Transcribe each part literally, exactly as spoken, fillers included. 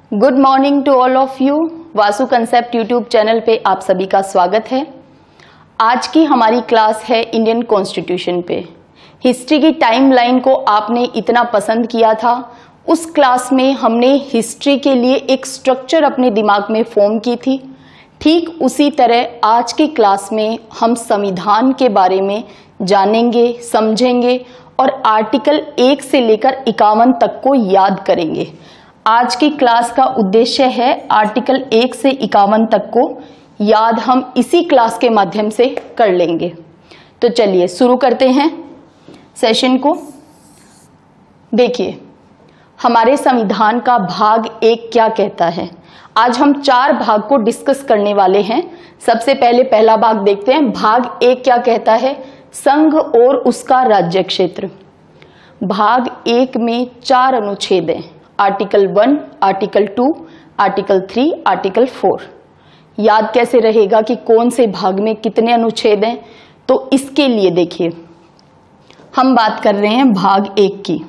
Good morning to all of you. Vasu concept YouTube channel पे आप सभी का स्वागत है। आज की हमारी क्लास है इंडियन कॉन्स्टिट्यूशन पे। हिस्ट्री की टाइमलाइन को आपने इतना पसंद किया था, उस क्लास में हमने हिस्ट्री के लिए एक स्ट्रक्चर अपने दिमाग में फॉर्म की थी। ठीक उसी तरह आज की क्लास में हम संविधान के बारे में जानेंगे, समझेंगे और आर्टिकल एक से लेकर इक्यावन तक को याद करेंगे। आज की क्लास का उद्देश्य है आर्टिकल एक से इक्यावन तक को याद हम इसी क्लास के माध्यम से कर लेंगे। तो चलिए शुरू करते हैं सेशन को। देखिए, हमारे संविधान का भाग एक क्या कहता है। आज हम चार भाग को डिस्कस करने वाले हैं। सबसे पहले पहला भाग देखते हैं। भाग एक क्या कहता है? संघ और उसका राज्य क्षेत्र। भाग एक में चार अनुच्छेद हैं, article one, article two, article three, article four. याद कैसे रहेगा कि कौन से भाग में कितने अनुच्छेद हैं? तो इसके लिए देखिए, हम बात कर रहे हैं भाग एक की।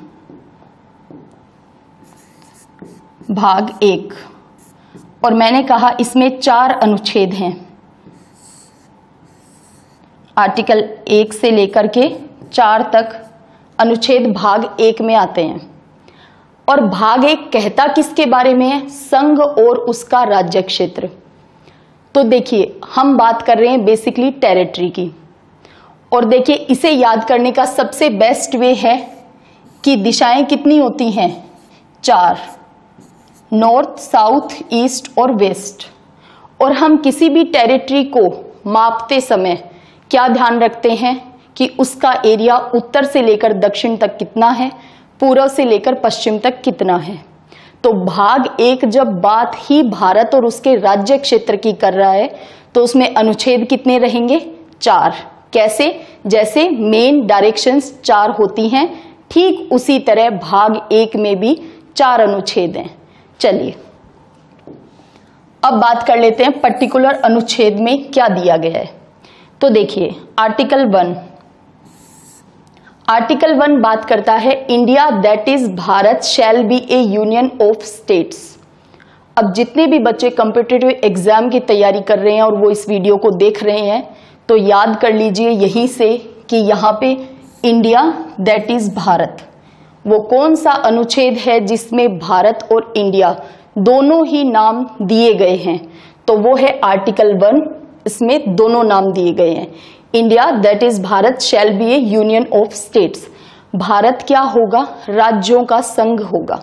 भाग एक, और मैंने कहा इसमें चार अनुच्छेद हैं। आर्टिकल एक से लेकर के चार तक अनुच्छेद भाग एक में आते हैं। और भाग एक कहता किसके बारे में है? संघ और उसका राज्य क्षेत्र। तो देखिए, हम बात कर रहे हैं बेसिकली टेरिटरी की। और देखिए, इसे याद करने का सबसे बेस्ट वे है कि दिशाएं कितनी होती हैं? चार, नॉर्थ, साउथ, ईस्ट और वेस्ट। और हम किसी भी टेरिटरी को मापते समय क्या ध्यान रखते हैं कि उसका एरिया उत्तर से लेकर दक्षिण तक कितना है, पूर्व से लेकर पश्चिम तक कितना है। तो भाग एक जब बात ही भारत और उसके राज्य क्षेत्र की कर रहा है तो उसमें अनुच्छेद कितने रहेंगे? चार। कैसे? जैसे मेन डायरेक्शंस चार होती हैं, ठीक उसी तरह भाग एक में भी चार अनुच्छेद हैं। चलिए अब बात कर लेते हैं पर्टिकुलर अनुच्छेद में क्या दिया गया है। तो देखिए, आर्टिकल वन आर्टिकल वन बात करता है India that is Bharat shall be a union of states. अब जितने भी बच्चे कॉम्पिटिटिव एग्जाम की तैयारी कर रहे हैं और वो इस वीडियो को देख रहे हैं तो याद कर लीजिए यहीं से कि यहाँ पे इंडिया दैट इज भारत, वो कौन सा अनुच्छेद है जिसमें भारत और इंडिया दोनों ही नाम दिए गए हैं? तो वो है आर्टिकल वन। इसमें दोनों नाम दिए गए हैं। India that is Bharat shall be a union of states. Bharat क्या होगा? राज्यों का संघ होगा।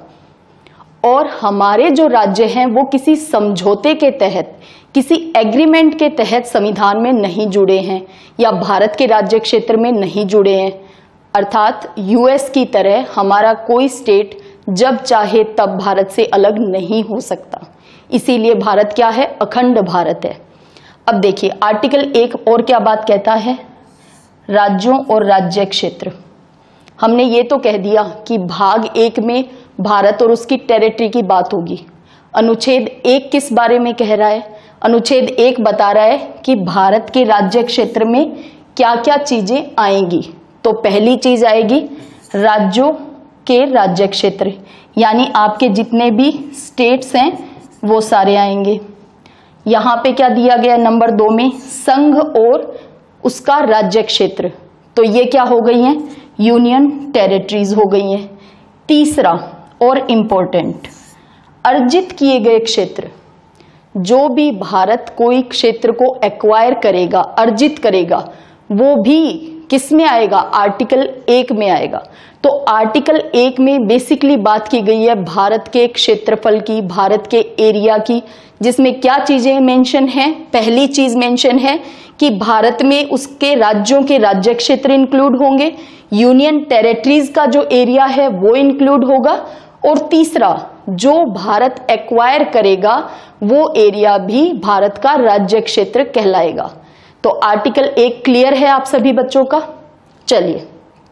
और हमारे जो राज्य हैं वो किसी समझौते के तहत, किसी एग्रीमेंट के तहत संविधान में नहीं जुड़े हैं या भारत के राज्य क्षेत्र में नहीं जुड़े हैं। अर्थात यूएस की तरह हमारा कोई स्टेट जब चाहे तब भारत से अलग नहीं हो सकता। इसीलिए भारत क्या है? अखंड भारत है। अब देखिए, आर्टिकल एक और क्या बात कहता है? राज्यों और राज्य क्षेत्र। हमने ये तो कह दिया कि भाग एक में भारत और उसकी टेरिटरी की बात होगी। अनुच्छेद एक किस बारे में कह रहा है? अनुच्छेद एक बता रहा है कि भारत के राज्य क्षेत्र में क्या क्या चीजें आएंगी। तो पहली चीज आएगी राज्यों के राज्य क्षेत्र, यानी आपके जितने भी स्टेट्स हैं वो सारे आएंगे। यहां पे क्या दिया गया नंबर दो में? संघ और उसका राज्य क्षेत्र। तो ये क्या हो गई हैं? यूनियन टेरिटरीज हो गई हैं। तीसरा और इंपॉर्टेंट, अर्जित किए गए क्षेत्र। जो भी भारत कोई क्षेत्र को एक्वायर करेगा, अर्जित करेगा, वो भी किस में आएगा? आर्टिकल एक में आएगा। तो आर्टिकल एक में बेसिकली बात की गई है भारत के क्षेत्रफल की, भारत के एरिया की, जिसमें क्या चीजें मेंशन हैं? पहली चीज मेंशन है कि भारत में उसके राज्यों के राज्य क्षेत्र इंक्लूड होंगे, यूनियन टेरिटरीज का जो एरिया है वो इंक्लूड होगा, और तीसरा जो भारत एक्वायर करेगा वो एरिया भी भारत का राज्य क्षेत्र कहलाएगा। तो आर्टिकल एक क्लियर है आप सभी बच्चों का? चलिए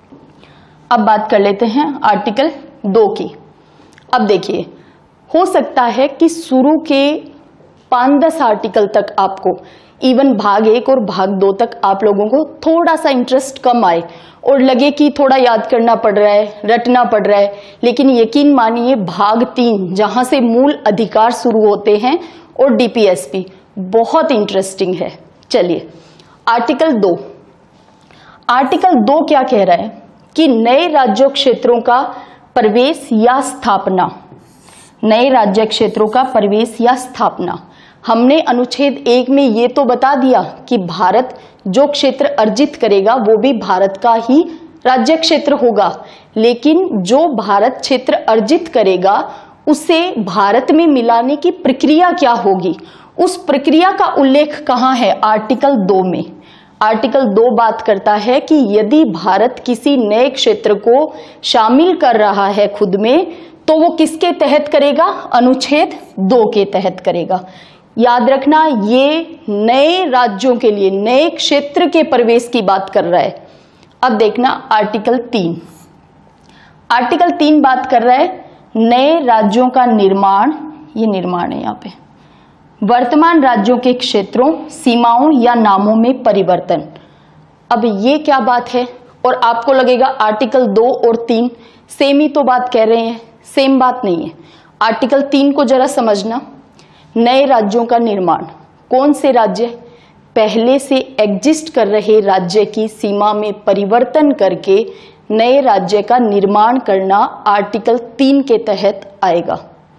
अब बात कर लेते हैं आर्टिकल दो की। अब देखिए, हो सकता है कि शुरू के पांच दस आर्टिकल तक आपको, इवन भाग एक और भाग दो तक आप लोगों को थोड़ा सा इंटरेस्ट कम आए और लगे कि थोड़ा याद करना पड़ रहा है, रटना पड़ रहा है, लेकिन यकीन मानिए भाग तीन जहां से मूल अधिकार शुरू होते हैं और डीपीएसपी बहुत इंटरेस्टिंग है। चलिए आर्टिकल दो, आर्टिकल दो क्या कह रहा है कि नए राज्यों क्षेत्रों का प्रवेश या स्थापना, नए राज्य क्षेत्रों का प्रवेश या स्थापना। हमने अनुच्छेद एक में ये तो बता दिया कि भारत जो क्षेत्र अर्जित करेगा वो भी भारत का ही राज्य क्षेत्र होगा, लेकिन जो भारत क्षेत्र अर्जित करेगा उसे भारत में मिलाने की प्रक्रिया क्या होगी, उस प्रक्रिया का उल्लेख कहाँ है? आर्टिकल दो में। आर्टिकल दो बात करता है कि यदि भारत किसी नए क्षेत्र को शामिल कर रहा है खुद में, तो वो किसके तहत करेगा? अनुच्छेद दो के तहत करेगा। याद रखना ये नए राज्यों के लिए, नए क्षेत्र के प्रवेश की बात कर रहा है। अब देखना आर्टिकल तीन, आर्टिकल तीन बात कर रहा है नए राज्यों का निर्माण, ये निर्माण है यहाँ पे, वर्तमान राज्यों के क्षेत्रों, सीमाओं या नामों में परिवर्तन। अब ये क्या बात है? और आपको लगेगा आर्टिकल दो और तीन सेम ही तो बात कह रहे हैं, सेम बात नहीं है। आर्टिकल तीन को जरा समझना, नए राज्यों का निर्माण, कौन से राज्य? पहले से एग्जिस्ट कर रहे राज्य की सीमा में परिवर्तन करके नए राज्य का निर्माण करना आर्टिकल तीन के तहत आएगा।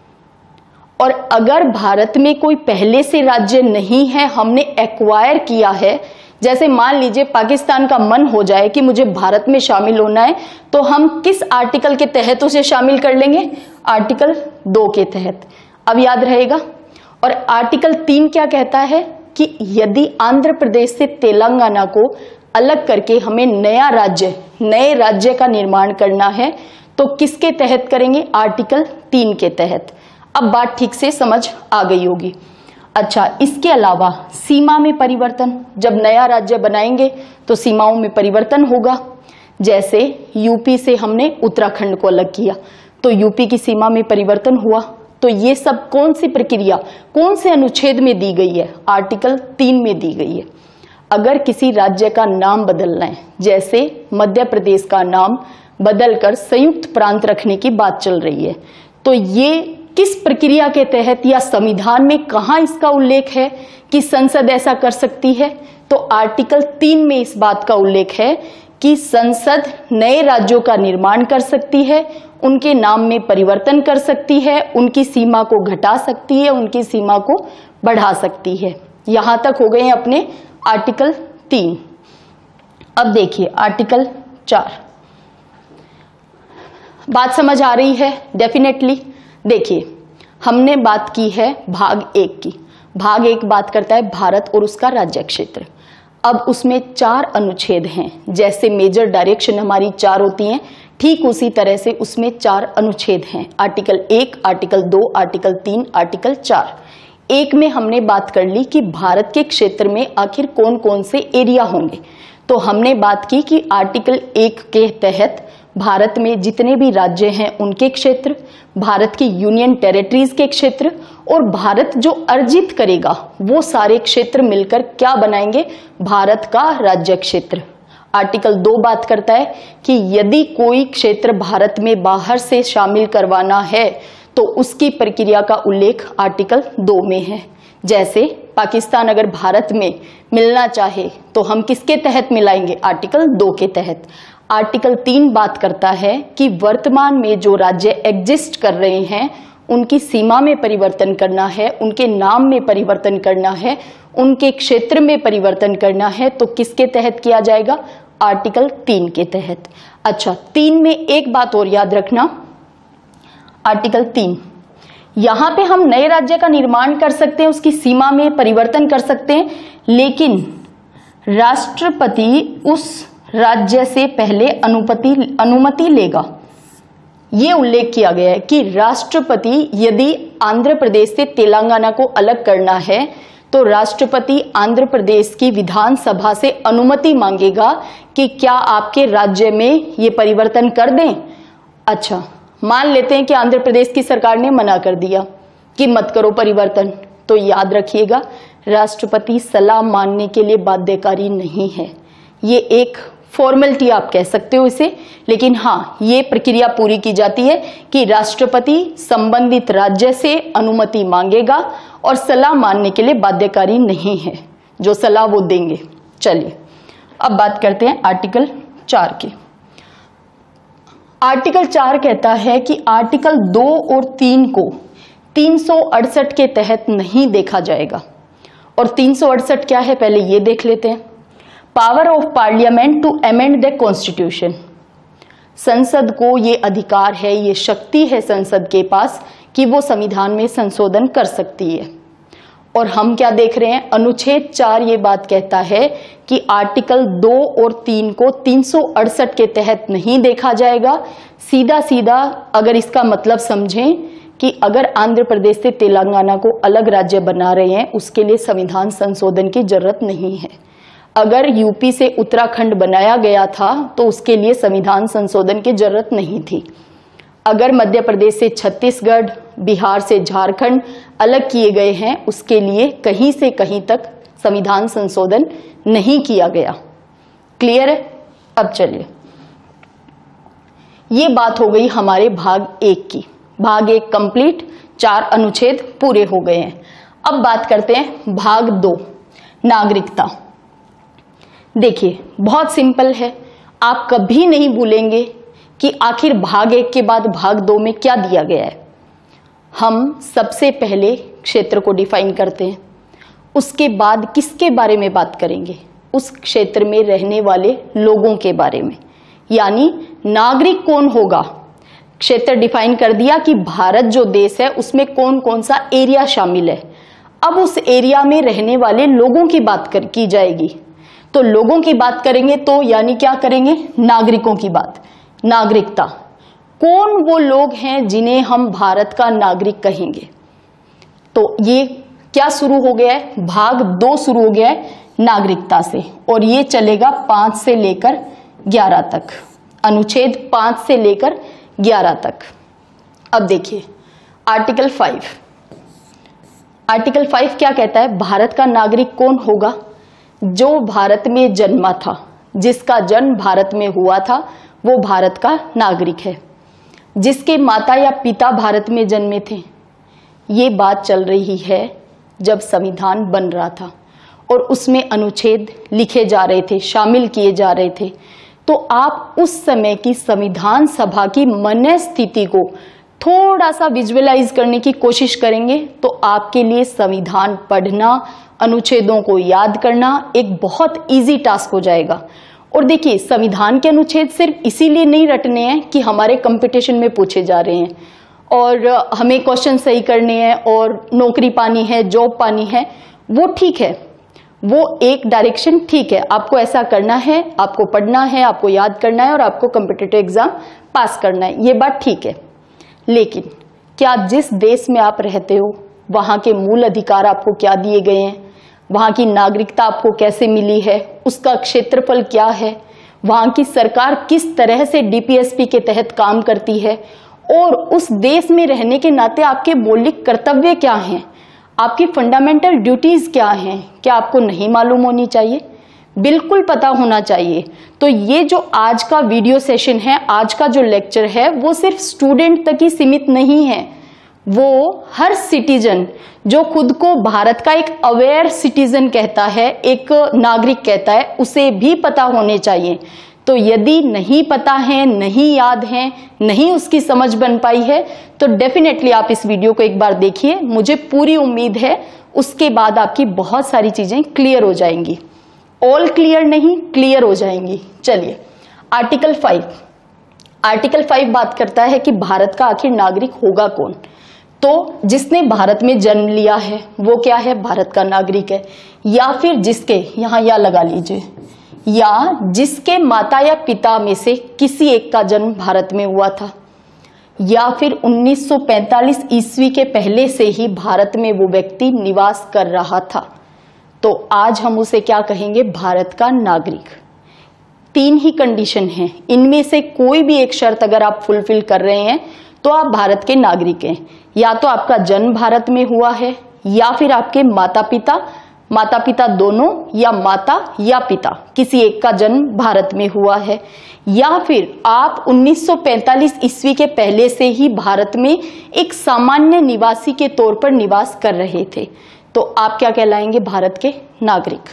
और अगर भारत में कोई पहले से राज्य नहीं है, हमने एक्वायर किया है, जैसे मान लीजिए पाकिस्तान का मन हो जाए कि मुझे भारत में शामिल होना है, तो हम किस आर्टिकल के तहत उसे शामिल कर लेंगे? आर्टिकल दो के तहत। अब याद रहेगा। और आर्टिकल तीन क्या कहता है कि यदि आंध्र प्रदेश से तेलंगाना को अलग करके हमें नया राज्य, नए राज्य का निर्माण करना है, तो किसके तहत करेंगे? आर्टिकल तीन के तहत। अब बात ठीक से समझ आ गई होगी। अच्छा, इसके अलावा सीमा में परिवर्तन, जब नया राज्य बनाएंगे तो सीमाओं में परिवर्तन होगा। जैसे यूपी से हमने उत्तराखंड को अलग किया तो यूपी की सीमा में परिवर्तन हुआ। तो ये सब कौन सी प्रक्रिया, कौन से अनुच्छेद में दी गई है? आर्टिकल तीन में दी गई है। अगर किसी राज्य का नाम बदलना है, जैसे मध्य प्रदेश का नाम बदलकर संयुक्त प्रांत रखने की बात चल रही है, तो ये किस प्रक्रिया के तहत या संविधान में कहां इसका उल्लेख है कि संसद ऐसा कर सकती है? तो आर्टिकल तीन में इस बात का उल्लेख है कि संसद नए राज्यों का निर्माण कर सकती है, उनके नाम में परिवर्तन कर सकती है, उनकी सीमा को घटा सकती है, उनकी सीमा को बढ़ा सकती है। यहां तक हो गए अपने आर्टिकल तीन। अब देखिए आर्टिकल चार, बात समझ आ रही है? डेफिनेटली। देखिए हमने बात की है भाग एक की। भाग एक बात करता है भारत और उसका राज्य क्षेत्र। अब उसमें चार अनुच्छेद हैं, जैसे मेजर डायरेक्शन हमारी चार होती हैं, ठीक उसी तरह से उसमें चार अनुच्छेद हैं। आर्टिकल एक, आर्टिकल दो, आर्टिकल तीन, आर्टिकल चार। एक में हमने बात कर ली कि भारत के क्षेत्र में आखिर कौन कौन से एरिया होंगे। तो हमने बात की कि आर्टिकल एक के तहत भारत में जितने भी राज्य हैं उनके क्षेत्र, भारत की यूनियन टेरिटरीज के क्षेत्र, और भारत जो अर्जित करेगा वो सारे क्षेत्र मिलकर क्या बनाएंगे? भारत का राज्य क्षेत्र। आर्टिकल दो बात करता है कि यदि कोई क्षेत्र भारत में बाहर से शामिल करवाना है तो उसकी प्रक्रिया का उल्लेख आर्टिकल दो में है। जैसे पाकिस्तान अगर भारत में मिलना चाहे तो हम किसके तहत मिलाएंगे? आर्टिकल दो के तहत। आर्टिकल तीन बात करता है कि वर्तमान में जो राज्य एग्जिस्ट कर रहे हैं उनकी सीमा में परिवर्तन करना है, उनके नाम में परिवर्तन करना है, उनके क्षेत्र में परिवर्तन करना है, तो किसके तहत किया जाएगा? आर्टिकल तीन के तहत। अच्छा, तीन में एक बात और याद रखना, आर्टिकल तीन, यहां पे हम नए राज्य का निर्माण कर सकते हैं, उसकी सीमा में परिवर्तन कर सकते हैं, लेकिन राष्ट्रपति उस राज्य से पहले अनुमति अनुमति लेगा। ये उल्लेख किया गया है कि राष्ट्रपति यदि आंध्र प्रदेश से तेलंगाना को अलग करना है तो राष्ट्रपति आंध्र प्रदेश की विधानसभा से अनुमति मांगेगा कि क्या आपके राज्य में ये परिवर्तन कर दें। अच्छा, मान लेते हैं कि आंध्र प्रदेश की सरकार ने मना कर दिया कि मत करो परिवर्तन, तो याद रखिएगा, राष्ट्रपति सलाह मानने के लिए बाध्यकारी नहीं है। ये एक फॉर्मेलिटी आप कह सकते हो इसे, लेकिन हाँ, ये प्रक्रिया पूरी की जाती है कि राष्ट्रपति संबंधित राज्य से अनुमति मांगेगा और सलाह मानने के लिए बाध्यकारी नहीं है, जो सलाह वो देंगे। चलिए अब बात करते हैं आर्टिकल चार की। आर्टिकल चार कहता है कि आर्टिकल दो और तीन को तीन सौ अड़सठ के तहत नहीं देखा जाएगा। और तीन सौ अड़सठ क्या है, पहले ये देख लेते हैं। Power of parliament to amend the constitution. संसद को ये अधिकार है, ये शक्ति है संसद के पास कि वो संविधान में संशोधन कर सकती है। और हम क्या देख रहे हैं, अनुच्छेद चार ये बात कहता है कि आर्टिकल दो और तीन को तीन सौ अड़सठ के तहत नहीं देखा जाएगा। सीधा सीधा अगर इसका मतलब समझें कि अगर आंध्र प्रदेश से तेलंगाना को अलग राज्य बना रहे हैं, उसके लिए संविधान संशोधन की जरूरत नहीं है। अगर यूपी से उत्तराखंड बनाया गया था तो उसके लिए संविधान संशोधन की जरूरत नहीं थी। अगर मध्य प्रदेश से छत्तीसगढ़, बिहार से झारखंड अलग किए गए हैं, उसके लिए कहीं से कहीं तक संविधान संशोधन नहीं किया गया। क्लियर है? अब चलिए, ये बात हो गई हमारे भाग एक की। भाग एक कंप्लीट, चार अनुच्छेद पूरे हो गए हैं। अब बात करते हैं भाग दो, नागरिकता। देखिए बहुत सिंपल है, आप कभी नहीं भूलेंगे कि आखिर भाग एक के बाद भाग दो में क्या दिया गया है। हम सबसे पहले क्षेत्र को डिफाइन करते हैं, उसके बाद किसके बारे में बात करेंगे, उस क्षेत्र में रहने वाले लोगों के बारे में, यानी नागरिक कौन होगा। क्षेत्र डिफाइन कर दिया कि भारत जो देश है उसमें कौन कौन सा एरिया शामिल है। अब उस एरिया में रहने वाले लोगों की बात कर की जाएगी। तो लोगों की बात करेंगे तो यानी क्या करेंगे, नागरिकों की बात। नागरिकता, कौन वो लोग हैं जिन्हें हम भारत का नागरिक कहेंगे। तो ये क्या शुरू हो गया है, भाग दो शुरू हो गया है नागरिकता से, और ये चलेगा पांच से लेकर ग्यारह तक, अनुच्छेद पांच से लेकर ग्यारह तक। अब देखिए आर्टिकल फाइव। आर्टिकल फाइव क्या कहता है, भारत का नागरिक कौन होगा, जो भारत में जन्मा था, जिसका जन्म भारत में हुआ था वो भारत का नागरिक है। जिसके माता या पिता भारत में जन्मे थे। ये बात चल रही है जब संविधान बन रहा था और उसमें अनुच्छेद लिखे जा रहे थे, शामिल किए जा रहे थे। तो आप उस समय की संविधान सभा की मनस्थिति को थोड़ा सा विजुअलाइज करने की कोशिश करेंगे तो आपके लिए संविधान पढ़ना, अनुच्छेदों को याद करना एक बहुत इजी टास्क हो जाएगा। और देखिए, संविधान के अनुच्छेद सिर्फ इसीलिए नहीं रटने हैं कि हमारे कंपटीशन में पूछे जा रहे हैं और हमें क्वेश्चन सही करने हैं और नौकरी पानी है, जॉब पानी है, वो ठीक है, वो एक डायरेक्शन ठीक है, आपको ऐसा करना है, आपको पढ़ना है, आपको याद करना है और आपको कॉम्पिटिटिव एग्जाम पास करना है, ये बात ठीक है। लेकिन क्या जिस देश में आप रहते हो वहां के मूल अधिकार आपको क्या दिए गए हैं, वहां की नागरिकता आपको कैसे मिली है, उसका क्षेत्रफल क्या है, वहां की सरकार किस तरह से डीपीएसपी के तहत काम करती है और उस देश में रहने के नाते आपके मौलिक कर्तव्य क्या हैं, आपकी फंडामेंटल ड्यूटीज क्या हैं, क्या आपको नहीं मालूम होनी चाहिए? बिल्कुल पता होना चाहिए। तो ये जो आज का वीडियो सेशन है, आज का जो लेक्चर है, वो सिर्फ स्टूडेंट तक ही सीमित नहीं है, वो हर सिटीजन जो खुद को भारत का एक अवेयर सिटीजन कहता है, एक नागरिक कहता है, उसे भी पता होने चाहिए। तो यदि नहीं पता है, नहीं याद है, नहीं उसकी समझ बन पाई है, तो डेफिनेटली आप इस वीडियो को एक बार देखिए। मुझे पूरी उम्मीद है उसके बाद आपकी बहुत सारी चीजें क्लियर हो जाएंगी। ऑल क्लियर नहीं, क्लियर हो जाएंगी। चलिए आर्टिकल फाइव। आर्टिकल फाइव बात करता है कि भारत का आखिर नागरिक होगा कौन। तो जिसने भारत में जन्म लिया है वो क्या है, भारत का नागरिक है। या फिर जिसके, यहां या लगा लीजिए, या जिसके माता या पिता में से किसी एक का जन्म भारत में हुआ था, या फिर उन्नीस सौ पैंतालीस ईस्वी के पहले से ही भारत में वो व्यक्ति निवास कर रहा था, तो आज हम उसे क्या कहेंगे, भारत का नागरिक। तीन ही कंडीशन हैं, इनमें से कोई भी एक शर्त अगर आप फुलफिल कर रहे हैं तो आप भारत के नागरिक हैं। या तो आपका जन्म भारत में हुआ है, या फिर आपके माता पिता, माता पिता दोनों या माता या पिता किसी एक का जन्म भारत में हुआ है, या फिर आप उन्नीस सौ पैंतालीस ईस्वी के पहले से ही भारत में एक सामान्य निवासी के तौर पर निवास कर रहे थे, तो आप क्या कहलाएंगे? भारत के नागरिक।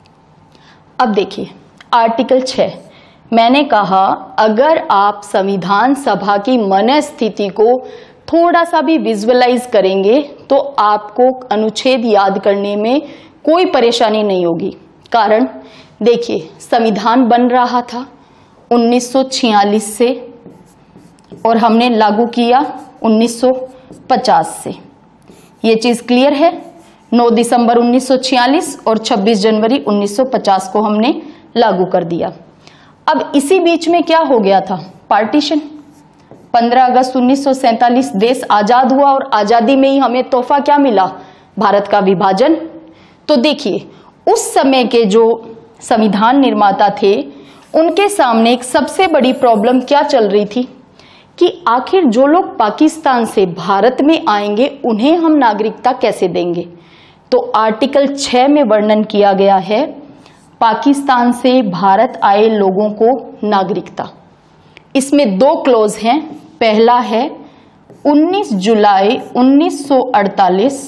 अब देखिए आर्टिकल छह, मैंने कहा अगर आप संविधान सभा की मनस्थिति को थोड़ा सा भी विजुअलाइज करेंगे तो आपको अनुच्छेद याद करने में कोई परेशानी नहीं होगी। कारण देखिए, संविधान बन रहा था उन्नीस सौ छियालीस से और हमने लागू किया उन्नीस सौ पचास से। ये चीज क्लियर है। नौ दिसंबर उन्नीस सौ छियालीस और छब्बीस जनवरी उन्नीस सौ पचास को हमने लागू कर दिया। अब इसी बीच में क्या हो गया था? पार्टीशन। पंद्रह अगस्त उन्नीस सौ सैंतालीस देश आजाद हुआ और आजादी में ही हमें तोहफा क्या मिला? भारत का विभाजन। तो देखिए उस समय के जो संविधान निर्माता थे उनके सामने एक सबसे बड़ी प्रॉब्लम क्या चल रही थी कि आखिर जो लोग पाकिस्तान से भारत में आएंगे उन्हें हम नागरिकता कैसे देंगे। तो आर्टिकल छह में वर्णन किया गया है पाकिस्तान से भारत आए लोगों को नागरिकता। इसमें दो क्लोज हैं। पहला है उन्नीस जुलाई उन्नीस सौ अड़तालीस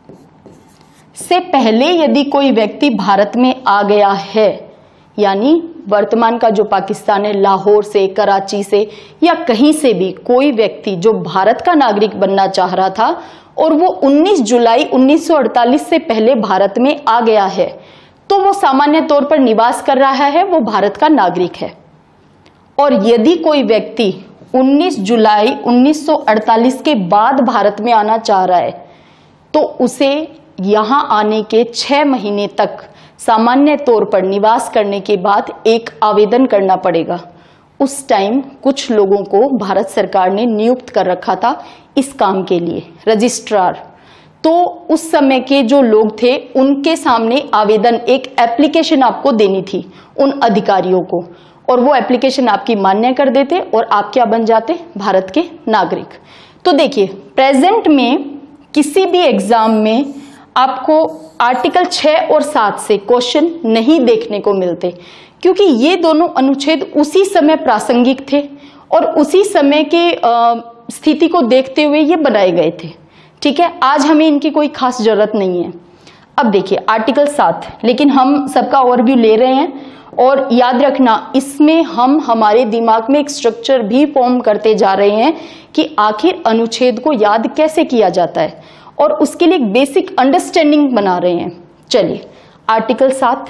से पहले यदि कोई व्यक्ति भारत में आ गया है, यानी वर्तमान का जो पाकिस्तान है, लाहौर से, कराची से या कहीं से भी कोई व्यक्ति जो भारत का नागरिक बनना चाह रहा था और वो उन्नीस जुलाई उन्नीस सौ अड़तालीस से पहले भारत में आ गया है, तो वो सामान्य तौर पर निवास कर रहा है, वो भारत का नागरिक है। और यदि कोई व्यक्ति उन्नीस जुलाई उन्नीस सौ अड़तालीस के बाद भारत में आना चाह रहा है तो उसे यहां आने के छह महीने तक सामान्य तौर पर निवास करने के बाद एक आवेदन करना पड़ेगा। उस टाइम कुछ लोगों को भारत सरकार ने नियुक्त कर रखा था इस काम के लिए, रजिस्ट्रार। तो उस समय के जो लोग थे उनके सामने आवेदन, एक एप्लीकेशन आपको देनी थी उन अधिकारियों को, और वो एप्लीकेशन आपकी मान्य कर देते और आप क्या बन जाते? भारत के नागरिक। तो देखिए प्रेजेंट में किसी भी एग्जाम में आपको आर्टिकल छह और सात से क्वेश्चन नहीं देखने को मिलते, क्योंकि ये दोनों अनुच्छेद उसी समय प्रासंगिक थे और उसी समय के स्थिति को देखते हुए ये बनाए गए थे। ठीक है, आज हमें इनकी कोई खास जरूरत नहीं है। अब देखिए आर्टिकल सात, लेकिन हम सबका ओवरव्यू ले रहे हैं और याद रखना इसमें हम हमारे दिमाग में एक स्ट्रक्चर भी फॉर्म करते जा रहे हैं कि आखिर अनुच्छेद को याद कैसे किया जाता है और उसके लिए एक बेसिक अंडरस्टैंडिंग बना रहे हैं। चलिए आर्टिकल सात,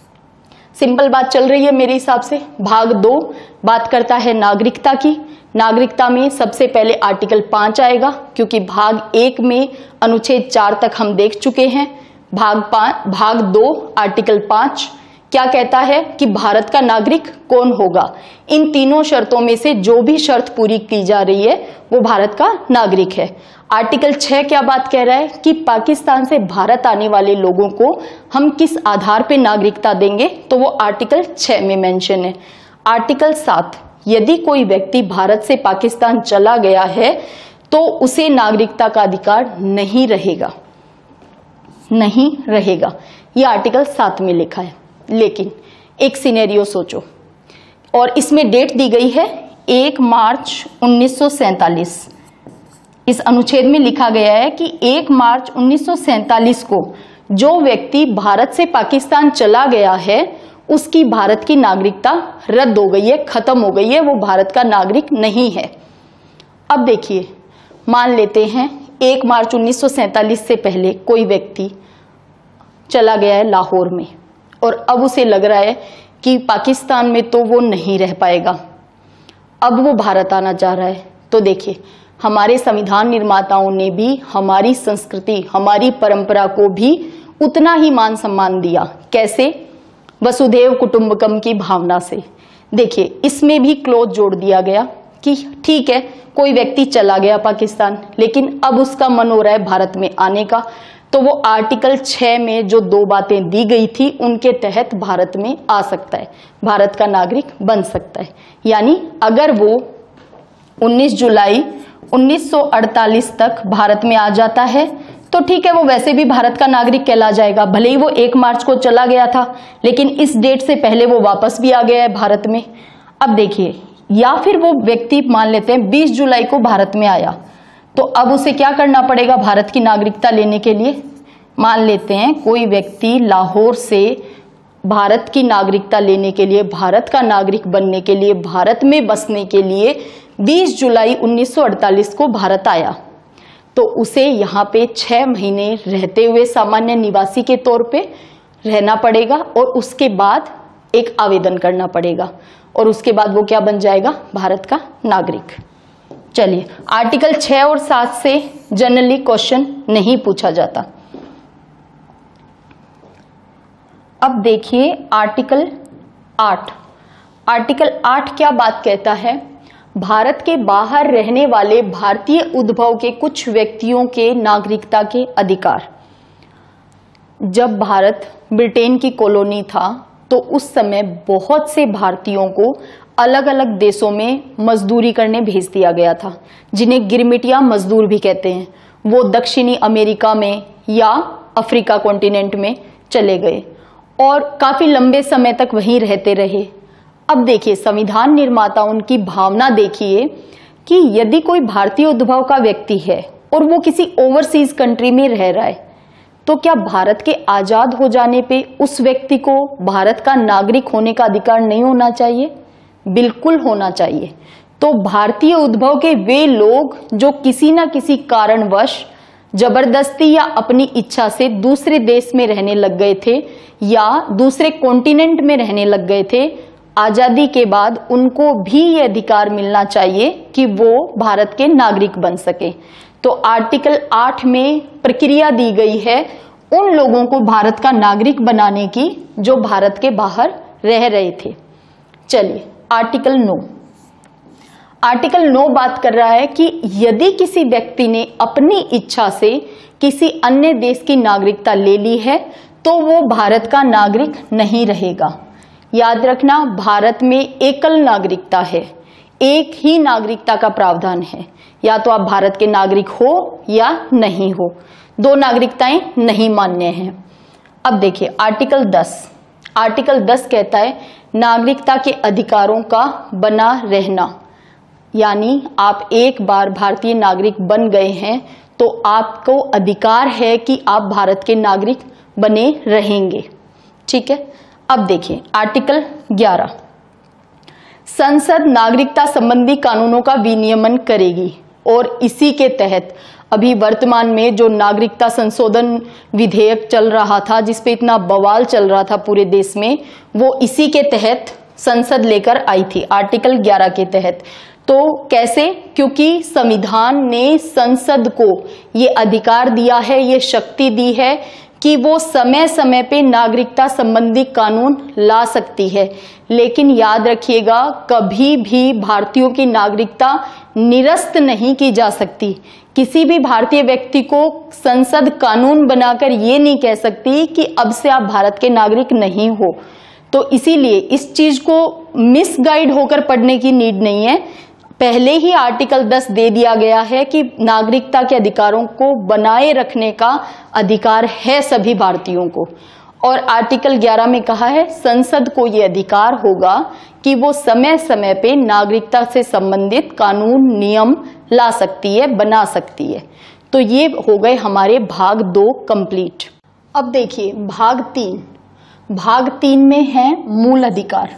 सिंपल बात चल रही है मेरे हिसाब से। भाग दो बात करता है नागरिकता की। नागरिकता में सबसे पहले आर्टिकल पांच आएगा, क्योंकि भाग एक में अनुच्छेद चार तक हम देख चुके हैं। भाग पांच भाग दो आर्टिकल पांच क्या कहता है कि भारत का नागरिक कौन होगा? इन तीनों शर्तों में से जो भी शर्त पूरी की जा रही है वो भारत का नागरिक है। आर्टिकल छह क्या बात कह रहा है कि पाकिस्तान से भारत आने वाले लोगों को हम किस आधार पे नागरिकता देंगे, तो वो आर्टिकल छह में मेंशन है। आर्टिकल सात, यदि कोई व्यक्ति भारत से पाकिस्तान चला गया है तो उसे नागरिकता का अधिकार नहीं रहेगा, नहीं रहेगा। ये आर्टिकल सात में लिखा है। लेकिन एक सिनेरियो सोचो, और इसमें डेट दी गई है एक मार्च उन्नीस सौ सैंतालीस। इस अनुच्छेद में लिखा गया है कि एक मार्च उन्नीस सौ सैंतालीस को जो व्यक्ति भारत से पाकिस्तान चला गया है उसकी भारत की नागरिकता रद्द हो गई है, खत्म हो गई है, वो भारत का नागरिक नहीं है। अब देखिए, मान लेते हैं एक मार्च उन्नीस सौ सैंतालीस से पहले कोई व्यक्ति चला गया है लाहौर में और अब उसे लग रहा है कि पाकिस्तान में तो वो नहीं रह पाएगा, अब वो भारत आना चाह रहा है। तो देखिए हमारे संविधान निर्माताओं ने भी हमारी संस्कृति, हमारी परंपरा को भी उतना ही मान सम्मान दिया। कैसे? वसुधैव कुटुंबकम की भावना से। देखिए इसमें भी क्लोज जोड़ दिया गया कि ठीक है कोई व्यक्ति चला गया पाकिस्तान, लेकिन अब उसका मन हो रहा है भारत में आने का, तो वो आर्टिकल छह में जो दो बातें दी गई थी उनके तहत भारत में आ सकता है, भारत का नागरिक बन सकता है। यानी अगर वो उन्नीस जुलाई उन्नीस सौ अड़तालीस तक भारत में आ जाता है तो ठीक है, वो वैसे भी भारत का नागरिक कहला जाएगा। भले ही वो एक मार्च को चला गया था, लेकिन इस डेट से पहले वो वापस भी आ गया है भारत में। अब देखिए, या फिर वो व्यक्ति मान लेते हैं बीस जुलाई को भारत में आया, तो अब उसे क्या करना पड़ेगा भारत की नागरिकता लेने के लिए? मान लेते हैं कोई व्यक्ति लाहौर से भारत की नागरिकता लेने के लिए, भारत का नागरिक बनने के लिए, भारत में बसने के लिए बीस जुलाई उन्नीस सौ अड़तालीस को भारत आया, तो उसे यहाँ पे छह महीने रहते हुए सामान्य निवासी के तौर पे रहना पड़ेगा और उसके बाद एक आवेदन करना पड़ेगा और उसके बाद वो क्या बन जाएगा? भारत का नागरिक। चलिए, आर्टिकल छह और सात से जनरली क्वेश्चन नहीं पूछा जाता। अब देखिए आर्टिकल आठ। आर्टिकल आठ क्या बात कहता है? भारत के बाहर रहने वाले भारतीय उद्भव के कुछ व्यक्तियों के नागरिकता के अधिकार। जब भारत ब्रिटेन की कॉलोनी था तो उस समय बहुत से भारतीयों को अलग अलग देशों में मजदूरी करने भेज दिया गया था, जिन्हें गिरमिटिया मजदूर भी कहते हैं। वो दक्षिणी अमेरिका में या अफ्रीका कॉन्टिनेंट में चले गए और काफी लंबे समय तक वहीं रहते रहे। अब देखिए, संविधान निर्माता उनकी भावना देखिए कि यदि कोई भारतीय उद्भव का व्यक्ति है और वो किसी ओवरसीज कंट्री में रह रहा है, तो क्या भारत के आजाद हो जाने पे उस व्यक्ति को भारत का नागरिक होने का अधिकार नहीं होना चाहिए? बिल्कुल होना चाहिए। तो भारतीय उद्भव के वे लोग जो किसी ना किसी कारणवश जबरदस्ती या अपनी इच्छा से दूसरे देश में रहने लग गए थे या दूसरे कॉन्टिनेंट में रहने लग गए थे, आजादी के बाद उनको भी ये अधिकार मिलना चाहिए कि वो भारत के नागरिक बन सके। तो आर्टिकल आठ में प्रक्रिया दी गई है उन लोगों को भारत का नागरिक बनाने की जो भारत के बाहर रह रहे थे। चलिए, आर्टिकल नौ। आर्टिकल नौ बात कर रहा है कि यदि किसी व्यक्ति ने अपनी इच्छा से किसी अन्य देश की नागरिकता ले ली है तो वो भारत का नागरिक नहीं रहेगा। याद रखना, भारत में एकल नागरिकता है, एक ही नागरिकता का प्रावधान है। या तो आप भारत के नागरिक हो या नहीं हो, दो नागरिकताएं नहीं मान्य हैं। अब देखिए आर्टिकल दस। आर्टिकल दस कहता है नागरिकता के अधिकारों का बना रहना, यानी आप एक बार भारतीय नागरिक बन गए हैं तो आपको अधिकार है कि आप भारत के नागरिक बने रहेंगे। ठीक है। अब देखिए आर्टिकल ग्यारह। संसद नागरिकता संबंधी कानूनों का विनियमन करेगी और इसी के तहत अभी वर्तमान में जो नागरिकता संशोधन विधेयक चल रहा था, जिसपे इतना बवाल चल रहा था पूरे देश में, वो इसी के तहत संसद लेकर आई थी, आर्टिकल ग्यारह के तहत। तो कैसे? क्योंकि संविधान ने संसद को ये अधिकार दिया है, ये शक्ति दी है कि वो समय समय पे नागरिकता संबंधी कानून ला सकती है। लेकिन याद रखिएगा, कभी भी भारतीयों की नागरिकता निरस्त नहीं की जा सकती। किसी भी भारतीय व्यक्ति को संसद कानून बनाकर ये नहीं कह सकती कि अब से आप भारत के नागरिक नहीं हो। तो इसीलिए इस चीज को मिसगाइड होकर पढ़ने की नीड नहीं है। पहले ही आर्टिकल दस दे दिया गया है कि नागरिकता के अधिकारों को बनाए रखने का अधिकार है सभी भारतीयों को। और आर्टिकल ग्यारह में कहा है संसद को ये अधिकार होगा कि वो समय समय पे नागरिकता से संबंधित कानून नियम ला सकती है, बना सकती है। तो ये हो गए हमारे भाग दो कंप्लीट। अब देखिए भाग तीन। भाग तीन में है मूल अधिकार।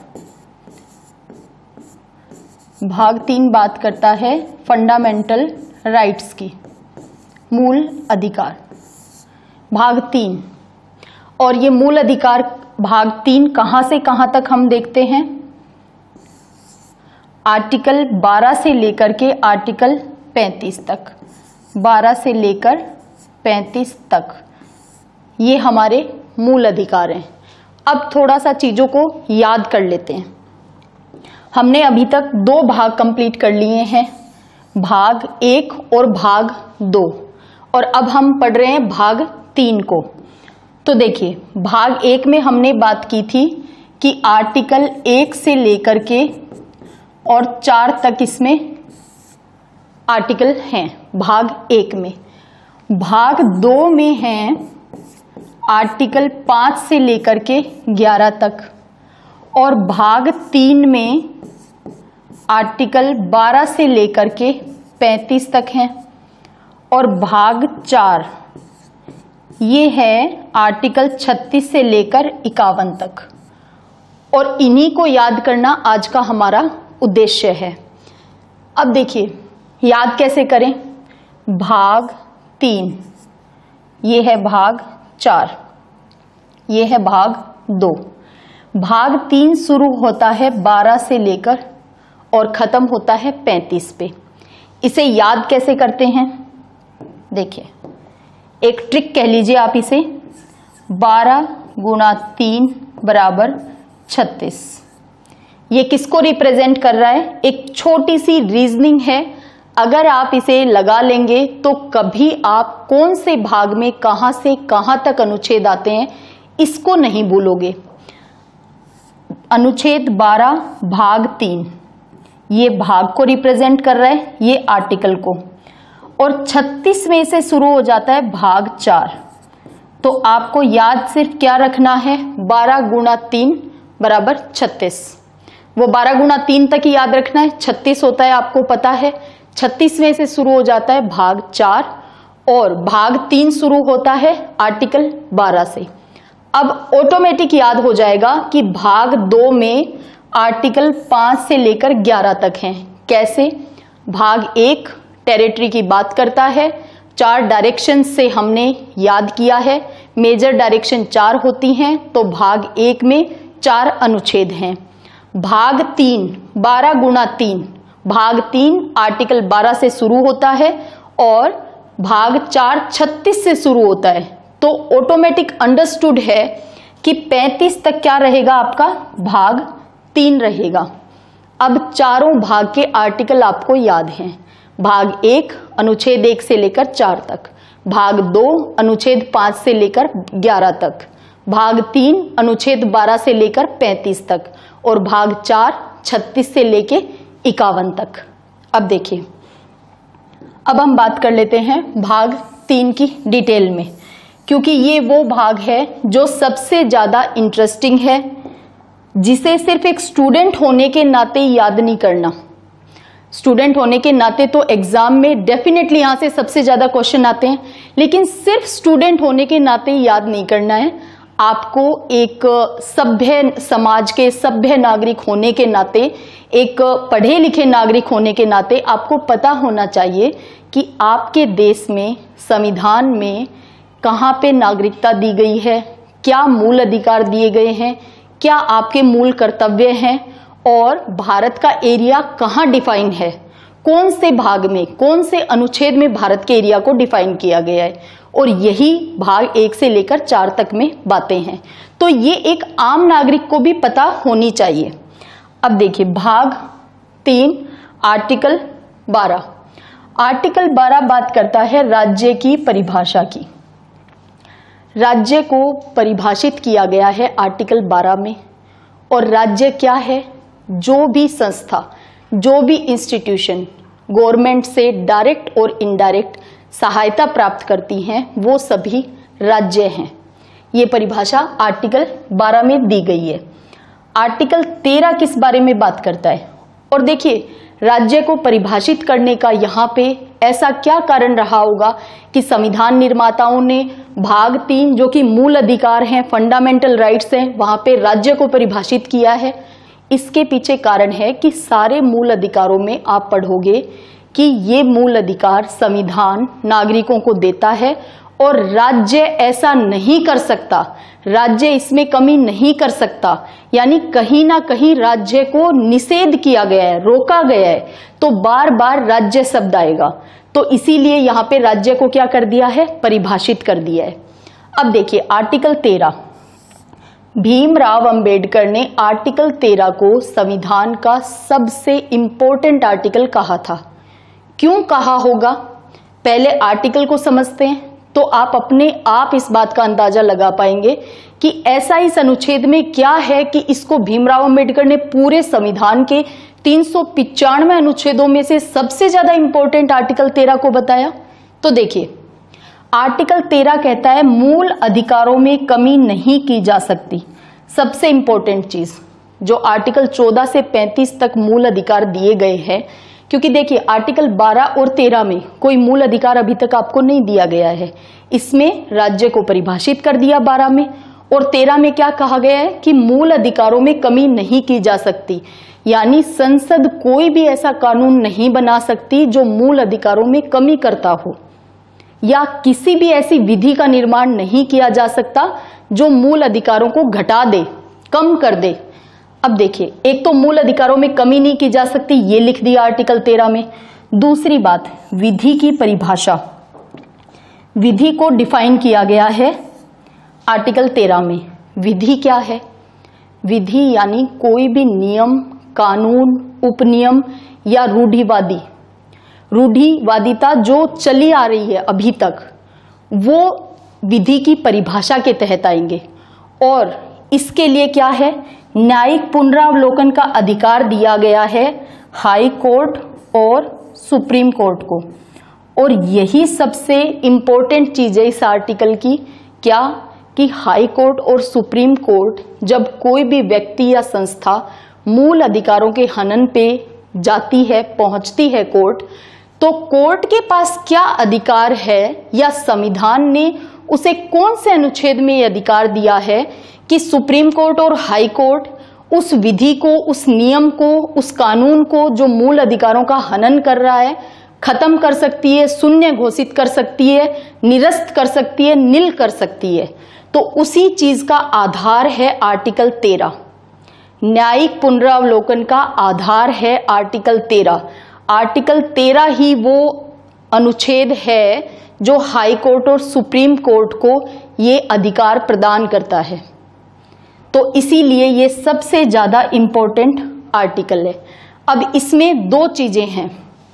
भाग तीन बात करता है फंडामेंटल राइट्स की, मूल अधिकार। भाग तीन, और ये मूल अधिकार भाग तीन कहां से कहां तक हम देखते हैं? आर्टिकल बारह से लेकर के आर्टिकल पैंतीस तक। बारह से लेकर पैंतीस तक ये हमारे मूल अधिकार हैं। अब थोड़ा सा चीजों को याद कर लेते हैं। हमने अभी तक दो भाग कंप्लीट कर लिए हैं, भाग एक और भाग दो, और अब हम पढ़ रहे हैं भाग तीन को। तो देखिए भाग एक में हमने बात की थी कि आर्टिकल एक से लेकर के और चार तक इसमें आर्टिकल हैं भाग एक में। भाग दो में है आर्टिकल पांच से लेकर के ग्यारह तक और भाग तीन में आर्टिकल बारह से लेकर के पैंतीस तक हैं और भाग चार ये है आर्टिकल छत्तीस से लेकर इक्यावन तक और इन्हीं को याद करना आज का हमारा उद्देश्य है। अब देखिए याद कैसे करें। भाग तीन ये है भाग चार, ये है भाग दो। भाग तीन शुरू होता है बारह से लेकर और खत्म होता है पैंतीस पे। इसे याद कैसे करते हैं, देखिए एक ट्रिक कह लीजिए आप इसे, बारह गुणा तीन बराबर छत्तीस। ये किसको रिप्रेजेंट कर रहा है, एक छोटी सी रीजनिंग है। अगर आप इसे लगा लेंगे तो कभी आप कौन से भाग में कहां से कहां तक अनुच्छेद आते हैं इसको नहीं भूलोगे। अनुच्छेद बारह भाग तीन ये भाग को रिप्रेजेंट कर रहा है, ये आर्टिकल को, और छत्तीस में से शुरू हो जाता है भाग चार। तो आपको याद सिर्फ क्या रखना है, बारह गुणा तीन बराबर छत्तीस। वो बारह गुणा तीन तक ही याद रखना है, छत्तीस होता है आपको पता है। छत्तीस में से शुरू हो जाता है भाग चार और भाग तीन शुरू होता है आर्टिकल बारह से। अब ऑटोमेटिक याद हो जाएगा कि भाग दो में आर्टिकल पांच से लेकर ग्यारह तक हैं। कैसे, भाग एक टेरिटरी की बात करता है, चार डायरेक्शन से हमने याद किया है, मेजर डायरेक्शन चार होती हैं, तो भाग एक में चार अनुच्छेद हैं। भाग तीन बारह गुणा तीन, भाग तीन आर्टिकल बारह से शुरू होता है और भाग चार छत्तीस से शुरू होता है। तो ऑटोमेटिक अंडरस्टूड है कि पैंतीस तक क्या रहेगा आपका, भाग तीन रहेगा। अब चारों भाग के आर्टिकल आपको याद हैं। भाग एक अनुच्छेद एक से लेकर चार तक, भाग दो अनुच्छेद पांच से लेकर ग्यारह तक, भाग तीन अनुच्छेद बारह से लेकर पैंतीस तक और भाग चार छत्तीस से लेकर इक्यावन तक। अब देखिए, अब हम बात कर लेते हैं भाग तीन की डिटेल में, क्योंकि ये वो भाग है जो सबसे ज्यादा इंटरेस्टिंग है, जिसे सिर्फ एक स्टूडेंट होने के नाते याद नहीं करना। स्टूडेंट होने के नाते तो एग्जाम में डेफिनेटली यहां से सबसे ज्यादा क्वेश्चन आते हैं, लेकिन सिर्फ स्टूडेंट होने के नाते याद नहीं करना है। आपको एक सभ्य समाज के सभ्य नागरिक होने के नाते, एक पढ़े लिखे नागरिक होने के नाते आपको पता होना चाहिए कि आपके देश में संविधान में कहाँ पे नागरिकता दी गई है, क्या मूल अधिकार दिए गए हैं, क्या आपके मूल कर्तव्य हैं और भारत का एरिया कहाँ डिफाइन है, कौन से भाग में, कौन से अनुच्छेद में भारत के एरिया को डिफाइन किया गया है, और यही भाग एक से लेकर चार तक में बातें हैं। तो ये एक आम नागरिक को भी पता होनी चाहिए। अब देखिए भाग तीन आर्टिकल बारह। आर्टिकल बारह बात करता है राज्य की परिभाषा की। राज्य को परिभाषित किया गया है आर्टिकल बारह में, और राज्य क्या है, जो भी संस्था, जो भी इंस्टीट्यूशन गवर्नमेंट से डायरेक्ट और इनडायरेक्ट सहायता प्राप्त करती हैं वो सभी राज्य हैं। ये परिभाषा आर्टिकल बारह में दी गई है। आर्टिकल तेरह किस बारे में बात करता है, और देखिए राज्य को परिभाषित करने का यहाँ पे ऐसा क्या कारण रहा होगा कि संविधान निर्माताओं ने भाग तीन जो कि मूल अधिकार हैं, फंडामेंटल राइट्स हैं, वहां पे राज्य को परिभाषित किया है। इसके पीछे कारण है कि सारे मूल अधिकारों में आप पढ़ोगे कि ये मूल अधिकार संविधान नागरिकों को देता है और राज्य ऐसा नहीं कर सकता, राज्य इसमें कमी नहीं कर सकता, यानी कहीं ना कहीं राज्य को निषेध किया गया है, रोका गया है, तो बार बार राज्य शब्द आएगा। तो इसीलिए यहाँ पे राज्य को क्या कर दिया है, परिभाषित कर दिया है। अब देखिए आर्टिकल तेरह, भीमराव अंबेडकर ने आर्टिकल तेरह को संविधान का सबसे इंपॉर्टेंट आर्टिकल कहा था। क्यों कहा होगा, पहले आर्टिकल को समझते हैं तो आप अपने आप इस बात का अंदाजा लगा पाएंगे कि ऐसा इस अनुच्छेद में क्या है कि इसको भीमराव अंबेडकर ने पूरे संविधान के तीन सौ पिचानवे अनुच्छेदों में से सबसे ज्यादा इंपॉर्टेंट आर्टिकल तेरह को बताया। तो देखिए आर्टिकल तेरह कहता है मूल अधिकारों में कमी नहीं की जा सकती। सबसे इंपॉर्टेंट चीज जो आर्टिकल चौदह से पैंतीस तक मूल अधिकार दिए गए हैं, क्योंकि देखिए आर्टिकल बारह और तेरह में कोई मूल अधिकार अभी तक आपको नहीं दिया गया है। इसमें राज्य को परिभाषित कर दिया बारह में, और तेरह में क्या कहा गया है कि मूल अधिकारों में कमी नहीं की जा सकती, यानी संसद कोई भी ऐसा कानून नहीं बना सकती जो मूल अधिकारों में कमी करता हो, या किसी भी ऐसी विधि का निर्माण नहीं किया जा सकता जो मूल अधिकारों को घटा दे, कम कर दे। अब देखिए, एक तो मूल अधिकारों में कमी नहीं की जा सकती, ये लिख दिया आर्टिकल तेरह में। दूसरी बात, विधि की परिभाषा, विधि को डिफाइन किया गया है आर्टिकल तेरह में। विधि क्या है? विधि यानी कोई भी नियम, कानून, उपनियम या रूढ़िवादी रूढ़िवादिता जो चली आ रही है अभी तक, वो विधि की परिभाषा के तहत आएंगे। और इसके लिए क्या है, न्यायिक पुनरावलोकन का अधिकार दिया गया है हाई कोर्ट और सुप्रीम कोर्ट को। और यही सबसे इंपॉर्टेंट चीज है इस आर्टिकल की, क्या कि हाई कोर्ट और सुप्रीम कोर्ट जब कोई भी व्यक्ति या संस्था मूल अधिकारों के हनन पे जाती है, पहुंचती है कोर्ट, तो कोर्ट के पास क्या अधिकार है या संविधान ने उसे कौन से अनुच्छेद में यह अधिकार दिया है कि सुप्रीम कोर्ट और हाई कोर्ट उस विधि को, उस नियम को, उस कानून को जो मूल अधिकारों का हनन कर रहा है, खत्म कर सकती है, शून्य घोषित कर सकती है, निरस्त कर सकती है, नील कर सकती है। तो उसी चीज का आधार है आर्टिकल तेरह। न्यायिक पुनरावलोकन का आधार है आर्टिकल तेरह। आर्टिकल तेरह ही वो अनुच्छेद है जो हाई कोर्ट और सुप्रीम कोर्ट को ये अधिकार प्रदान करता है। तो इसीलिए ये सबसे ज्यादा इंपॉर्टेंट आर्टिकल है। अब इसमें दो चीजें हैं,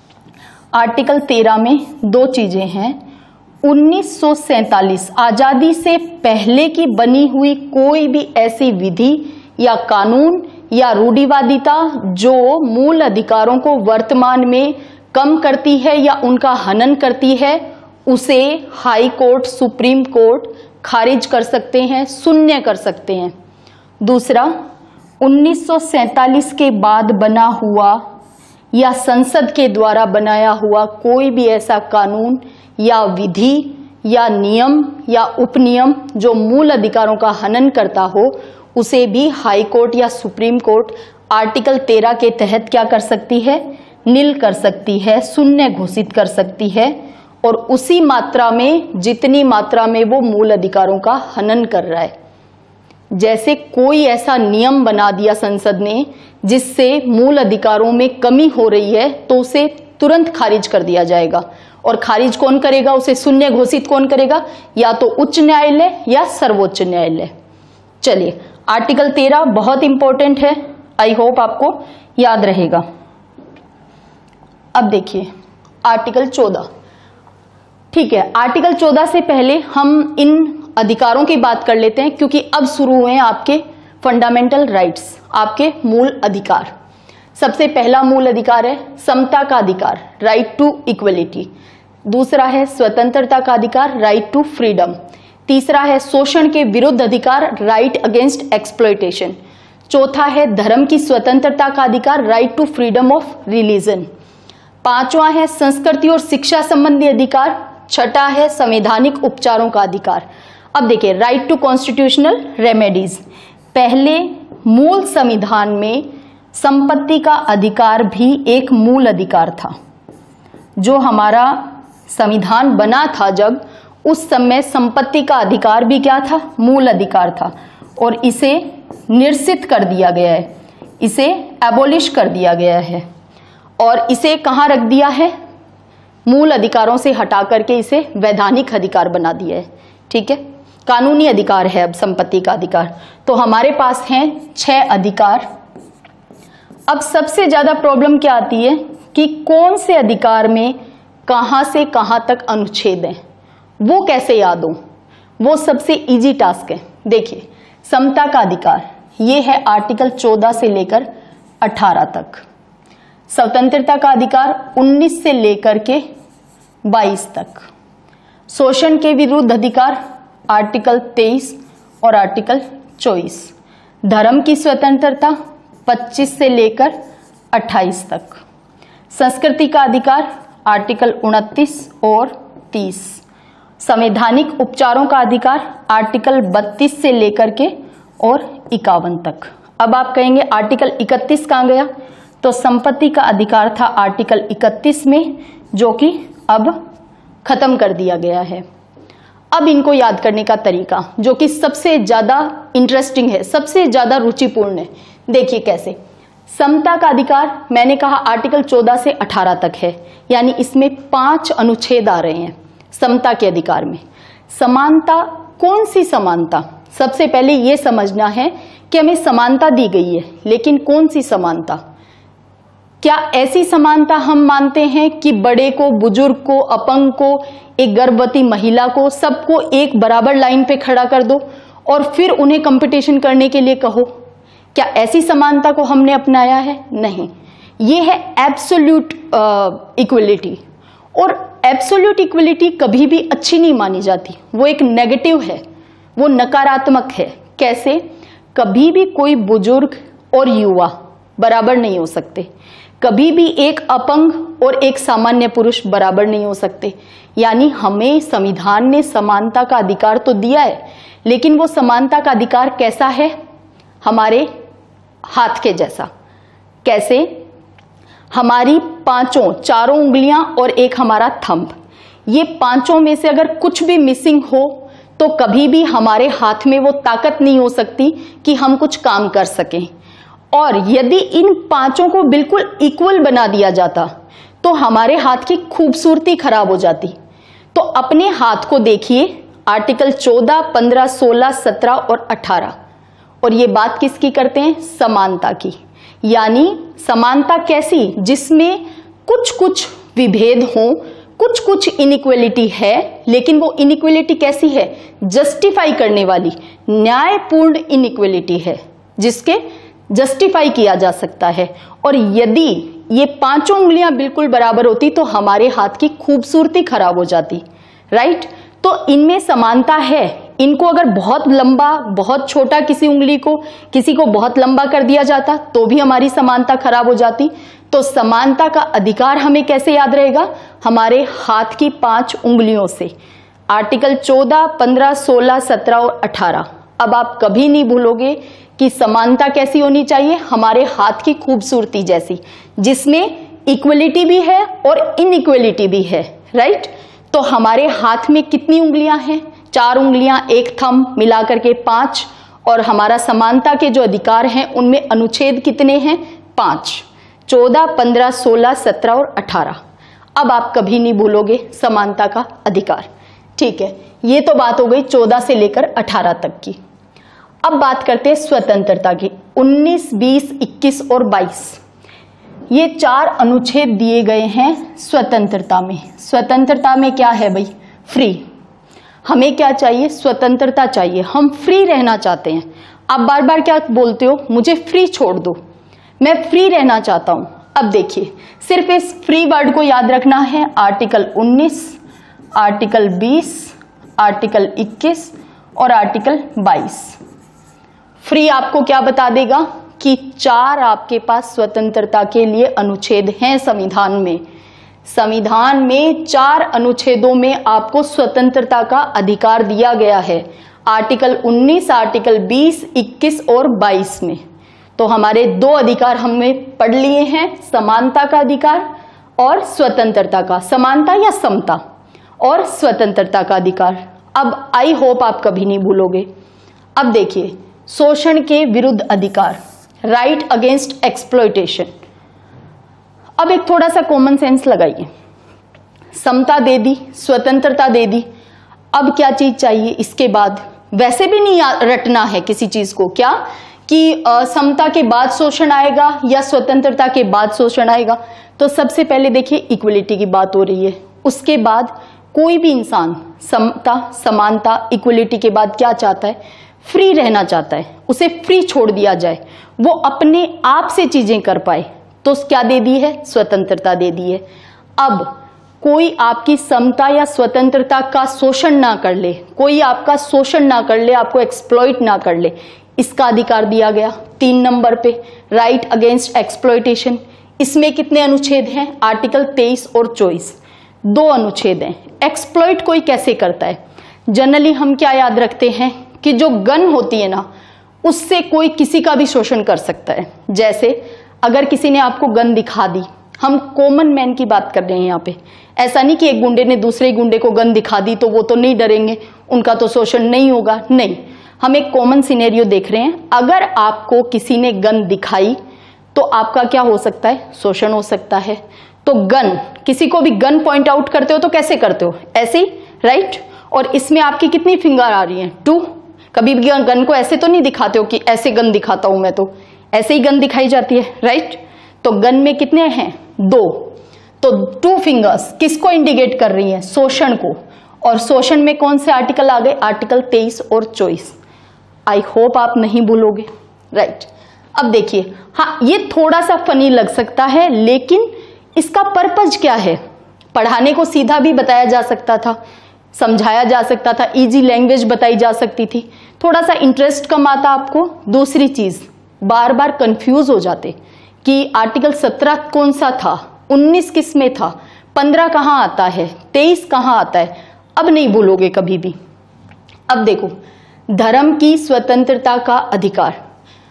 आर्टिकल तेरह में दो चीजें हैं। उन्नीस सौ सैंतालीस आजादी से पहले की बनी हुई कोई भी ऐसी विधि या कानून या रूढ़िवादिता जो मूल अधिकारों को वर्तमान में कम करती है या उनका हनन करती है, उसे हाई कोर्ट, सुप्रीम कोर्ट खारिज कर सकते हैं, शून्य कर सकते हैं। दूसरा, उन्नीस सौ सैंतालीस के बाद बना हुआ या संसद के द्वारा बनाया हुआ कोई भी ऐसा कानून या विधि या नियम या उपनियम जो मूल अधिकारों का हनन करता हो, उसे भी हाई कोर्ट या सुप्रीम कोर्ट आर्टिकल तेरह के तहत क्या कर सकती है, नील कर सकती है, शून्य घोषित कर सकती है। और उसी मात्रा में जितनी मात्रा में वो मूल अधिकारों का हनन कर रहा है। जैसे कोई ऐसा नियम बना दिया संसद ने जिससे मूल अधिकारों में कमी हो रही है, तो उसे तुरंत खारिज कर दिया जाएगा। और खारिज कौन करेगा, उसे शून्य घोषित कौन करेगा, या तो उच्च न्यायालय या सर्वोच्च न्यायालय। चलिए, आर्टिकल तेरह बहुत इंपॉर्टेंट है, आई होप आपको याद रहेगा। अब देखिए आर्टिकल चौदह। ठीक है, आर्टिकल चौदह से पहले हम इन अधिकारों की बात कर लेते हैं, क्योंकि अब शुरू हुए हैं आपके फंडामेंटल राइट्स, आपके मूल अधिकार। सबसे पहला मूल अधिकार है समता का अधिकार, राइट टू इक्वलिटी। दूसरा है स्वतंत्रता का अधिकार, राइट टू फ्रीडम। तीसरा है शोषण के विरुद्ध अधिकार, राइट अगेंस्ट एक्सप्लॉयटेशन। चौथा है धर्म की स्वतंत्रता का अधिकार, right to freedom of religion. पांचवा है संस्कृति और शिक्षा संबंधी अधिकार। छठा है संवैधानिक उपचारों का अधिकार। अब देखिए, राइट टू कॉन्स्टिट्यूशनल रेमेडीज। पहले मूल संविधान में संपत्ति का अधिकार भी एक मूल अधिकार था। जो हमारा संविधान बना था जब, उस समय संपत्ति का अधिकार भी क्या था, मूल अधिकार था। और इसे निरसित कर दिया गया है, इसे एबोलिश कर दिया गया है, और इसे कहाँ रख दिया है, मूल अधिकारों से हटा करके इसे वैधानिक अधिकार बना दिया है। ठीक है, कानूनी अधिकार है अब संपत्ति का अधिकार। तो हमारे पास हैं छह अधिकार। अब सबसे ज्यादा प्रॉब्लम क्या आती है कि कौन से अधिकार में कहां से कहां तक अनुच्छेद है, वो कैसे याद हो, वो सबसे इजी टास्क है। देखिए, समता का अधिकार ये है आर्टिकल चौदह से लेकर अठारह तक। स्वतंत्रता का अधिकार उन्नीस से लेकर के बाईस तक। शोषण के विरुद्ध अधिकार आर्टिकल तेईस और आर्टिकल चौबीस। धर्म की स्वतंत्रता पच्चीस से लेकर अट्ठाईस तक। संस्कृति का अधिकार आर्टिकल उनतीस और तीस। संवैधानिक उपचारों का अधिकार आर्टिकल बत्तीस से लेकर के और इक्यावन तक। अब आप कहेंगे आर्टिकल इकतीस कहाँ गया? तो संपत्ति का अधिकार था आर्टिकल इकतीस में, जो कि अब खत्म कर दिया गया है। अब इनको याद करने का तरीका जो कि सबसे ज्यादा इंटरेस्टिंग है, सबसे ज्यादा रुचिपूर्ण है। देखिए कैसे। समता का अधिकार मैंने कहा आर्टिकल चौदह से अठारह तक है, यानी इसमें पांच अनुच्छेद आ रहे हैं समता के अधिकार में। समानता, कौन सी समानता? सबसे पहले यह समझना है कि हमें समानता दी गई है, लेकिन कौन सी समानता? क्या ऐसी समानता हम मानते हैं कि बड़े को, बुजुर्ग को, अपंग को, एक गर्भवती महिला को, सबको एक बराबर लाइन पे खड़ा कर दो और फिर उन्हें कंपटीशन करने के लिए कहो? क्या ऐसी समानता को हमने अपनाया है? नहीं। ये है एब्सोल्यूट इक्वलिटी, और एब्सोल्यूट इक्वलिटी कभी भी अच्छी नहीं मानी जाती। वो एक नेगेटिव है, वो नकारात्मक है। कैसे? कभी भी कोई बुजुर्ग और युवा बराबर नहीं हो सकते, कभी भी एक अपंग और एक सामान्य पुरुष बराबर नहीं हो सकते। यानी हमें संविधान ने समानता का अधिकार तो दिया है, लेकिन वो समानता का अधिकार कैसा है? हमारे हाथ के जैसा। कैसे? हमारी पांचों, चारों उंगलियां और एक हमारा थंब, ये पांचों में से अगर कुछ भी मिसिंग हो तो कभी भी हमारे हाथ में वो ताकत नहीं हो सकती कि हम कुछ काम कर सकें। और यदि इन पांचों को बिल्कुल इक्वल बना दिया जाता तो हमारे हाथ की खूबसूरती खराब हो जाती। तो अपने हाथ को देखिए, आर्टिकल चौदह, पंद्रह, सोलह, सत्रह और अठारह, और ये बात किसकी करते हैं? समानता की। यानी समानता कैसी? जिसमें कुछ कुछ विभेद हो, कुछ कुछ इनइक्वलिटी है, लेकिन वो इनइक्वलिटी कैसी है? जस्टिफाई करने वाली, न्यायपूर्ण इनइक्वलिटी है, जिसके जस्टिफाई किया जा सकता है। और यदि ये पांचों उंगलियां बिल्कुल बराबर होती तो हमारे हाथ की खूबसूरती खराब हो जाती, राइट? तो इनमें समानता है। इनको अगर बहुत लंबा, बहुत छोटा किसी उंगली को, किसी को बहुत लंबा कर दिया जाता तो भी हमारी समानता खराब हो जाती। तो समानता का अधिकार हमें कैसे याद रहेगा? हमारे हाथ की पांच उंगलियों से। आर्टिकल चौदह, पंद्रह, सोलह, सत्रह और अठारह। अब आप कभी नहीं भूलोगे कि समानता कैसी होनी चाहिए? हमारे हाथ की खूबसूरती जैसी, जिसमें इक्वलिटी भी है और इनइक्वलिटी भी है, राइट? तो हमारे हाथ में कितनी उंगलियां हैं? चार उंगलियां, एक थंब, मिलाकर के पांच। और हमारा समानता के जो अधिकार हैं उनमें अनुच्छेद कितने हैं? पांच। चौदह, पंद्रह, सोलह, सत्रह और अठारह। अब आप कभी नहीं भूलोगे समानता का अधिकार। ठीक है, ये तो बात हो गई चौदह से लेकर अठारह तक की। अब बात करते हैं स्वतंत्रता की। उन्नीस, बीस, इक्कीस और बाईस, ये चार अनुच्छेद दिए गए हैं स्वतंत्रता में। स्वतंत्रता में क्या है भाई? फ्री। हमें क्या चाहिए? स्वतंत्रता चाहिए, हम फ्री रहना चाहते हैं। आप बार बार क्या बोलते हो? मुझे फ्री छोड़ दो, मैं फ्री रहना चाहता हूं। अब देखिए, सिर्फ इस फ्री वर्ड को याद रखना है। आर्टिकल उन्नीस, आर्टिकल बीस, आर्टिकल इक्कीस और आर्टिकल बाईस। फ्री आपको क्या बता देगा कि चार आपके पास स्वतंत्रता के लिए अनुच्छेद हैं संविधान में। संविधान में चार अनुच्छेदों में आपको स्वतंत्रता का अधिकार दिया गया है। आर्टिकल उन्नीस, आर्टिकल बीस, इक्कीस और बाईस में। तो हमारे दो अधिकार हमने पढ़ लिए हैं, समानता का अधिकार और स्वतंत्रता का। समानता या समता और स्वतंत्रता का अधिकार। अब आई होप आप कभी नहीं भूलोगे। अब देखिए, शोषण के विरुद्ध अधिकार, राइट अगेंस्ट एक्सप्लॉयटेशन। अब एक थोड़ा सा कॉमन सेंस लगाइए। समता दे दी, स्वतंत्रता दे दी, अब क्या चीज चाहिए इसके बाद? वैसे भी नहीं रटना है किसी चीज को, क्या कि आ, समता के बाद शोषण आएगा या स्वतंत्रता के बाद शोषण आएगा। तो सबसे पहले देखिए, इक्वलिटी की बात हो रही है। उसके बाद कोई भी इंसान समता, समानता, इक्वलिटी के बाद क्या चाहता है? फ्री रहना चाहता है, उसे फ्री छोड़ दिया जाए, वो अपने आप से चीजें कर पाए। तो क्या दे दी है? स्वतंत्रता दे दी है। अब कोई आपकी समता या स्वतंत्रता का शोषण ना कर ले, कोई आपका शोषण ना कर ले, आपको एक्सप्लॉइट ना कर ले, इसका अधिकार दिया गया। तीन नंबर पे राइट अगेंस्ट एक्सप्लॉइटेशन, इसमें कितने अनुच्छेद हैं? आर्टिकल तेईस और चौबीस, दो अनुच्छेद हैं। एक्सप्लॉइट कोई कैसे करता है? जनरली हम क्या याद रखते हैं कि जो गन होती है ना, उससे कोई किसी का भी शोषण कर सकता है। जैसे अगर किसी ने आपको गन दिखा दी, हम कॉमन मैन की बात कर रहे हैं यहाँ पे, ऐसा नहीं कि एक गुंडे ने दूसरे गुंडे को गन दिखा दी तो वो तो नहीं डरेंगे, उनका तो शोषण नहीं होगा, नहीं, हम एक कॉमन सिनेरियो देख रहे हैं। अगर आपको किसी ने गन दिखाई तो आपका क्या हो सकता है? शोषण हो सकता है। तो गन, किसी को भी गन पॉइंट आउट करते हो तो कैसे करते हो? ऐसे ही, राइट। और इसमें आपकी कितनी फिंगर आ रही है? टू। कभी भी गन को ऐसे तो नहीं दिखाते हो कि ऐसे गन दिखाता हूं मैं, तो ऐसे ही गन दिखाई जाती है, राइट। तो गन में कितने हैं? दो। तो टू फिंगर्स किसको इंडिकेट कर रही है? शोषण को। और शोषण में कौन से आर्टिकल आ गए? आर्टिकल तेईस और चौबीस। आई होप आप नहीं भूलोगे, राइट। अब देखिए, हाँ ये थोड़ा सा फनी लग सकता है, लेकिन इसका पर्पज क्या है? पढ़ाने को सीधा भी बताया जा सकता था, समझाया जा सकता था, इजी लैंग्वेज बताई जा सकती थी, थोड़ा सा इंटरेस्ट कम आता आपको। दूसरी चीज, बार बार कंफ्यूज हो जाते कि आर्टिकल सत्रह कौन सा था, उन्नीस किस में था, पंद्रह कहां आता है, तेईस कहां आता है। अब नहीं भूलोगे कभी भी। अब देखो, धर्म की स्वतंत्रता का अधिकार,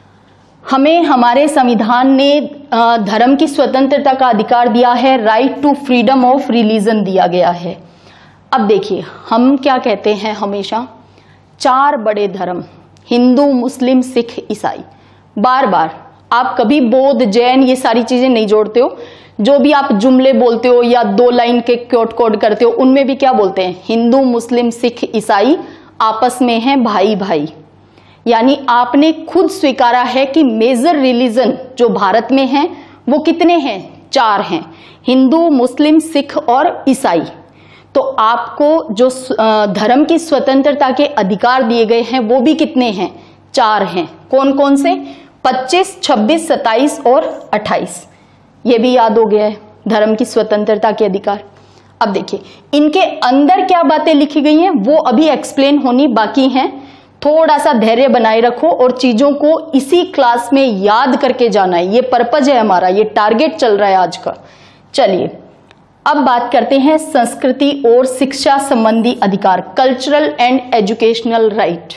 हमें हमारे संविधान ने धर्म की स्वतंत्रता का अधिकार दिया है, right to freedom of religion दिया गया है। अब देखिए, हम क्या कहते हैं हमेशा, चार बड़े धर्म, हिंदू, मुस्लिम, सिख, ईसाई। बार बार आप कभी बौद्ध, जैन ये सारी चीजें नहीं जोड़ते हो। जो भी आप जुमले बोलते हो या दो लाइन के क्योट कोड करते हो, उनमें भी क्या बोलते हैं? हिंदू, मुस्लिम, सिख, ईसाई आपस में हैं भाई भाई। यानी आपने खुद स्वीकारा है कि मेजर रिलीजन जो भारत में हैं वो कितने हैं? चार हैं, हिंदू, मुस्लिम, सिख और ईसाई। तो आपको जो धर्म की स्वतंत्रता के अधिकार दिए गए हैं वो भी कितने हैं? चार हैं। कौन कौन से? पच्चीस, छब्बीस, सत्ताईस और अट्ठाईस। ये भी याद हो गया है, धर्म की स्वतंत्रता के अधिकार। अब देखिए, इनके अंदर क्या बातें लिखी गई हैं वो अभी एक्सप्लेन होनी बाकी हैं। थोड़ा सा धैर्य बनाए रखो और चीजों को इसी क्लास में याद करके जाना है, ये पर्पज है हमारा, ये टारगेट चल रहा है आज का। चलिए अब बात करते हैं संस्कृति और शिक्षा संबंधी अधिकार, कल्चरल एंड एजुकेशनल राइट।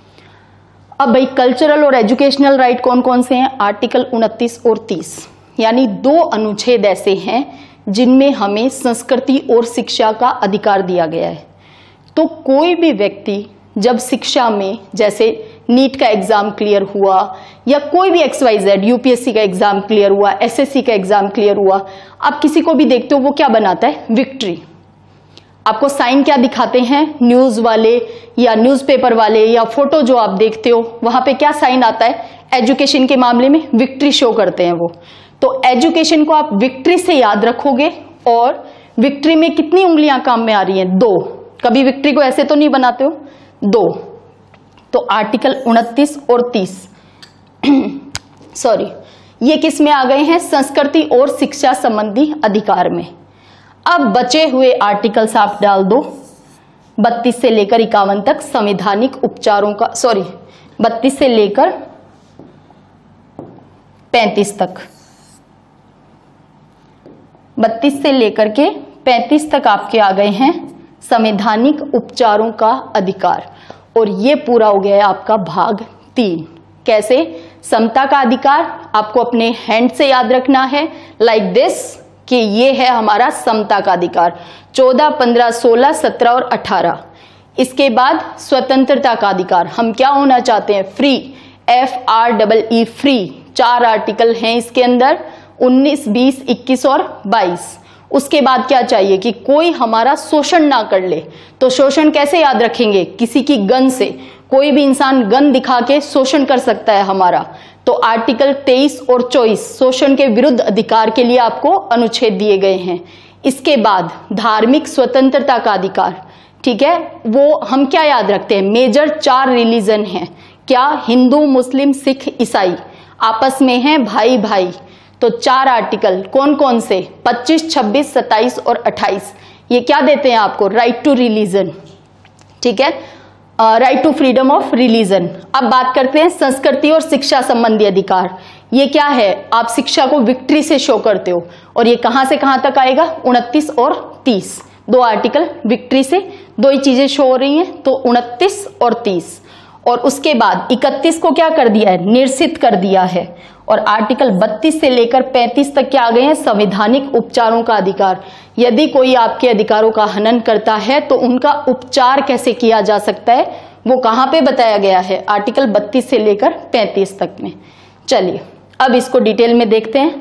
अब भाई कल्चरल और एजुकेशनल राइट कौन कौन से हैं? आर्टिकल उनतीस और तीस, यानी दो अनुच्छेद ऐसे हैं जिनमें हमें संस्कृति और शिक्षा का अधिकार दिया गया है। तो कोई भी व्यक्ति जब शिक्षा में, जैसे नीट का एग्जाम क्लियर हुआ या कोई भी एक्स वाई जेड, यूपीएससी का एग्जाम क्लियर हुआ, एसएससी का एग्जाम क्लियर हुआ, आप किसी को भी देखते हो वो क्या बनाता है? विक्ट्री। आपको साइन क्या दिखाते हैं? न्यूज वाले या न्यूज़पेपर वाले या फोटो जो आप देखते हो वहां पे क्या साइन आता है? एजुकेशन के मामले में विक्ट्री शो करते हैं वो। तो एजुकेशन को आप विक्ट्री से याद रखोगे। और विक्ट्री में कितनी उंगलियां काम में आ रही हैं? दो। कभी विक्ट्री को ऐसे तो नहीं बनाते हो, दो। तो आर्टिकल उनतीस और तीस सॉरी, ये किस में आ गए हैं? संस्कृति और शिक्षा संबंधी अधिकार में। अब बचे हुए आर्टिकल्स आप डाल दो, बत्तीस से लेकर इक्यावन तक संवैधानिक उपचारों का, सॉरी बत्तीस से लेकर पैंतीस तक, बत्तीस से लेकर के पैंतीस तक आपके आ गए हैं संवैधानिक उपचारों का अधिकार। और ये पूरा हो गया है आपका भाग तीन। कैसे? समता का अधिकार आपको अपने हैंड से याद रखना है, लाइक दिस, कि ये है हमारा समता का अधिकार, चौदह, पंद्रह, सोलह, सत्रह और अठारह। इसके बाद स्वतंत्रता का अधिकार, हम क्या होना चाहते हैं? Free, F R double E, free. चार आर्टिकल हैं इसके अंदर, उन्नीस, बीस, इक्कीस और बाईस। उसके बाद क्या चाहिए? कि कोई हमारा शोषण ना कर ले। तो शोषण कैसे याद रखेंगे? किसी की गन से, कोई भी इंसान गन दिखा के शोषण कर सकता है हमारा। तो आर्टिकल तेईस और चौबीस शोषण के विरुद्ध अधिकार के लिए आपको अनुच्छेद दिए गए हैं। इसके बाद धार्मिक स्वतंत्रता का अधिकार, ठीक है, वो हम क्या याद रखते हैं? मेजर चार रिलीजन हैं, क्या? हिंदू, मुस्लिम, सिख, ईसाई आपस में हैं भाई भाई। तो चार आर्टिकल कौन कौन से, पच्चीस, छब्बीस, सत्ताईस और अट्ठाईस, ये क्या देते हैं आपको, राइट टू रिलीजन, ठीक है, right to freedom of religion. अब बात करते हैं संस्कृति और शिक्षा संबंधी अधिकार। ये क्या है, आप शिक्षा को विक्ट्री से शो करते हो, और ये कहां से कहां तक आएगा, उनतीस और तीस, दो आर्टिकल विक्ट्री से, दो ही चीजें शो हो रही हैं, तो उनतीस और तीस। और उसके बाद इकतीस को क्या कर दिया है, निरसित कर दिया है। और आर्टिकल बत्तीस से लेकर पैंतीस तक क्या आ गए हैं, संवैधानिक उपचारों का अधिकार। यदि कोई आपके अधिकारों का हनन करता है तो उनका उपचार कैसे किया जा सकता है, वो कहां पे बताया गया है, आर्टिकल बत्तीस से लेकर पैंतीस तक में। चलिए अब इसको डिटेल में देखते हैं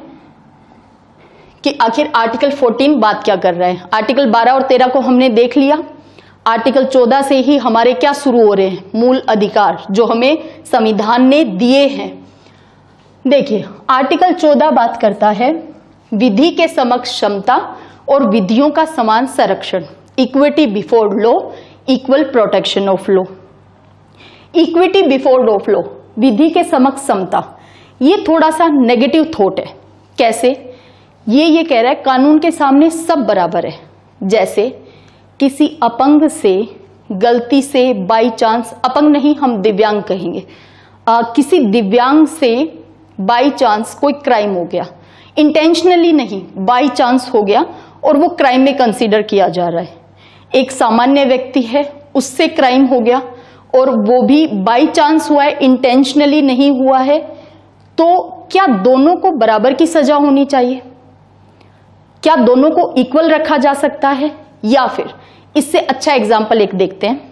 कि आखिर आर्टिकल चौदह बात क्या कर रहा है। आर्टिकल बारह और तेरह को हमने देख लिया। आर्टिकल चौदह से ही हमारे क्या शुरू हो रहे हैं, मूल अधिकार जो हमें संविधान ने दिए हैं। देखिए आर्टिकल चौदह बात करता है विधि के समक्ष क्षमता और विधियों का समान संरक्षण, equity before law, equal protection of law. Equity before of law, विधि के समक्ष समता, ये थोड़ा सा नेगेटिव थॉट है। कैसे, ये ये कह रहा है कानून के सामने सब बराबर है। जैसे किसी अपंग से गलती से बाई चांस, अपंग नहीं हम दिव्यांग कहेंगे, आ, किसी दिव्यांग से बाई चांस कोई क्राइम हो गया, इंटेंशनली नहीं, बाई चांस हो गया और वो क्राइम में कंसीडर किया जा रहा है। एक सामान्य व्यक्ति है, उससे क्राइम हो गया और वो भी बाई चांस हुआ है, इंटेंशनली नहीं हुआ है, तो क्या दोनों को बराबर की सजा होनी चाहिए? क्या दोनों को इक्वल रखा जा सकता है? या फिर इससे अच्छा एग्जाम्पल एक देखते हैं।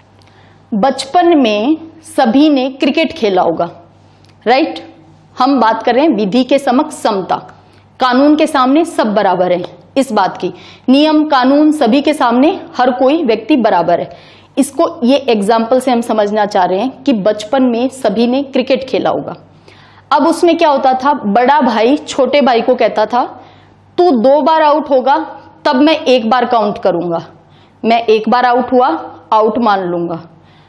बचपन में सभी ने क्रिकेट खेला होगा, राइट? हम बात कर रहे हैं विधि के समक्ष समता, कानून के सामने सब बराबर हैं, इस बात की, नियम कानून सभी के सामने हर कोई व्यक्ति बराबर है। इसको ये एग्जाम्पल से हम समझना चाह रहे हैं कि बचपन में सभी ने क्रिकेट खेला होगा। अब उसमें क्या होता था, बड़ा भाई छोटे भाई को कहता था तू दो बार आउट होगा तब मैं एक बार काउंट करूंगा, मैं एक बार आउट हुआ आउट मान लूंगा,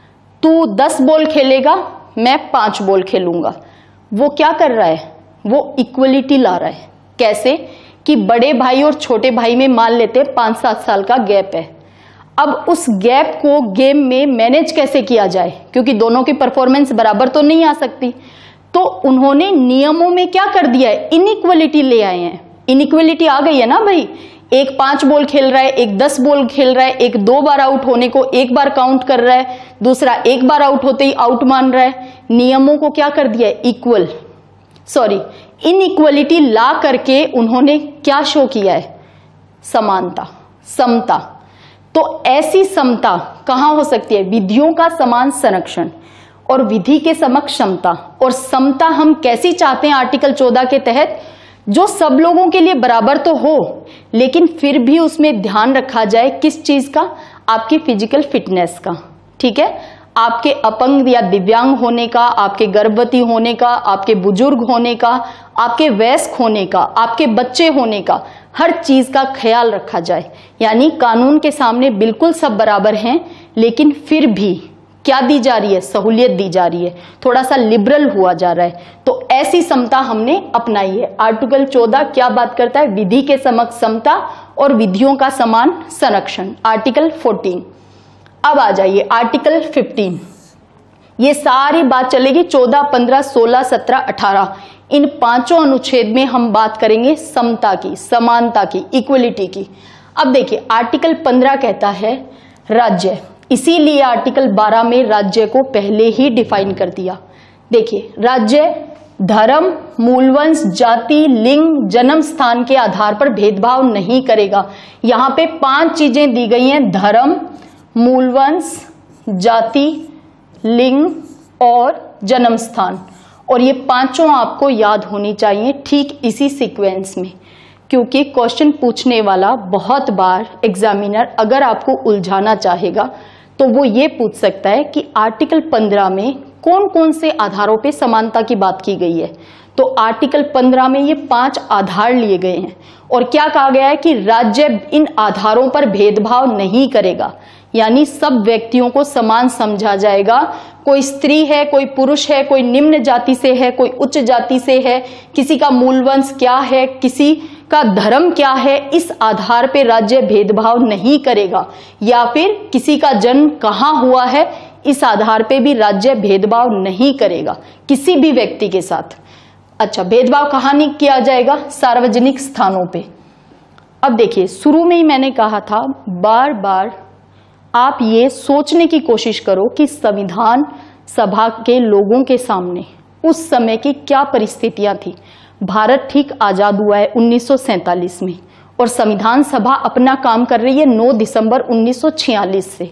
तू दस बॉल खेलेगा मैं पांच बॉल खेलूंगा। वो क्या कर रहा है, वो इक्वलिटी ला रहा है। कैसे कि बड़े भाई और छोटे भाई में मान लेते पांच सात साल का गैप है। अब उस गैप को गेम में मैनेज कैसे किया जाए, क्योंकि दोनों की परफॉर्मेंस बराबर तो नहीं आ सकती, तो उन्होंने नियमों में क्या कर दिया है, इनइक्वलिटी ले आए हैं। इनइक्वलिटी आ गई है ना भाई, एक पांच बॉल खेल रहा है, एक दस बॉल खेल रहा है, एक दो बार आउट होने को एक बार काउंट कर रहा है, दूसरा एक बार आउट होते ही आउट मान रहा है। नियमों को क्या कर दिया है, इक्वल, सॉरी इनइक्वलिटी ला करके उन्होंने क्या शो किया है, समानता, समता। तो ऐसी समता कहां हो सकती है, विधियों का समान संरक्षण और विधि के समक्ष क्षमता। और समता हम कैसी चाहते हैं आर्टिकल चौदह के तहत, जो सब लोगों के लिए बराबर तो हो लेकिन फिर भी उसमें ध्यान रखा जाए किस चीज का, आपकी फिजिकल फिटनेस का, ठीक है, आपके अपंग या दिव्यांग होने का, आपके गर्भवती होने का, आपके बुजुर्ग होने का, आपके वयस्क होने का, आपके बच्चे होने का, हर चीज का ख्याल रखा जाए। यानी कानून के सामने बिल्कुल सब बराबर हैं लेकिन फिर भी क्या दी जा रही है, सहूलियत दी जा रही है, थोड़ा सा लिबरल हुआ जा रहा है। तो ऐसी समता हमने अपनाई है। आर्टिकल चौदह क्या बात करता है, विधि के समक्ष समता और विधियों का समान संरक्षण, आर्टिकल चौदह। अब आ जाइए आर्टिकल पंद्रह, ये सारी बात चलेगी चौदह, पंद्रह, सोलह, सत्रह, अठारह, इन पांचों अनुच्छेद में हम बात करेंगे समता की, समानता की, इक्वलिटी की। अब देखिए आर्टिकल पंद्रह कहता है राज्य, इसीलिए आर्टिकल बारह में राज्य को पहले ही डिफाइन कर दिया। देखिए राज्य धर्म, मूलवंश, जाति, लिंग, जन्म स्थान के आधार पर भेदभाव नहीं करेगा। यहां पे पांच चीजें दी गई हैं, धर्म, मूलवंश, जाति, लिंग और जन्म स्थान, और ये पांचों आपको याद होनी चाहिए ठीक इसी सीक्वेंस में, क्योंकि क्वेश्चन पूछने वाला बहुत बार एग्जामिनर अगर आपको उलझाना चाहेगा तो वो ये पूछ सकता है कि आर्टिकल पंद्रह में कौन कौन से आधारों पे समानता की बात की गई है। तो आर्टिकल पंद्रह में ये पांच आधार लिए गए हैं और क्या कहा गया है कि राज्य इन आधारों पर भेदभाव नहीं करेगा। यानी सब व्यक्तियों को समान समझा जाएगा। कोई स्त्री है, कोई पुरुष है, कोई निम्न जाति से है, कोई उच्च जाति से है, किसी का मूल वंश क्या है, किसी का धर्म क्या है, इस आधार पे राज्य भेदभाव नहीं करेगा। या फिर किसी का जन्म कहाँ हुआ है, इस आधार पे भी राज्य भेदभाव नहीं करेगा किसी भी व्यक्ति के साथ। अच्छा, भेदभाव कहाँ नहीं किया जाएगा? सार्वजनिक स्थानों पे। अब देखिए, शुरू में ही मैंने कहा था, बार बार आप ये सोचने की कोशिश करो कि संविधान सभा के लोगों के सामने उस समय की क्या परिस्थितियां थी। भारत ठीक आजाद हुआ है उन्नीस सौ सैंतालीस में और संविधान सभा अपना काम कर रही है नौ दिसंबर उन्नीस सौ छियालीस से।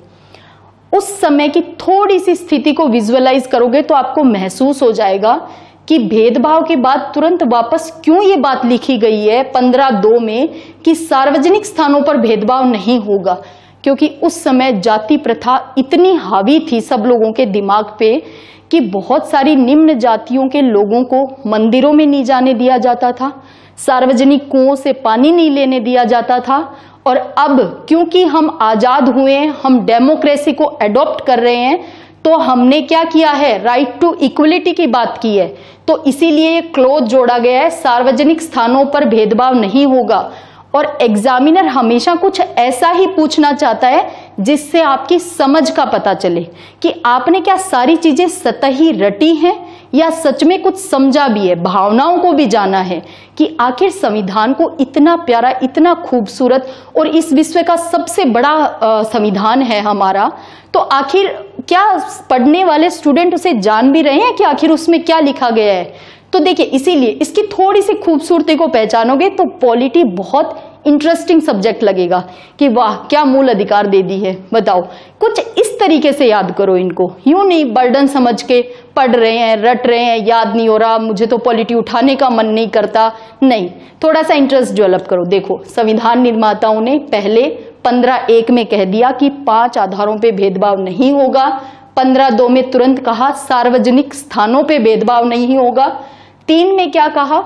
उस समय की थोड़ी सी स्थिति को विजुअलाइज करोगे तो आपको महसूस हो जाएगा कि भेदभाव के बाद तुरंत वापस क्यों ये बात लिखी गई है पंद्रह दो में कि सार्वजनिक स्थानों पर भेदभाव नहीं होगा। क्योंकि उस समय जाति प्रथा इतनी हावी थी सब लोगों के दिमाग पे कि बहुत सारी निम्न जातियों के लोगों को मंदिरों में नहीं जाने दिया जाता था, सार्वजनिक कुओं से पानी नहीं लेने दिया जाता था। और अब क्योंकि हम आजाद हुए हैं, हम डेमोक्रेसी को एडॉप्ट कर रहे हैं, तो हमने क्या किया है, राइट टू इक्वलिटी की बात की है। तो इसीलिए ये क्लोज जोड़ा गया है, सार्वजनिक स्थानों पर भेदभाव नहीं होगा। और एग्जामिनर हमेशा कुछ ऐसा ही पूछना चाहता है जिससे आपकी समझ का पता चले कि आपने क्या सारी चीजें सतही रटी हैं या सच में कुछ समझा भी है, भावनाओं को भी जाना है कि आखिर संविधान को इतना प्यारा, इतना खूबसूरत और इस विश्व का सबसे बड़ा संविधान है हमारा, तो आखिर क्या पढ़ने वाले स्टूडेंट उसे जान भी रहे हैं कि आखिर उसमें क्या लिखा गया है। तो देखिए, इसीलिए इसकी थोड़ी सी खूबसूरती को पहचानोगे तो पॉलिटी बहुत इंटरेस्टिंग सब्जेक्ट लगेगा कि वाह क्या मूल अधिकार दे दी है। बताओ, कुछ इस तरीके से याद करो इनको, यूं नहीं बर्डन समझ के पढ़ रहे हैं, रट रहे हैं, याद नहीं हो रहा, मुझे तो पॉलिटी उठाने का मन नहीं करता। नहीं, थोड़ा सा इंटरेस्ट डेवलप करो। देखो, संविधान निर्माताओं ने पहले पंद्रह एक में कह दिया कि पांच आधारों पे भेदभाव नहीं होगा। पंद्रह दो में तुरंत कहा सार्वजनिक स्थानों पे भेदभाव नहीं होगा। तीन में क्या कहा,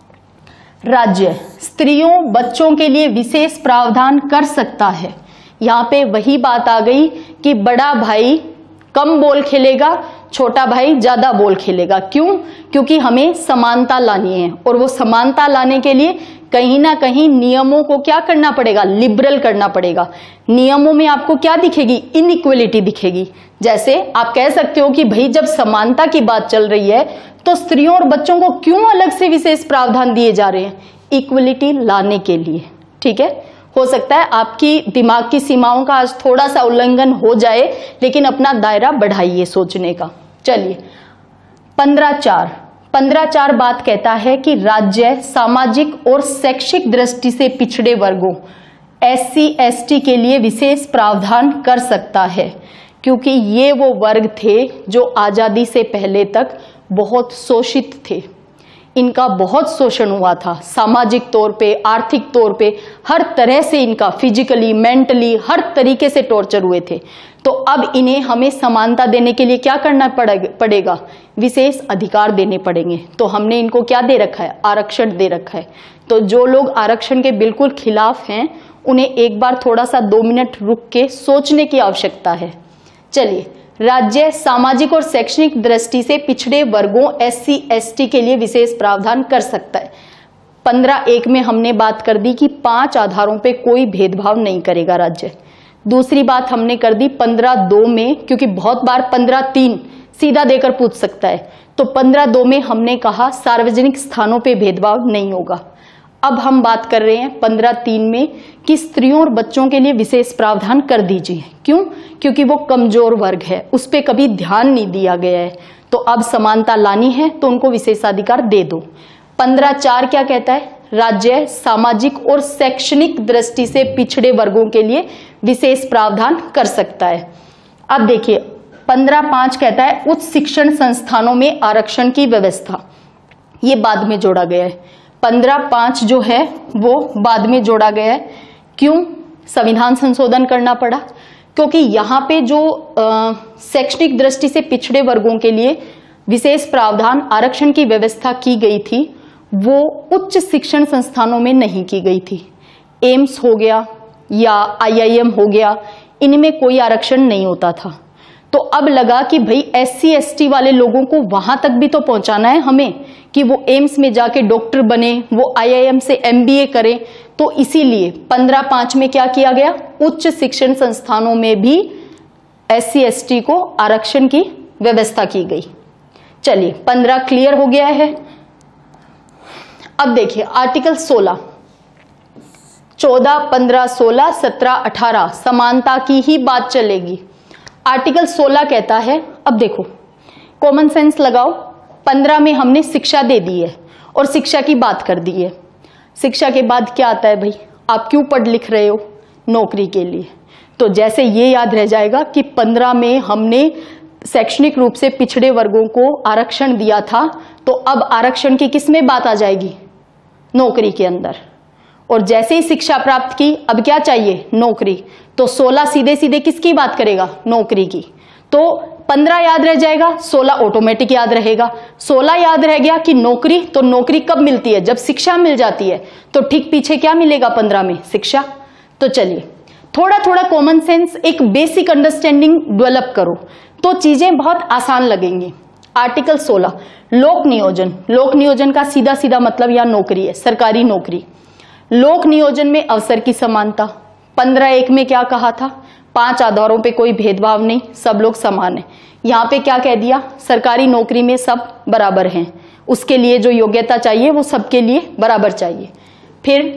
राज्य स्त्रियों बच्चों के लिए विशेष प्रावधान कर सकता है। यहाँ पे वही बात आ गई कि बड़ा भाई कम बॉल खेलेगा, छोटा भाई ज्यादा बॉल खेलेगा। क्यों? क्योंकि हमें समानता लानी है और वो समानता लाने के लिए कहीं ना कहीं नियमों को क्या करना पड़ेगा, लिबरल करना पड़ेगा। नियमों में आपको क्या दिखेगी, इनइक्वलिटी दिखेगी। जैसे आप कह सकते हो कि भाई जब समानता की बात चल रही है तो स्त्रियों और बच्चों को क्यों अलग से विशेष प्रावधान दिए जा रहे हैं, इक्वलिटी लाने के लिए। ठीक है, हो सकता है आपकी दिमाग की सीमाओं का आज थोड़ा सा उल्लंघन हो जाए, लेकिन अपना दायरा बढ़ाइए सोचने का। चलिए, पंद्रह चार पंद्रह चार बात कहता है कि राज्य सामाजिक और शैक्षिक दृष्टि से पिछड़े वर्गों एस सी एस टी के लिए विशेष प्रावधान कर सकता है, क्योंकि ये वो वर्ग थे जो आजादी से पहले तक बहुत शोषित थे। इनका बहुत शोषण हुआ था, सामाजिक तौर पे, आर्थिक तौर पे, हर तरह से इनका फिजिकली, मेंटली, हर तरीके से टॉर्चर हुए थे। तो अब इन्हें हमें समानता देने के लिए क्या करना पड़ेगा, विशेष अधिकार देने पड़ेंगे। तो हमने इनको क्या दे रखा है, आरक्षण दे रखा है। तो जो लोग आरक्षण के बिल्कुल खिलाफ हैं उन्हें एक बार थोड़ा सा दो मिनट रुक के सोचने की आवश्यकता है। चलिए, राज्य सामाजिक और शैक्षणिक दृष्टि से पिछड़े वर्गों एस सी एस टी के लिए विशेष प्रावधान कर सकता है। पंद्रह एक में हमने बात कर दी कि पांच आधारों पे कोई भेदभाव नहीं करेगा राज्य। दूसरी बात हमने कर दी पंद्रह दो में, क्योंकि बहुत बार पंद्रह तीन सीधा देकर पूछ सकता है, तो पंद्रह दो में हमने कहा सार्वजनिक स्थानों पे भेदभाव नहीं होगा। अब हम बात कर रहे हैं पंद्रह तीन में कि स्त्रियों और बच्चों के लिए विशेष प्रावधान कर दीजिए। क्यों? क्योंकि वो कमजोर वर्ग है, उस पर कभी ध्यान नहीं दिया गया है। तो अब समानता लानी है तो उनको विशेषाधिकार दे दो। पंद्रह चार क्या कहता है, राज्य सामाजिक और शैक्षणिक दृष्टि से पिछड़े वर्गों के लिए विशेष प्रावधान कर सकता है। अब देखिए, पंद्रह पांच कहता है उच्च शिक्षण संस्थानों में आरक्षण की व्यवस्था, ये बाद में जोड़ा गया है। पंद्रह पांच जो है वो बाद में जोड़ा गया है। क्यों संविधान संशोधन करना पड़ा? क्योंकि यहाँ पे जो शैक्षणिक दृष्टि से पिछड़े वर्गों के लिए विशेष प्रावधान आरक्षण की व्यवस्था की गई थी वो उच्च शिक्षण संस्थानों में नहीं की गई थी। एम्स हो गया या आई आई एम हो गया, इनमें कोई आरक्षण नहीं होता था। तो अब लगा कि भाई एस सी एस टी वाले लोगों को वहां तक भी तो पहुंचाना है हमें कि वो एम्स में जाके डॉक्टर बने, वो आई आई एम से एम बी ए करें। तो इसीलिए पंद्रह पांच में क्या किया गया, उच्च शिक्षण संस्थानों में भी एस सी एस टी को आरक्षण की व्यवस्था की गई। चलिए पंद्रह क्लियर हो गया है। अब देखिए आर्टिकल सोलह, चौदह, पंद्रह, सोलह, सत्रह, अठारह समानता की ही बात चलेगी। आर्टिकल सोलह कहता है, अब देखो कॉमन सेंस लगाओ, पंद्रह में हमने शिक्षा दे दी है और शिक्षा की बात कर दी है। शिक्षा के बाद क्या आता है भाई, आप क्यों पढ़ लिख रहे हो, नौकरी के लिए। तो जैसे ये याद रह जाएगा कि पंद्रह में हमने शैक्षणिक रूप से पिछड़े वर्गों को आरक्षण दिया था, तो अब आरक्षण की किस में बात आ जाएगी, नौकरी के अंदर। और जैसे ही शिक्षा प्राप्त की, अब क्या चाहिए, नौकरी। तो सोलह सीधे सीधे किसकी बात करेगा, नौकरी की। तो पंद्रह याद रह जाएगा, सोलह ऑटोमेटिक याद रहेगा। सोलह याद रह गया कि नौकरी, तो नौकरी कब मिलती है, जब शिक्षा मिल जाती है। तो ठीक पीछे क्या मिलेगा पंद्रह में, शिक्षा। तो चलिए थोड़ा थोड़ा कॉमन सेंस, एक बेसिक अंडरस्टैंडिंग डेवलप करो तो चीजें बहुत आसान लगेंगी। आर्टिकल सोलह, लोक नियोजन। लोक नियोजन का सीधा सीधा मतलब यह नौकरी है, सरकारी नौकरी। लोक नियोजन में अवसर की समानता। पंद्रह एक में क्या कहा था, पांच आधारों पे कोई भेदभाव नहीं, सब लोग समान हैं। यहाँ पे क्या कह दिया, सरकारी नौकरी में सब बराबर हैं, उसके लिए जो योग्यता चाहिए वो सबके लिए बराबर चाहिए। फिर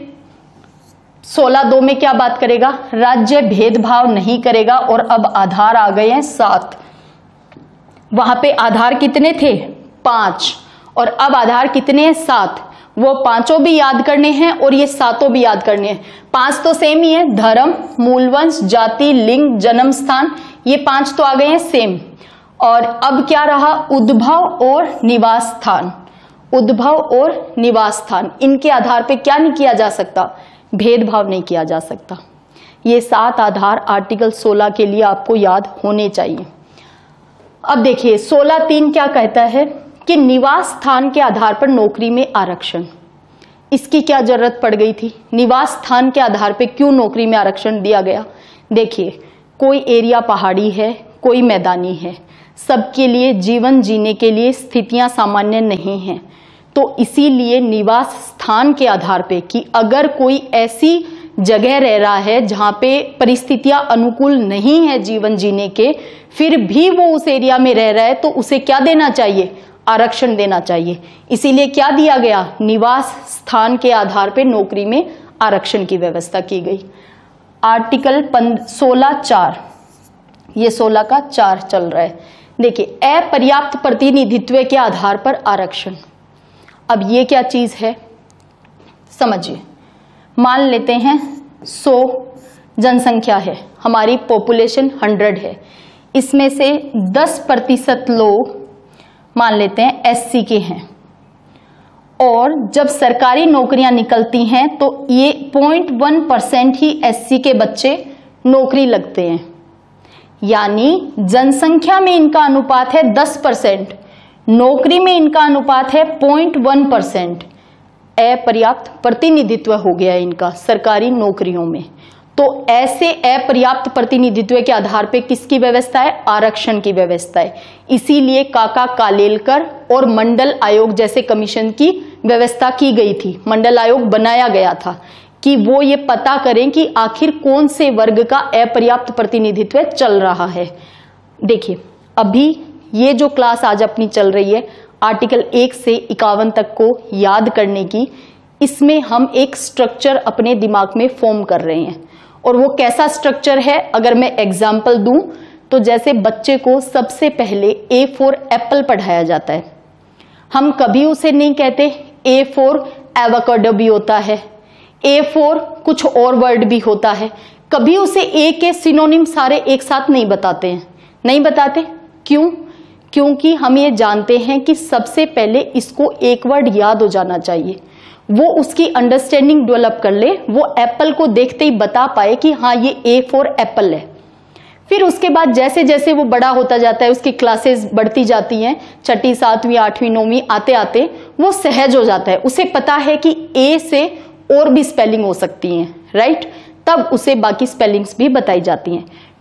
सोलह दो में क्या बात करेगा, राज्य भेदभाव नहीं करेगा। और अब आधार आ गए हैं सात। वहां पे आधार कितने थे, पांच, और अब आधार कितने हैं, सात। वो पांचों भी याद करने हैं और ये सातों भी याद करने हैं। पांच तो सेम ही है, धर्म, मूलवंश, जाति, लिंग, जन्म स्थान, ये पांच तो आ गए हैं सेम। और अब क्या रहा, उद्भव और निवास स्थान। उद्भव और निवास स्थान, इनके आधार पे क्या नहीं किया जा सकता, भेदभाव नहीं किया जा सकता। ये सात आधार आर्टिकल सोलह के लिए आपको याद होने चाहिए। अब देखिए सोलह तीन क्या कहता है कि निवास स्थान के आधार पर नौकरी में आरक्षण। इसकी क्या जरूरत पड़ गई थी, निवास स्थान के आधार पर क्यों नौकरी में आरक्षण दिया गया। देखिए कोई एरिया पहाड़ी है, कोई मैदानी है, सबके लिए जीवन जीने के लिए स्थितियां सामान्य नहीं हैं। तो इसीलिए निवास स्थान के आधार पे कि अगर कोई ऐसी जगह रह रहा है जहां पे परिस्थितियां अनुकूल नहीं है जीवन जीने के, फिर भी वो उस एरिया में रह रहा है, तो उसे क्या देना चाहिए, आरक्षण देना चाहिए। इसीलिए क्या दिया गया, निवास स्थान के आधार पे नौकरी में आरक्षण की व्यवस्था की गई। आर्टिकल सोलह चार, ये सोलह का चार चल रहा है। देखिए अपर्याप्त प्रतिनिधित्व के आधार पर आरक्षण। अब ये क्या चीज है समझिए, मान लेते हैं सौ जनसंख्या है, हमारी पॉपुलेशन हंड्रेड है, इसमें से दस प्रतिशत लोग मान लेते हैं एससी के हैं, और जब सरकारी नौकरियां निकलती हैं तो ये पॉइंट वन परसेंट ही एससी के बच्चे नौकरी लगते हैं। यानी जनसंख्या में इनका अनुपात है दस परसेंट, नौकरी में इनका अनुपात है पॉइंट वन परसेंट। अपर्याप्त प्रतिनिधित्व हो गया इनका सरकारी नौकरियों में। तो ऐसे अपर्याप्त प्रतिनिधित्व के आधार पे किसकी व्यवस्था है, आरक्षण की व्यवस्था है। इसीलिए काका कालेलकर और मंडल आयोग जैसे कमीशन की व्यवस्था की गई थी, मंडल आयोग बनाया गया था कि वो ये पता करें कि आखिर कौन से वर्ग का अपर्याप्त प्रतिनिधित्व चल रहा है। देखिए अभी ये जो क्लास आज अपनी चल रही है आर्टिकल एक से इक्यावन तक को याद करने की, इसमें हम एक स्ट्रक्चर अपने दिमाग में फॉर्म कर रहे हैं। और वो कैसा स्ट्रक्चर है, अगर मैं एग्जाम्पल दूं तो जैसे बच्चे को सबसे पहले ए फॉर एप्पल पढ़ाया जाता है, हम कभी उसे नहीं कहते ए फॉर एवोकाडो भी होता है, ए फॉर कुछ और वर्ड भी होता है, कभी उसे ए के सिनोनिम सारे एक साथ नहीं बताते हैं। नहीं बताते क्यों, क्योंकि हम ये जानते हैं कि सबसे पहले इसको एक वर्ड याद हो जाना चाहिए, वो उसकी अंडरस्टैंडिंग डेवलप कर ले, वो एप्पल को देखते ही बता पाए कि हाँ ये ए फॉर एप्पल है। फिर उसके बाद जैसे जैसे वो बड़ा होता जाता है, उसकी क्लासेस बढ़ती जाती हैं, छठी सातवीं आठवीं नौवीं आते आते वो सहज हो जाता है, उसे पता है कि ए से और भी स्पेलिंग हो सकती हैं, राइट, तब उसे बाकी स्पेलिंग्स भी बताई जाती हैं।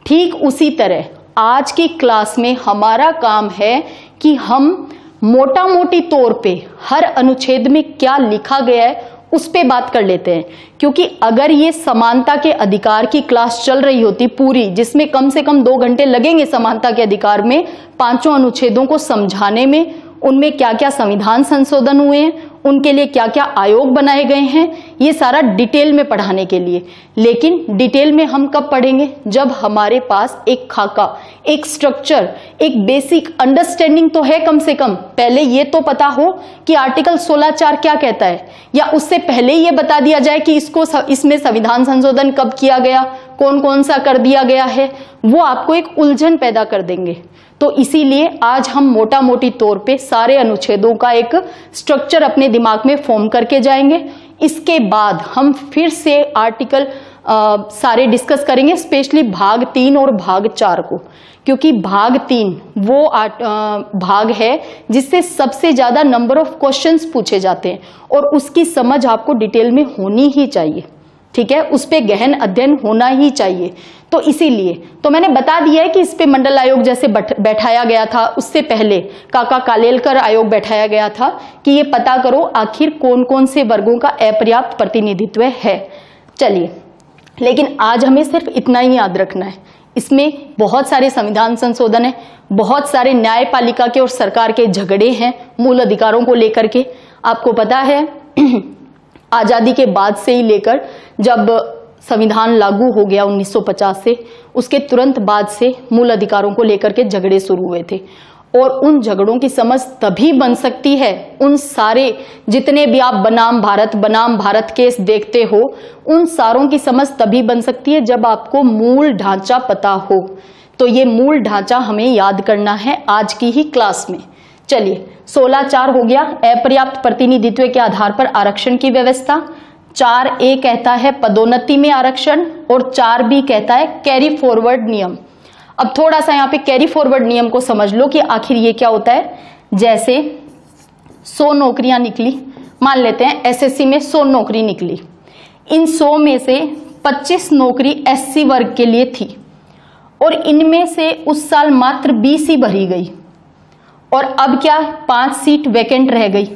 ठीक उसी तरह आज की क्लास में हमारा काम है कि हम मोटा मोटी तौर पे हर अनुच्छेद में क्या लिखा गया है उस पे बात कर लेते हैं, क्योंकि अगर ये समानता के अधिकार की क्लास चल रही होती पूरी, जिसमें कम से कम दो घंटे लगेंगे समानता के अधिकार में पांचों अनुच्छेदों को समझाने में, उनमें क्या क्या संविधान संशोधन हुए हैं, उनके लिए क्या क्या आयोग बनाए गए हैं, ये सारा डिटेल में पढ़ाने के लिए। लेकिन डिटेल में हम कब पढ़ेंगे? जब हमारे पास एक खाका, एक स्ट्रक्चर, एक बेसिक अंडरस्टैंडिंग तो है कम से कम। पहले ये तो पता हो कि आर्टिकल सोलह चार क्या कहता है, या उससे पहले ये बता दिया जाए कि इसको इसमें संविधान संशोधन कब किया गया, कौन कौन सा कर दिया गया है, वो आपको एक उलझन पैदा कर देंगे। तो इसीलिए आज हम मोटा मोटी तौर पे सारे अनुच्छेदों का एक स्ट्रक्चर अपने दिमाग में फॉर्म करके जाएंगे। इसके बाद हम फिर से आर्टिकल आ, सारे डिस्कस करेंगे, स्पेशली भाग तीन और भाग चार को, क्योंकि भाग तीन वो आ, भाग है जिससे सबसे ज्यादा नंबर ऑफ क्वेश्चंस पूछे जाते हैं और उसकी समझ आपको डिटेल में होनी ही चाहिए। ठीक है, उस पे गहन अध्ययन होना ही चाहिए। तो इसीलिए तो मैंने बता दिया है कि इस पे मंडल आयोग जैसे बैठाया गया था, उससे पहले काका कालेलकर आयोग बैठाया गया था कि ये पता करो आखिर कौन कौन से वर्गों का अपर्याप्त प्रतिनिधित्व है। चलिए, लेकिन आज हमें सिर्फ इतना ही याद रखना है, इसमें बहुत सारे संविधान संशोधन है, बहुत सारे न्यायपालिका के और सरकार के झगड़े हैं मूल अधिकारों को लेकर के। आपको पता है आजादी के बाद से ही लेकर जब संविधान लागू हो गया उन्नीस सौ पचास से, उसके तुरंत बाद से मूल अधिकारों को लेकर के झगड़े शुरू हुए थे, और उन झगड़ों की समझ तभी बन सकती है, उन सारे जितने भी आप बनाम भारत बनाम भारत केस देखते हो, उन सारों की समझ तभी बन सकती है जब आपको मूल ढांचा पता हो। तो ये मूल ढांचा हमें याद करना है आज की ही क्लास में। चलिए, सोलह चार हो गया, अपर्याप्त प्रतिनिधित्व के आधार पर आरक्षण की व्यवस्था। चार ए कहता है पदोन्नति में आरक्षण, और चार बी कहता है कैरी फॉरवर्ड नियम। अब थोड़ा सा यहाँ पे कैरी फॉरवर्ड नियम को समझ लो कि आखिर ये क्या होता है। जैसे सौ नौकरियां निकली, मान लेते हैं एसएससी में सौ नौकरी निकली, इन सौ में से पच्चीस नौकरी एससी वर्ग के लिए थी, और इनमें से उस साल मात्र बीस ही भरी गई, और अब क्या, पांच सीट वैकेंट रह गई।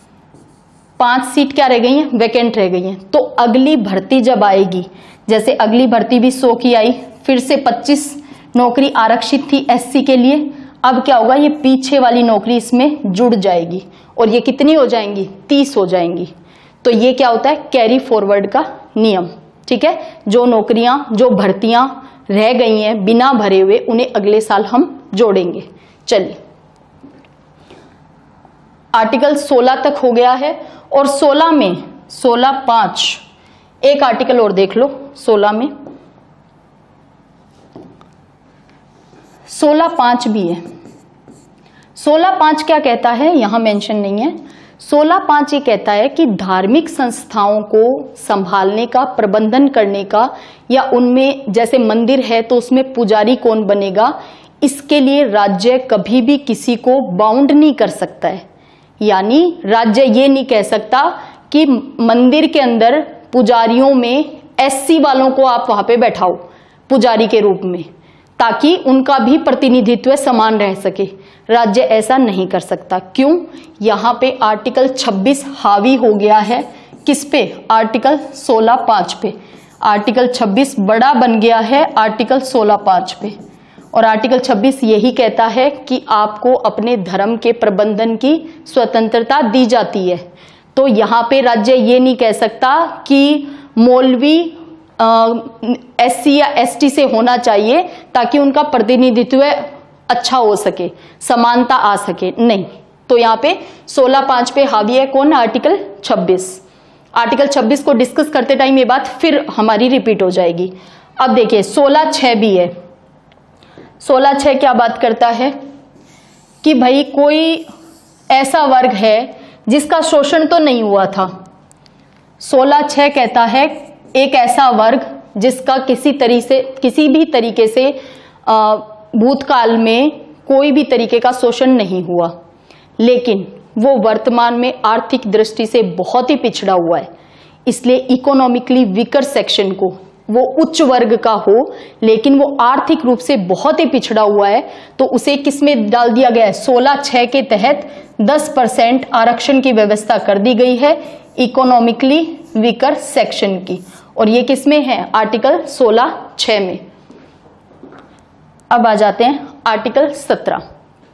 पांच सीट क्या रह गई हैं? वैकेंट रह गई हैं। तो अगली भर्ती जब आएगी, जैसे अगली भर्ती भी सौ की आई, फिर से पच्चीस नौकरी आरक्षित थी एससी के लिए, अब क्या होगा, ये पीछे वाली नौकरी इसमें जुड़ जाएगी, और ये कितनी हो जाएंगी? तीस हो जाएंगी। तो ये क्या होता है? कैरी फॉरवर्ड का नियम। ठीक है, जो नौकरियां, जो भर्तियां रह गई हैं बिना भरे हुए, उन्हें अगले साल हम जोड़ेंगे। चलिए, आर्टिकल सोलह तक हो गया है, और सोलह में सोलह पांच एक आर्टिकल और देख लो। सोलह में सोलह पांच भी है। सोलह पांच क्या कहता है, यहां मेंशन नहीं है। सोलह पांच ये कहता है कि धार्मिक संस्थाओं को संभालने का, प्रबंधन करने का, या उनमें जैसे मंदिर है तो उसमें पुजारी कौन बनेगा, इसके लिए राज्य कभी भी किसी को बाउंड नहीं कर सकता है। यानी राज्य ये नहीं कह सकता कि मंदिर के अंदर पुजारियों में एससी वालों को आप वहां पे बैठाओ पुजारी के रूप में, ताकि उनका भी प्रतिनिधित्व समान रह सके। राज्य ऐसा नहीं कर सकता। क्यों? यहां पे आर्टिकल छब्बीस हावी हो गया है किस पे? आर्टिकल सोलह पांच पे। आर्टिकल छब्बीस बड़ा बन गया है आर्टिकल सोलह पांच पे, और आर्टिकल छब्बीस यही कहता है कि आपको अपने धर्म के प्रबंधन की स्वतंत्रता दी जाती है। तो यहाँ पे राज्य ये नहीं कह सकता कि मौलवी एससी या एसटी से होना चाहिए ताकि उनका प्रतिनिधित्व अच्छा हो सके, समानता आ सके, नहीं। तो यहाँ पे सोलह पांच पे हावी है कौन? आर्टिकल छब्बीस। आर्टिकल छब्बीस को डिस्कस करते टाइम ये बात फिर हमारी रिपीट हो जाएगी। अब देखिए सोलह छह भी है। सोलह छह क्या बात करता है कि भाई कोई ऐसा वर्ग है जिसका शोषण तो नहीं हुआ था। सोलह छह कहता है एक ऐसा वर्ग जिसका किसी तरीके से किसी भी तरीके से भूतकाल में कोई भी तरीके का शोषण नहीं हुआ, लेकिन वो वर्तमान में आर्थिक दृष्टि से बहुत ही पिछड़ा हुआ है, इसलिए इकोनॉमिकली वीकर सेक्शन को वो उच्च वर्ग का हो लेकिन वो आर्थिक रूप से बहुत ही पिछड़ा हुआ है, तो उसे किस में डाल दिया गया है? सोलह छह के तहत दस परसेंट आरक्षण की व्यवस्था कर दी गई है इकोनॉमिकली वीकर सेक्शन की, और ये किस में है? आर्टिकल सोलह छह में। अब आ जाते हैं आर्टिकल सत्रह।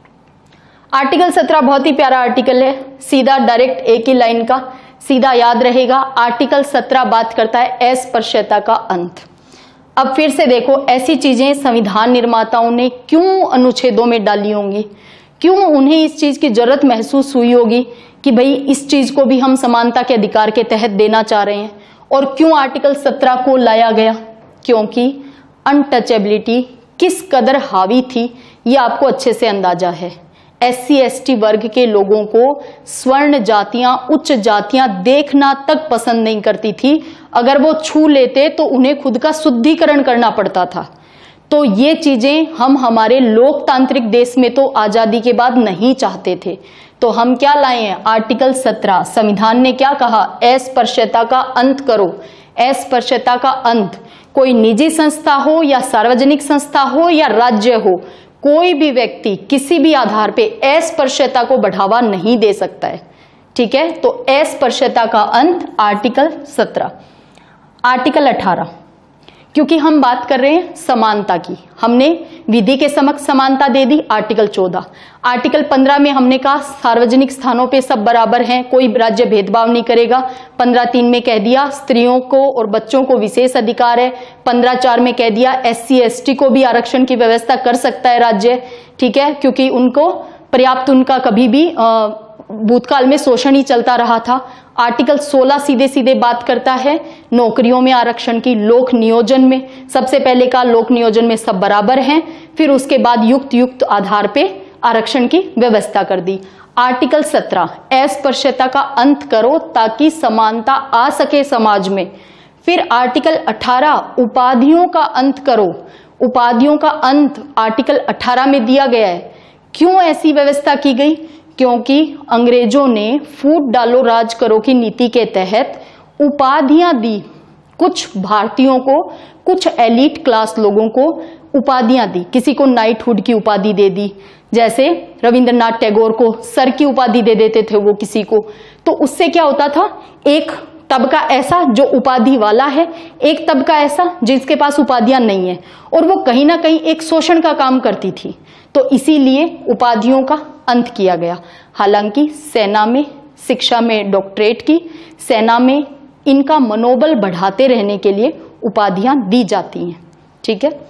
आर्टिकल सत्रह बहुत ही प्यारा आर्टिकल है, सीधा डायरेक्ट एक ही लाइन का, सीधा याद रहेगा। आर्टिकल सत्रह बात करता है अस्पृश्यता का अंत। अब फिर से देखो, ऐसी चीजें संविधान निर्माताओं ने क्यों अनुच्छेदों में डाली होंगी, क्यों उन्हें इस चीज की जरूरत महसूस हुई होगी कि भाई इस चीज को भी हम समानता के अधिकार के तहत देना चाह रहे हैं, और क्यों आर्टिकल सत्रह को लाया गया? क्योंकि अनटचेबिलिटी किस कदर हावी थी ये आपको अच्छे से अंदाजा है। एस सी एस टी वर्ग के लोगों को स्वर्ण जातियां, उच्च जातियां देखना तक पसंद नहीं करती थी। अगर वो छू लेते तो उन्हें खुद का शुद्धिकरण करना पड़ता था। तो ये चीजें हम हमारे लोकतांत्रिक देश में तो आजादी के बाद नहीं चाहते थे। तो हम क्या लाए हैं? आर्टिकल सत्रह। संविधान ने क्या कहा? अस्पृश्यता का अंत करो। अस्पृश्यता का अंत कोई निजी संस्था हो या सार्वजनिक संस्था हो या राज्य हो, कोई भी व्यक्ति किसी भी आधार पे अस्पृश्यता को बढ़ावा नहीं दे सकता है। ठीक है, तो अस्पृश्यता का अंत आर्टिकल सत्रह। आर्टिकल अठारह, क्योंकि हम बात कर रहे हैं समानता की, हमने विधि के समक्ष समानता दे दी। आर्टिकल चौदह। आर्टिकल पंद्रह में हमने कहा सार्वजनिक स्थानों पे सब बराबर हैं, कोई राज्य भेदभाव नहीं करेगा। पंद्रह तीन में कह दिया स्त्रियों को और बच्चों को विशेष अधिकार है। पंद्रह चार में कह दिया एस सी एस टी को भी आरक्षण की व्यवस्था कर सकता है राज्य। ठीक है, क्योंकि उनको पर्याप्त, उनका कभी भी आ, भूतकाल में शोषण ही चलता रहा था। आर्टिकल सोलह सीधे सीधे बात करता है नौकरियों में आरक्षण की, लोक नियोजन में। सबसे पहले का लोक नियोजन में सब बराबर हैं, फिर उसके बाद युक्त युक्त आधार पे आरक्षण की व्यवस्था कर दी। आर्टिकल सत्रह, अस्पृश्यता का अंत करो ताकि समानता आ सके समाज में। फिर आर्टिकल अठारह, उपाधियों का अंत करो। उपाधियों का अंत आर्टिकल अठारह में दिया गया है। क्यों ऐसी व्यवस्था की गई? क्योंकि अंग्रेजों ने फूट डालो राज करो की नीति के तहत उपाधियां दी कुछ भारतीयों को, कुछ एलीट क्लास लोगों को उपाधियां दी। किसी को नाइटहुड की उपाधि दे दी, जैसे रविंद्रनाथ टैगोर को सर की उपाधि दे देते थे वो किसी को। तो उससे क्या होता था, एक तबका ऐसा जो उपाधि वाला है, एक तबका ऐसा जिसके पास उपाधियां नहीं है, और वो कहीं ना कहीं एक शोषण का काम करती थी। तो इसीलिए उपाधियों का अंत किया गया। हालांकि सेना में, शिक्षा में डॉक्टरेट की, सेना में इनका मनोबल बढ़ाते रहने के लिए उपाधियां दी जाती हैं। ठीक है,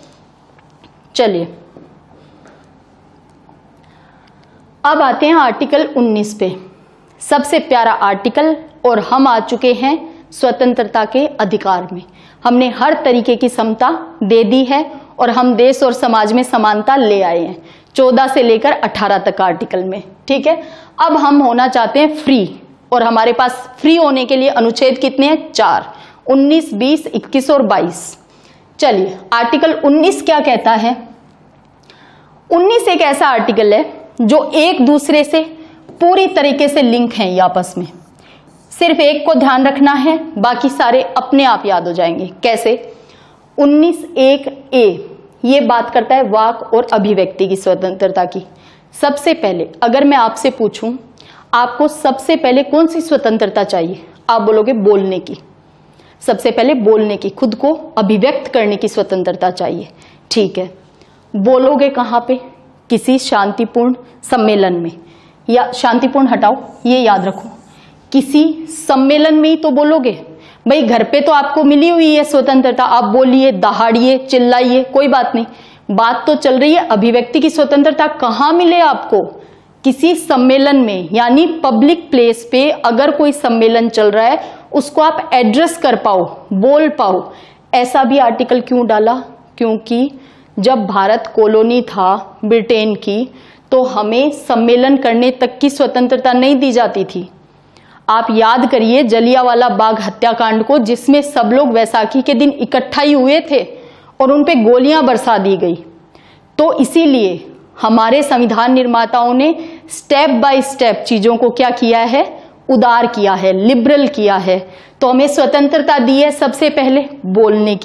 चलिए अब आते हैं आर्टिकल उन्नीस पे, सबसे प्यारा आर्टिकल। और हम आ चुके हैं स्वतंत्रता के अधिकार में। हमने हर तरीके की समता दे दी है और हम देश और समाज में समानता ले आए हैं चौदह से लेकर अठारह तक आर्टिकल में। ठीक है, अब हम होना चाहते हैं फ्री, और हमारे पास फ्री होने के लिए अनुच्छेद कितने हैं? चार, उन्नीस, बीस, इक्कीस और बाईस। चलिए आर्टिकल उन्नीस क्या कहता है? उन्नीस एक ऐसा आर्टिकल है जो एक दूसरे से पूरी तरीके से लिंक हैं ये आपस में। सिर्फ एक को ध्यान रखना है, बाकी सारे अपने आप याद हो जाएंगे। कैसे? उन्नीस एक ए ये बात करता है वाक और अभिव्यक्ति की स्वतंत्रता की। सबसे पहले अगर मैं आपसे पूछूं आपको सबसे पहले कौन सी स्वतंत्रता चाहिए, आप बोलोगे बोलने की। सबसे पहले बोलने की, खुद को अभिव्यक्त करने की स्वतंत्रता चाहिए। ठीक है, बोलोगे कहां पे? किसी शांतिपूर्ण सम्मेलन में, या शांतिपूर्ण हटाओ ये याद रखो, किसी सम्मेलन में ही तो बोलोगे। भाई घर पे तो आपको मिली हुई है स्वतंत्रता, आप बोलिए, दहाड़िए, चिल्लाइए, कोई बात नहीं। बात तो चल रही है अभिव्यक्ति की स्वतंत्रता कहां मिले आपको? किसी सम्मेलन में, यानी पब्लिक प्लेस पे अगर कोई सम्मेलन चल रहा है उसको आप एड्रेस कर पाओ, बोल पाओ। ऐसा भी आर्टिकल क्यों डाला? क्योंकि जब भारत कॉलोनी था ब्रिटेन की तो हमें सम्मेलन करने तक की स्वतंत्रता नहीं दी जाती थी। आप याद करिए जलियांवाला बाग हत्याकांड को, जिसमें सब लोग वैसाखी के दिन इकट्ठा ही हुए थे और उन पे गोलियां बरसा दी गई। तो इसीलिए हमारे संविधान निर्माताओं ने स्टेप बाय स्टेप चीजों को क्या किया है? उदार किया है, लिबरल किया है। तो हमें स्वतंत्रता दी है सबसे पहले बोलने की,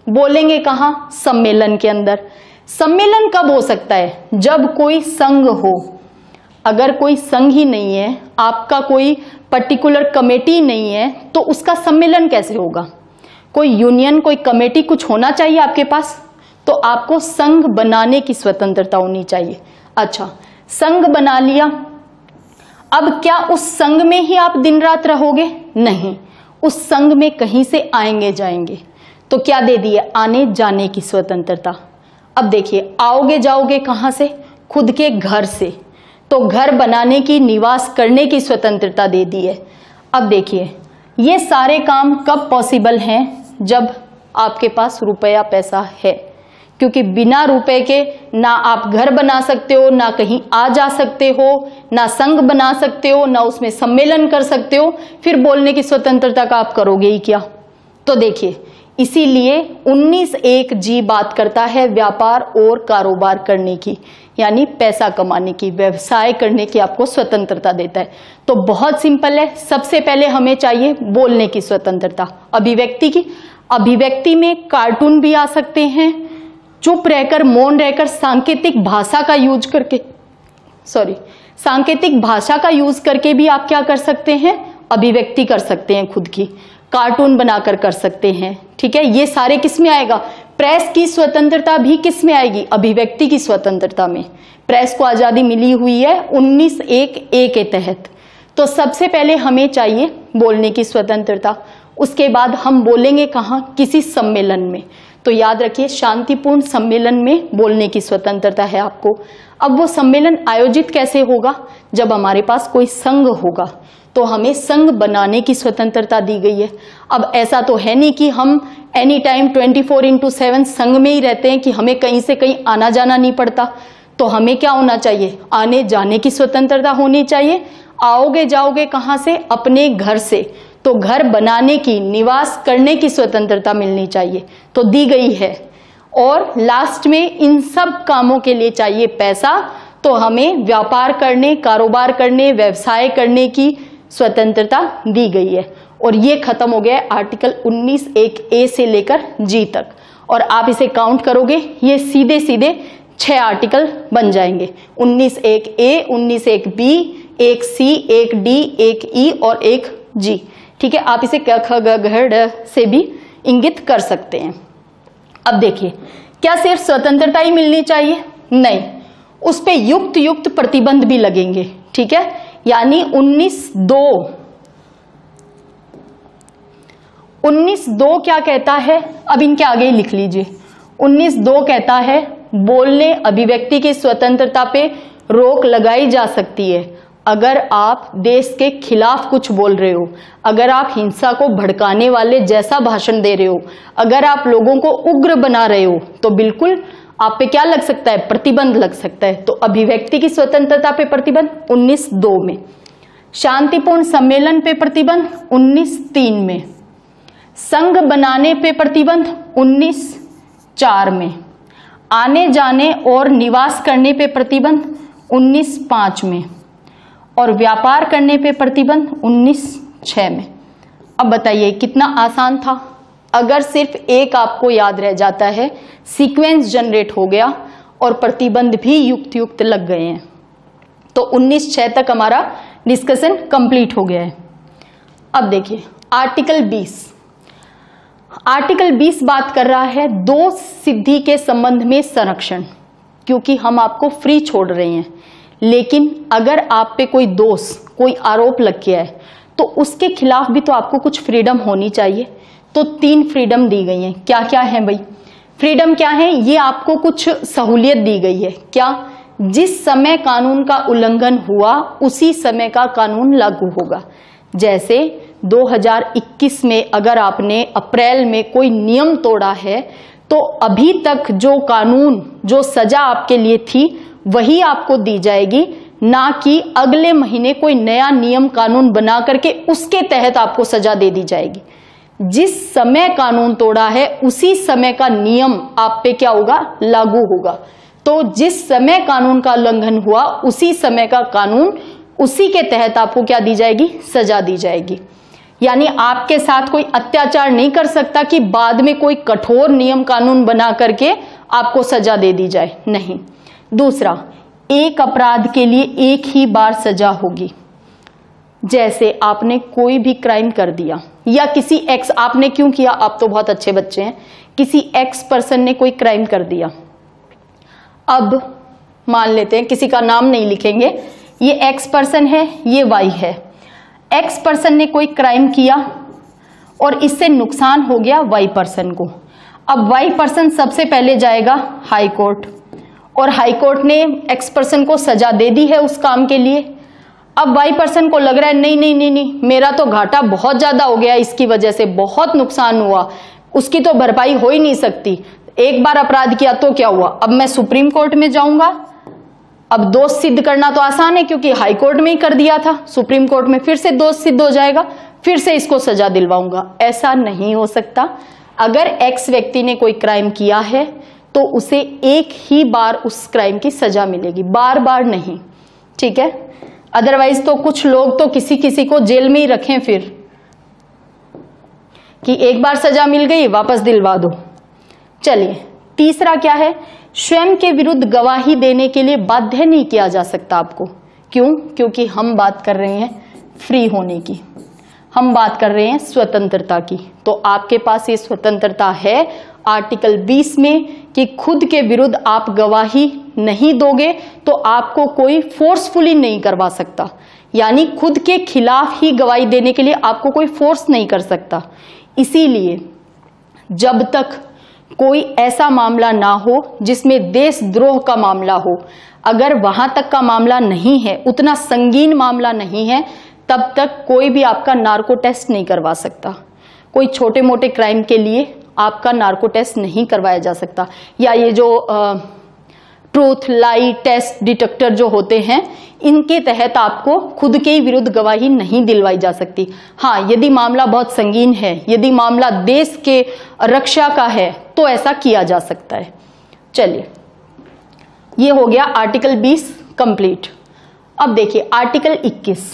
बोलेंगे कहां? सम्मेलन के अंदर। सम्मेलन कब हो सकता है? जब कोई संघ हो। अगर कोई संघ ही नहीं है, आपका कोई पर्टिकुलर कमेटी नहीं है, तो उसका सम्मेलन कैसे होगा? कोई यूनियन, कोई कमेटी कुछ होना चाहिए आपके पास, तो आपको संघ बनाने की स्वतंत्रता होनी चाहिए। अच्छा, संघ बना लिया, अब क्या उस संघ में ही आप दिन रात रहोगे? नहीं, उस संघ में कहीं से आएंगे जाएंगे। तो क्या दे दिए? आने जाने की स्वतंत्रता। अब देखिए, आओगे जाओगे कहां से? खुद के घर से। तो घर बनाने की, निवास करने की स्वतंत्रता दे दी है। अब देखिए, ये सारे काम कब पॉसिबल हैं? जब आपके पास रुपया पैसा है, क्योंकि बिना रुपए के ना आप घर बना सकते हो, ना कहीं आ जा सकते हो, ना संघ बना सकते हो, ना उसमें सम्मेलन कर सकते हो। फिर बोलने की स्वतंत्रता का आप करोगे ही क्या? तो देखिए, इसीलिए उन्नीस एक जी बात करता है व्यापार और कारोबार करने की, यानी पैसा कमाने की, व्यवसाय करने की आपको स्वतंत्रता देता है। तो बहुत सिंपल है, सबसे पहले हमें चाहिए बोलने की स्वतंत्रता, अभिव्यक्ति की। अभिव्यक्ति में कार्टून भी आ सकते हैं, चुप रहकर, मौन रहकर, सांकेतिक भाषा का यूज करके, सॉरी सांकेतिक भाषा का यूज करके भी आप क्या कर सकते हैं? अभिव्यक्ति कर सकते हैं खुद की, कार्टून बनाकर कर सकते हैं। ठीक है, ये सारे किस में आएगा? प्रेस की स्वतंत्रता भी किस में आएगी? अभिव्यक्ति की स्वतंत्रता में। प्रेस को आजादी मिली हुई है उन्नीस एक ए के तहत। तो सबसे पहले हमें चाहिए बोलने की स्वतंत्रता। उसके बाद हम बोलेंगे कहां? किसी सम्मेलन में। तो याद रखिए, शांतिपूर्ण सम्मेलन में बोलने की स्वतंत्रता है आपको। अब वो सम्मेलन आयोजित कैसे होगा? जब हमारे पास कोई संघ होगा, तो हमें संघ बनाने की स्वतंत्रता दी गई है। अब ऐसा तो है नहीं कि हम any time twenty four into seven संघ में ही रहते हैं, कि हमें कहीं से कहीं आना जाना नहीं पड़ता। तो हमें क्या होना चाहिए? आने जाने की स्वतंत्रता होनी चाहिए। आओगे जाओगे कहां से? अपने घर से। तो घर बनाने की, निवास करने की स्वतंत्रता मिलनी चाहिए, तो दी गई है। और लास्ट में इन सब कामों के लिए चाहिए पैसा, तो हमें व्यापार करने, कारोबार करने, व्यवसाय करने की स्वतंत्रता दी गई है। और ये खत्म हो गया है आर्टिकल उन्नीस एक ए से लेकर जी तक। और आप इसे काउंट करोगे, ये सीधे सीधे छह आर्टिकल बन जाएंगे। उन्नीस एक ए, उन्नीस एक बी, एक सी, एक डी, एक ई और एक जी। ठीक है, आप इसे क ख ग घ ड़ से भी इंगित कर सकते हैं। अब देखिए, क्या सिर्फ स्वतंत्रता ही मिलनी चाहिए? नहीं, उस पे युक्त युक्त प्रतिबंध भी लगेंगे। ठीक है, यानी उन्नीस दो उन्नीस दो क्या कहता है? अब इनके आगे ही लिख लीजिए। उन्नीस दो कहता है बोलने, अभिव्यक्ति की स्वतंत्रता पे रोक लगाई जा सकती है अगर आप देश के खिलाफ कुछ बोल रहे हो, अगर आप हिंसा को भड़काने वाले जैसा भाषण दे रहे हो, अगर आप लोगों को उग्र बना रहे हो, तो बिल्कुल आप पे क्या लग सकता है? प्रतिबंध लग सकता है। तो अभिव्यक्ति की स्वतंत्रता पे प्रतिबंध उन्नीस दो में, शांतिपूर्ण सम्मेलन पे प्रतिबंध उन्नीस तीन में, संघ बनाने पे प्रतिबंध उन्नीस चार में, आने जाने और निवास करने पे प्रतिबंध उन्नीस पाँच में, और व्यापार करने पे प्रतिबंध उन्नीस छह में। अब बताइए कितना आसान था। अगर सिर्फ एक आपको याद रह जाता है, सीक्वेंस जनरेट हो गया और प्रतिबंध भी युक्त युक्त लग गए हैं, तो उन्नीस छह तक हमारा डिस्कशन कंप्लीट हो गया है। अब देखिए आर्टिकल बीस। आर्टिकल बीस बात कर रहा है दो सिद्धि के संबंध में संरक्षण, क्योंकि हम आपको फ्री छोड़ रहे हैं, लेकिन अगर आप पे कोई दोष, कोई आरोप लग गया है, तो उसके खिलाफ भी तो आपको कुछ फ्रीडम होनी चाहिए। तो तीन फ्रीडम दी गई हैं। क्या क्या है भाई? फ्रीडम क्या है? ये आपको कुछ सहूलियत दी गई है। क्या? जिस समय कानून का उल्लंघन हुआ उसी समय का कानून लागू होगा। जैसे दो हज़ार इक्कीस में अगर आपने अप्रैल में कोई नियम तोड़ा है, तो अभी तक जो कानून, जो सजा आपके लिए थी, वही आपको दी जाएगी, ना कि अगले महीने कोई नया नियम कानून बना करके उसके तहत आपको सजा दे दी जाएगी। जिस समय कानून तोड़ा है उसी समय का नियम आप पे क्या होगा? लागू होगा। तो जिस समय कानून का उल्लंघन हुआ उसी समय का कानून, उसी के तहत आपको क्या दी जाएगी? सजा दी जाएगी। यानी आपके साथ कोई अत्याचार नहीं कर सकता कि बाद में कोई कठोर नियम कानून बना करके आपको सजा दे दी जाए, नहीं। दूसरा, एक अपराध के लिए एक ही बार सजा होगी। जैसे आपने कोई भी क्राइम कर दिया या किसी एक्स, आपने क्यों किया, आप तो बहुत अच्छे बच्चे हैं, किसी एक्स पर्सन ने कोई क्राइम कर दिया। अब मान लेते हैं, किसी का नाम नहीं लिखेंगे, ये एक्स पर्सन है, ये वाई है। एक्स पर्सन ने कोई क्राइम किया और इससे नुकसान हो गया वाई पर्सन को। अब वाई पर्सन सबसे पहले जाएगा हाई कोर्ट, और हाई कोर्ट ने एक्स पर्सन को सजा दे दी है उस काम के लिए। अब वाई पर्सन को लग रहा है नहीं नहीं नहीं नहीं मेरा तो घाटा बहुत ज्यादा हो गया, इसकी वजह से बहुत नुकसान हुआ, उसकी तो भरपाई हो ही नहीं सकती। एक बार अपराध किया तो क्या हुआ, अब मैं सुप्रीम कोर्ट में जाऊंगा। अब दोष सिद्ध करना तो आसान है क्योंकि हाई कोर्ट में ही कर दिया था, सुप्रीम कोर्ट में फिर से दोष सिद्ध हो जाएगा, फिर से इसको सजा दिलवाऊंगा। ऐसा नहीं हो सकता। अगर एक्स व्यक्ति ने कोई क्राइम किया है तो उसे एक ही बार उस क्राइम की सजा मिलेगी, बार बार नहीं, ठीक है। अदरवाइज तो कुछ लोग तो किसी किसी को जेल में ही रखें फिर, कि एक बार सजा मिल गई वापस दिलवा दो। चलिए, तीसरा क्या है, स्वयं के विरुद्ध गवाही देने के लिए बाध्य नहीं किया जा सकता आपको। क्यों? क्योंकि हम बात कर रहे हैं फ्री होने की, हम बात कर रहे हैं स्वतंत्रता की। तो आपके पास ये स्वतंत्रता है आर्टिकल बीस में कि खुद के विरुद्ध आप गवाही नहीं दोगे तो आपको कोई फोर्सफुली नहीं करवा सकता, यानी खुद के खिलाफ ही गवाही देने के लिए आपको कोई फोर्स नहीं कर सकता। इसीलिए जब तक कोई ऐसा मामला ना हो जिसमें देशद्रोह का मामला हो, अगर वहां तक का मामला नहीं है, उतना संगीन मामला नहीं है, तब तक कोई भी आपका नार्को टेस्ट नहीं करवा सकता। कोई छोटे मोटे क्राइम के लिए आपका नार्को टेस्ट नहीं करवाया जा सकता, या ये जो ट्रूथ लाई टेस्ट डिटेक्टर जो होते हैं, इनके तहत आपको खुद के ही विरुद्ध गवाही नहीं दिलवाई जा सकती। हाँ, यदि मामला बहुत संगीन है, यदि मामला देश के रक्षा का है, तो ऐसा किया जा सकता है। चलिए, ये हो गया आर्टिकल बीस कंप्लीट। अब देखिए आर्टिकल इक्कीस।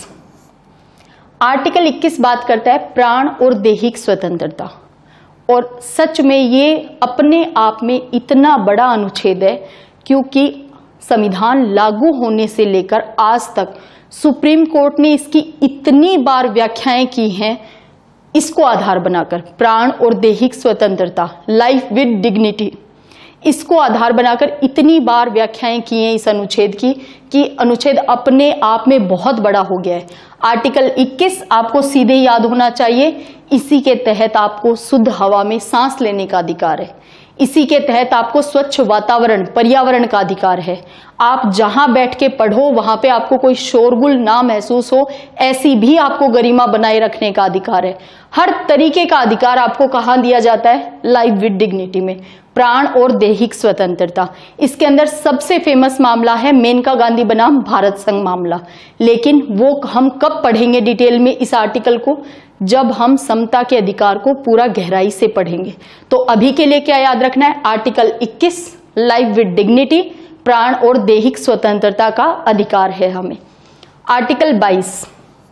आर्टिकल इक्कीस बात करता है प्राण और दैहिक स्वतंत्रता, और सच में ये अपने आप में इतना बड़ा अनुच्छेद है क्योंकि संविधान लागू होने से लेकर आज तक सुप्रीम कोर्ट ने इसकी इतनी बार व्याख्याएं की हैं, इसको आधार बनाकर प्राण और दैहिक स्वतंत्रता, लाइफ विद डिग्निटी, इसको आधार बनाकर इतनी बार व्याख्याएं की हैं इस अनुच्छेद की कि अनुच्छेद अपने आप में बहुत बड़ा हो गया है। आर्टिकल इक्कीस आपको सीधे याद होना चाहिए। इसी के तहत आपको शुद्ध हवा में सांस लेने का अधिकार है, इसी के तहत आपको स्वच्छ वातावरण पर्यावरण का अधिकार है। आप जहां बैठ के पढ़ो वहां पे आपको कोई शोरगुल ना महसूस हो, ऐसी भी आपको गरिमा बनाए रखने का अधिकार है। हर तरीके का अधिकार आपको कहां दिया जाता है, लाइफ विद डिग्निटी में, प्राण और दैहिक स्वतंत्रता। इसके अंदर सबसे फेमस मामला है मेनका गांधी बनाम भारत संघ मामला, लेकिन वो हम कब पढ़ेंगे डिटेल में इस आर्टिकल को, जब हम समता के अधिकार को पूरा गहराई से पढ़ेंगे। तो अभी के लिए क्या याद रखना है, आर्टिकल इक्कीस लाइफ विद डिग्निटी, प्राण और दैहिक स्वतंत्रता का अधिकार है हमें। आर्टिकल बाईस।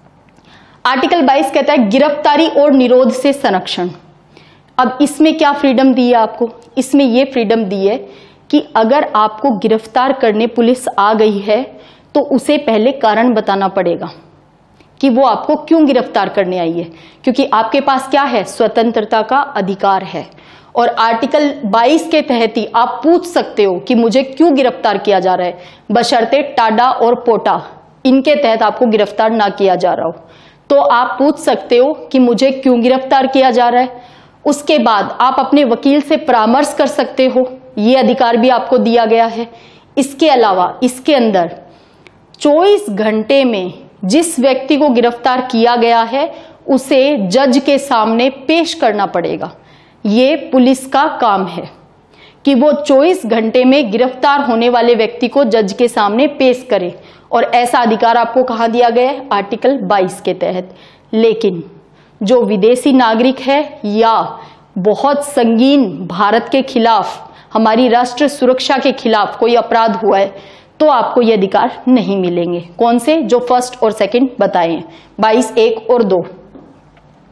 आर्टिकल बाईस कहता है गिरफ्तारी और निरोध से संरक्षण। अब इसमें क्या फ्रीडम दी है आपको, इसमें यह फ्रीडम दी है कि अगर आपको गिरफ्तार करने पुलिस आ गई है तो उसे पहले कारण बताना पड़ेगा कि वो आपको क्यों गिरफ्तार करने आई है, क्योंकि आपके पास क्या है, स्वतंत्रता का अधिकार है। और आर्टिकल बाईस के तहत ही आप पूछ सकते हो कि मुझे क्यों गिरफ्तार किया जा रहा है, बशर्ते टाडा और पोटा इनके तहत आपको गिरफ्तार ना किया जा रहा हो, तो आप पूछ सकते हो कि मुझे क्यों गिरफ्तार किया जा रहा है। उसके बाद आप अपने वकील से परामर्श कर सकते हो, ये अधिकार भी आपको दिया गया है। इसके अलावा इसके अंदर चौबीस घंटे में जिस व्यक्ति को गिरफ्तार किया गया है उसे जज के सामने पेश करना पड़ेगा। ये पुलिस का काम है कि वो चौबीस घंटे में गिरफ्तार होने वाले व्यक्ति को जज के सामने पेश करे, और ऐसा अधिकार आपको कहां दिया गया है, आर्टिकल बाईस के तहत। लेकिन जो विदेशी नागरिक है या बहुत संगीन भारत के खिलाफ, हमारी राष्ट्र सुरक्षा के खिलाफ कोई अपराध हुआ है, तो आपको ये अधिकार नहीं मिलेंगे। कौन से, जो फर्स्ट और सेकंड बताए हैं, बाईस एक और दो।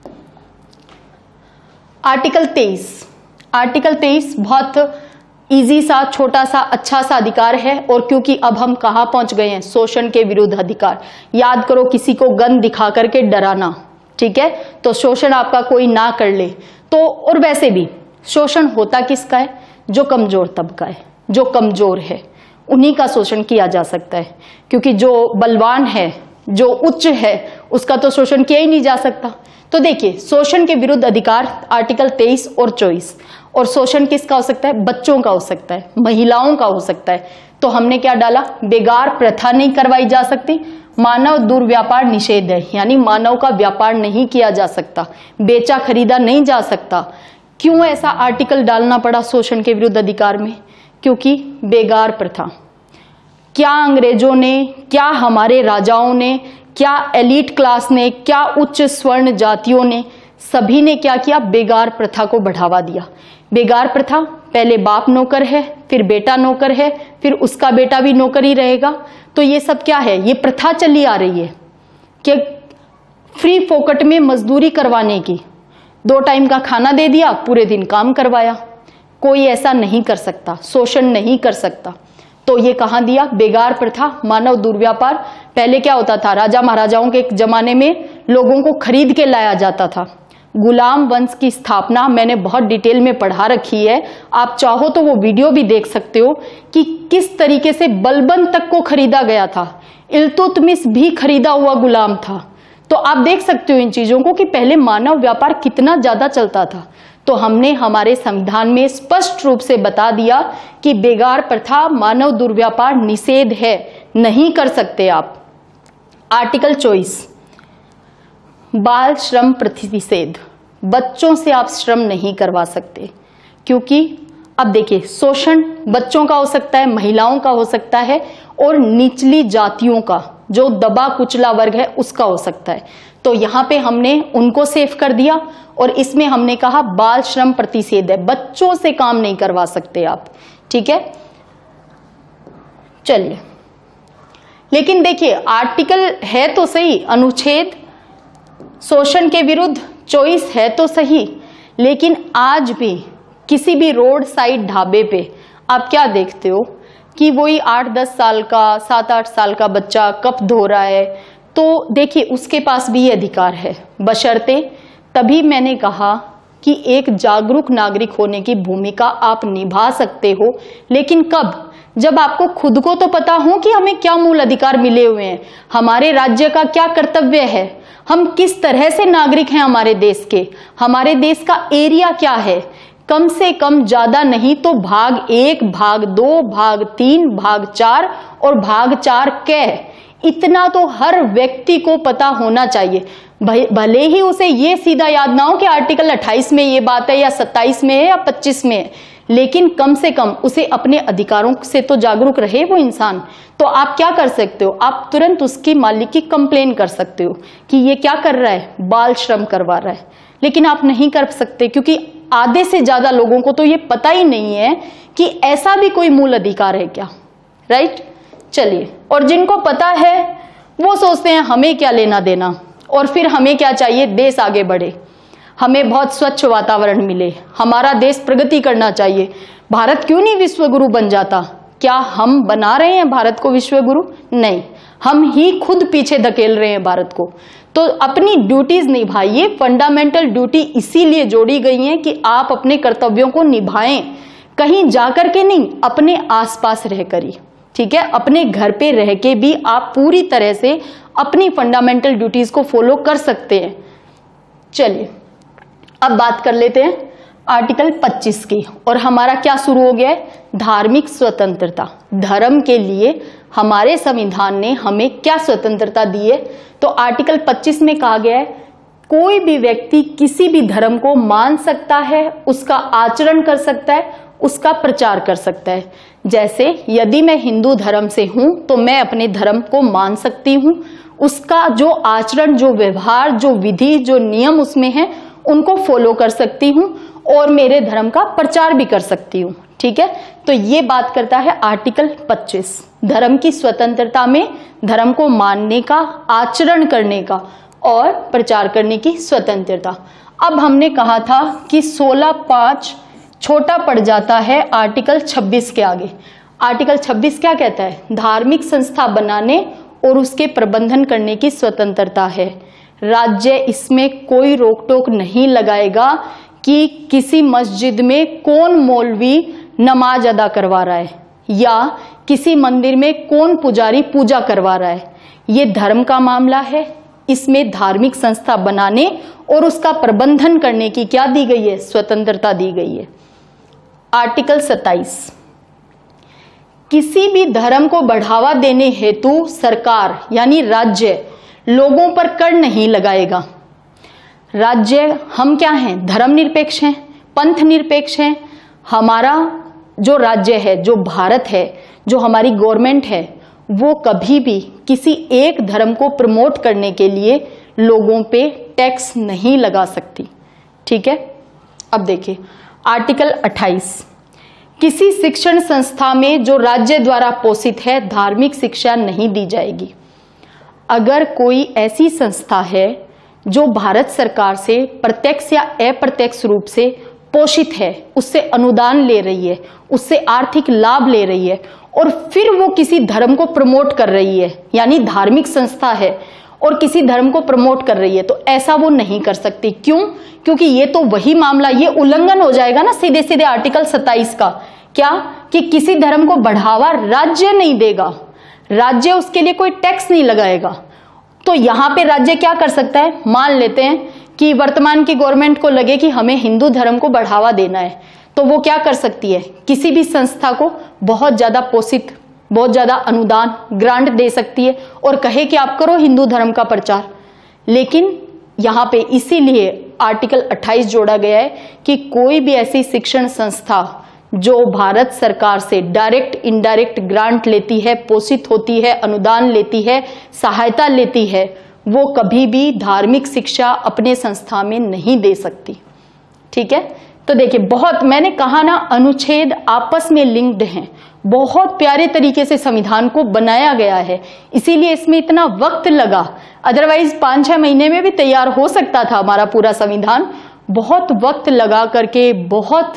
आर्टिकल तेईस, आर्टिकल तेईस बहुत इजी सा, छोटा सा, अच्छा सा अधिकार है। और क्योंकि अब हम कहां पहुंच गए हैं, शोषण के विरुद्ध अधिकार। याद करो, किसी को गन दिखा करके डराना, ठीक है, तो शोषण आपका कोई ना कर ले तो। और वैसे भी शोषण होता किसका है? जो कमजोर तबका है, जो कमजोर है, उन्हीं का शोषण किया जा सकता है। क्योंकि जो बलवान है, जो उच्च है, उसका तो शोषण किया ही नहीं जा सकता। तो देखिए, शोषण के विरुद्ध अधिकार आर्टिकल तेईस और चौबीस। और शोषण किसका हो सकता है? बच्चों का हो सकता है, महिलाओं का हो सकता है। तो हमने क्या डाला? बेगार प्रथा नहीं करवाई जा सकती, मानव दुर्व्यापार निषेध है, यानी मानव का व्यापार नहीं किया जा सकता, बेचा खरीदा नहीं जा सकता। क्यों ऐसा आर्टिकल डालना पड़ा शोषण के विरुद्ध अधिकार में? क्योंकि बेगार प्रथा, क्या अंग्रेजों ने, क्या हमारे राजाओं ने, क्या एलीट क्लास ने, क्या उच्च स्वर्ण जातियों ने, सभी ने क्या किया? बेगार प्रथा को बढ़ावा दिया। बेगार प्रथा, पहले बाप नौकर है, फिर बेटा नौकर है, फिर उसका बेटा भी नौकर ही रहेगा। तो ये सब क्या है? ये प्रथा चली आ रही है कि फ्री फोकट में मजदूरी करवाने की। दो टाइम का खाना दे दिया, पूरे दिन काम करवाया। कोई ऐसा नहीं कर सकता, शोषण नहीं कर सकता। तो ये कहां दिया? बेगार प्रथा, मानव दुर्व्यापार। पहले क्या होता था? राजा महाराजाओं के जमाने में लोगों को खरीद के लाया जाता था। गुलाम वंश की स्थापना मैंने बहुत डिटेल में पढ़ा रखी है, आप चाहो तो वो वीडियो भी देख सकते हो कि किस तरीके से बलबन तक को खरीदा गया था। इल्तुतमिश भी खरीदा हुआ गुलाम था। तो आप देख सकते हो इन चीजों को कि पहले मानव व्यापार कितना ज्यादा चलता था। तो हमने हमारे संविधान में स्पष्ट रूप से बता दिया कि बेगार प्रथा, मानव दुर्व्यापार निषेध है, नहीं कर सकते आप। आर्टिकल चौबीस, बाल श्रम प्रतिषेध, बच्चों से आप श्रम नहीं करवा सकते। क्योंकि अब देखिए, शोषण बच्चों का हो सकता है, महिलाओं का हो सकता है, और निचली जातियों का, जो दबा कुचला वर्ग है, उसका हो सकता है। तो यहां पे हमने उनको सेफ कर दिया और इसमें हमने कहा बाल श्रम प्रतिषेध है, बच्चों से काम नहीं करवा सकते आप, ठीक है। चलिए, लेकिन देखिए, आर्टिकल है तो सही, अनुच्छेद शोषण के विरुद्ध चौबीस है तो सही, लेकिन आज भी किसी भी रोड साइड ढाबे पे आप क्या देखते हो कि वही आठ दस साल का, सात आठ साल का बच्चा कप धो रहा है। तो देखिए, उसके पास भी ये अधिकार है, बशर्ते, तभी मैंने कहा कि एक जागरूक नागरिक होने की भूमिका आप निभा सकते हो, लेकिन कब? जब आपको खुद को तो पता हो कि हमें क्या मूल अधिकार मिले हुए हैं, हमारे राज्य का क्या कर्तव्य है, हम किस तरह से नागरिक हैं हमारे देश के, हमारे देश का एरिया क्या है। कम से कम, ज्यादा नहीं तो भाग एक, भाग दो, भाग तीन, भाग चार और भाग चार कै, इतना तो हर व्यक्ति को पता होना चाहिए। भले ही उसे ये सीधा याद ना हो कि आर्टिकल अट्ठाईस में ये बात है या सत्ताईस में है या पच्चीस में है, लेकिन कम से कम उसे अपने अधिकारों से तो जागरूक रहे वो इंसान। तो आप क्या कर सकते हो? आप तुरंत उसकी मालिक की कंप्लेन कर सकते हो कि ये क्या कर रहा है, बाल श्रम करवा रहा है। लेकिन आप नहीं कर सकते, क्योंकि आधे से ज्यादा लोगों को तो ये पता ही नहीं है कि ऐसा भी कोई मूल अधिकार है क्या, राइट। चलिए, और जिनको पता है वो सोचते हैं हमें क्या लेना देना, और फिर हमें क्या चाहिए? देश आगे बढ़े, हमें बहुत स्वच्छ वातावरण मिले, हमारा देश प्रगति करना चाहिए। भारत क्यों नहीं विश्व गुरु बन जाता? क्या हम बना रहे हैं भारत को विश्व गुरु? नहीं, हम ही खुद पीछे धकेल रहे हैं भारत को। तो अपनी ड्यूटीज निभाइए। फंडामेंटल ड्यूटी इसीलिए जोड़ी गई है कि आप अपने कर्तव्यों को निभाएं, कहीं जाकर के नहीं, अपने आसपास रहकर ही, ठीक है। अपने घर पे रह के भी आप पूरी तरह से अपनी फंडामेंटल ड्यूटीज को फॉलो कर सकते हैं। चलिए, अब बात कर लेते हैं आर्टिकल पच्चीस की, और हमारा क्या शुरू हो गया है? धार्मिक स्वतंत्रता। धर्म के लिए हमारे संविधान ने हमें क्या स्वतंत्रता दी है? तो आर्टिकल पच्चीस में कहा गया है, कोई भी व्यक्ति किसी भी धर्म को मान सकता है, उसका आचरण कर सकता है, उसका प्रचार कर सकता है। जैसे यदि मैं हिंदू धर्म से हूं तो मैं अपने धर्म को मान सकती हूं, उसका जो आचरण, जो व्यवहार, जो विधि, जो नियम उसमें है, उनको फॉलो कर सकती हूं और मेरे धर्म का प्रचार भी कर सकती हूं, ठीक है। तो ये बात करता है आर्टिकल पच्चीस, धर्म की स्वतंत्रता में धर्म को मानने का, आचरण करने का और प्रचार करने की स्वतंत्रता। अब हमने कहा था कि सोलह पाँच छोटा पड़ जाता है आर्टिकल छब्बीस के आगे। आर्टिकल छब्बीस क्या कहता है? धार्मिक संस्था बनाने और उसके प्रबंधन करने की स्वतंत्रता है। राज्य इसमें कोई रोक टोक नहीं लगाएगा कि किसी मस्जिद में कौन मौलवी नमाज अदा करवा रहा है या किसी मंदिर में कौन पुजारी पूजा करवा रहा है। ये धर्म का मामला है, इसमें धार्मिक संस्था बनाने और उसका प्रबंधन करने की क्या दी गई है? स्वतंत्रता दी गई है। आर्टिकल सत्ताईस, किसी भी धर्म को बढ़ावा देने हेतु सरकार यानी राज्य लोगों पर कर नहीं लगाएगा। राज्य हम क्या हैं? धर्मनिरपेक्ष हैं, पंथ निरपेक्ष हैं। हमारा जो राज्य है, जो भारत है, जो हमारी गवर्नमेंट है, वो कभी भी किसी एक धर्म को प्रमोट करने के लिए लोगों पे टैक्स नहीं लगा सकती। ठीक है, अब देखिए आर्टिकल अट्ठाईस, किसी शिक्षण संस्था में जो राज्य द्वारा पोषित है धार्मिक शिक्षा नहीं दी जाएगी। अगर कोई ऐसी संस्था है जो भारत सरकार से प्रत्यक्ष या अप्रत्यक्ष रूप से पोषित है, उससे अनुदान ले रही है, उससे आर्थिक लाभ ले रही है और फिर वो किसी धर्म को प्रमोट कर रही है, यानी धार्मिक संस्था है और किसी धर्म को प्रमोट कर रही है, तो ऐसा वो नहीं कर सकती। क्यों? क्योंकि ये तो वही मामला, ये उल्लंघन हो जाएगा ना सीधे सीधे आर्टिकल सत्ताईस का। क्या? कि किसी धर्म को बढ़ावा राज्य नहीं देगा, राज्य उसके लिए कोई टैक्स नहीं लगाएगा। तो यहां पे राज्य क्या कर सकता है? मान लेते हैं कि वर्तमान की गवर्नमेंट को लगे कि हमें हिंदू धर्म को बढ़ावा देना है, तो वो क्या कर सकती है? किसी भी संस्था को बहुत ज्यादा पोषित, बहुत ज्यादा अनुदान, ग्रांट दे सकती है और कहे कि आप करो हिंदू धर्म का प्रचार। लेकिन यहां पे इसीलिए आर्टिकल अट्ठाईस जोड़ा गया है कि कोई भी ऐसी शिक्षण संस्था जो भारत सरकार से डायरेक्ट इनडायरेक्ट ग्रांट लेती है, पोषित होती है, अनुदान लेती है, सहायता लेती है, वो कभी भी धार्मिक शिक्षा अपने संस्था में नहीं दे सकती। ठीक है, तो देखिए बहुत, मैंने कहा ना अनुच्छेद आपस में लिंक्ड हैं, बहुत प्यारे तरीके से संविधान को बनाया गया है, इसीलिए इसमें इतना वक्त लगा। अदरवाइज पांच छह महीने में भी तैयार हो सकता था हमारा पूरा संविधान। बहुत वक्त लगा करके, बहुत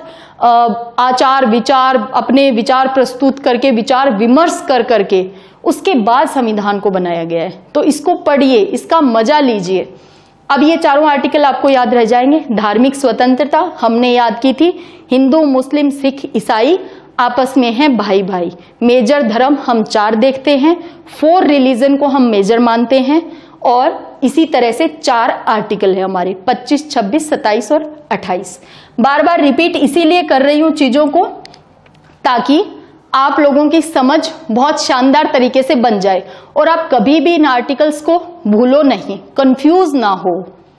आचार विचार, अपने विचार प्रस्तुत करके, विचार विमर्श कर करके उसके बाद संविधान को बनाया गया है। तो इसको पढ़िए, इसका मजा लीजिए। अब ये चारों आर्टिकल आपको याद रह जाएंगे। धार्मिक स्वतंत्रता हमने याद की थी, हिंदू मुस्लिम सिख ईसाई आपस में हैं भाई भाई। मेजर धर्म हम चार देखते हैं, फोर रिलीजन को हम मेजर मानते हैं और इसी तरह से चार आर्टिकल है हमारे पच्चीस, छब्बीस, सत्ताईस और अट्ठाईस। बार बार रिपीट इसीलिए कर रही हूं चीजों को ताकि आप लोगों की समझ बहुत शानदार तरीके से बन जाए और आप कभी भी इन आर्टिकल्स को भूलो नहीं, कंफ्यूज ना हो।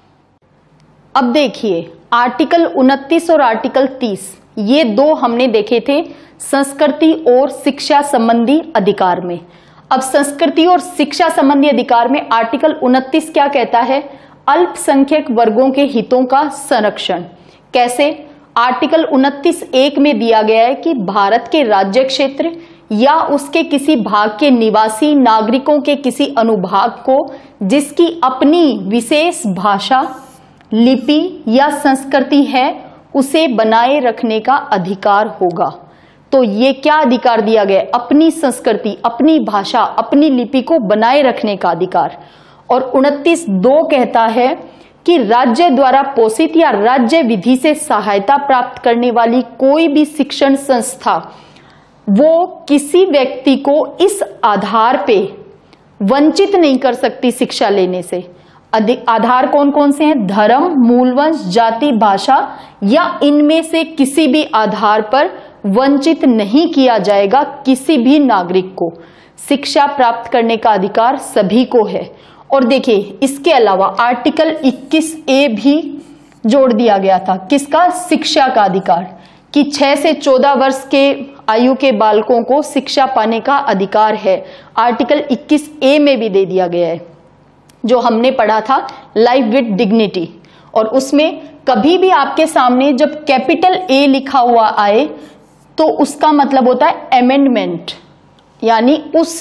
अब देखिए आर्टिकल उनतीस और आर्टिकल तीस, ये दो हमने देखे थे संस्कृति और शिक्षा संबंधी अधिकार में। अब संस्कृति और शिक्षा संबंधी अधिकार में आर्टिकल उनतीस क्या कहता है? अल्पसंख्यक वर्गों के हितों का संरक्षण। कैसे? आर्टिकल उनतीस एक में दिया गया है कि भारत के राज्य क्षेत्र या उसके किसी भाग के निवासी नागरिकों के किसी अनुभाग को जिसकी अपनी विशेष भाषा, लिपि या संस्कृति है उसे बनाए रखने का अधिकार होगा। तो ये क्या अधिकार दिया गया? अपनी संस्कृति, अपनी भाषा, अपनी लिपि को बनाए रखने का अधिकार। और उनतीस दो कहता है कि राज्य द्वारा पोषित या राज्य विधि से सहायता प्राप्त करने वाली कोई भी शिक्षण संस्था वो किसी व्यक्ति को इस आधार पे वंचित नहीं कर सकती शिक्षा लेने से। आधार कौन कौन से हैं? धर्म, मूलवंश, जाति, भाषा या इनमें से किसी भी आधार पर वंचित नहीं किया जाएगा किसी भी नागरिक को। शिक्षा प्राप्त करने का अधिकार सभी को है। और देखिए इसके अलावा आर्टिकल इक्कीस ए भी जोड़ दिया गया था। किसका? शिक्षा का अधिकार, कि छह से चौदह वर्ष के आयु के बालकों को शिक्षा पाने का अधिकार है। आर्टिकल इक्कीस ए में भी दे दिया गया है, जो हमने पढ़ा था लाइफ विद डिग्निटी। और उसमें कभी भी आपके सामने जब कैपिटल ए लिखा हुआ आए तो उसका मतलब होता है अमेंडमेंट, यानी उस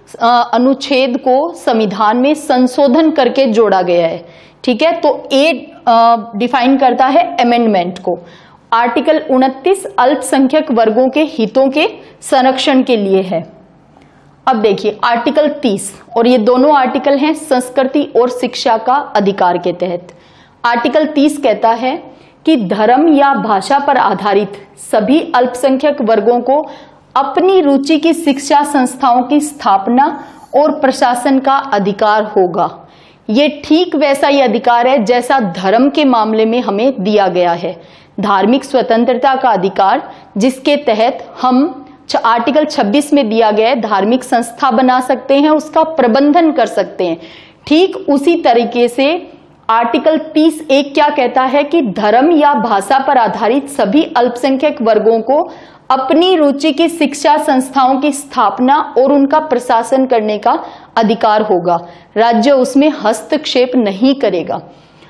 अनुच्छेद को संविधान में संशोधन करके जोड़ा गया है। ठीक है, तो ए डिफाइन करता है अमेंडमेंट को। आर्टिकल उनतीस अल्पसंख्यक वर्गों के हितों के संरक्षण के लिए है। अब देखिए आर्टिकल तीस, और ये दोनों आर्टिकल हैं संस्कृति और शिक्षा का अधिकार के तहत। आर्टिकल तीस कहता है कि धर्म या भाषा पर आधारित सभी अल्पसंख्यक वर्गों को अपनी रुचि की शिक्षा संस्थाओं की स्थापना और प्रशासन का अधिकार होगा। ये ठीक वैसा ही अधिकार है जैसा धर्म के मामले में हमें दिया गया है, धार्मिक स्वतंत्रता का अधिकार, जिसके तहत हम आर्टिकल छब्बीस में दिया गया है धार्मिक संस्था बना सकते हैं, उसका प्रबंधन कर सकते हैं। ठीक उसी तरीके से आर्टिकल तीस एक क्या कहता है कि धर्म या भाषा पर आधारित सभी अल्पसंख्यक वर्गों को अपनी रुचि की शिक्षा संस्थाओं की स्थापना और उनका प्रशासन करने का अधिकार होगा, राज्य उसमें हस्तक्षेप नहीं करेगा।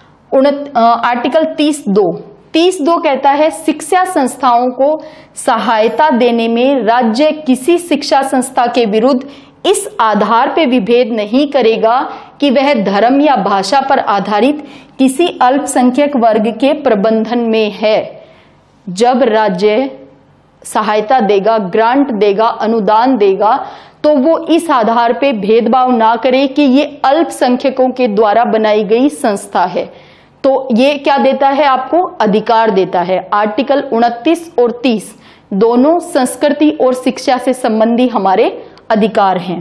आर्टिकल तीस दो तीस दो कहता है शिक्षा संस्थाओं को सहायता देने में राज्य किसी शिक्षा संस्था के विरुद्ध इस आधार पे विभेद नहीं करेगा कि वह धर्म या भाषा पर आधारित किसी अल्पसंख्यक वर्ग के प्रबंधन में है। जब राज्य सहायता देगा, ग्रांट देगा, अनुदान देगा, तो वो इस आधार पे भेदभाव ना करे कि ये अल्पसंख्यकों के द्वारा बनाई गई संस्था है। तो ये क्या देता है आपको? अधिकार देता है। आर्टिकल उनतीस और तीस दोनों संस्कृति और शिक्षा से संबंधी हमारे अधिकार हैं।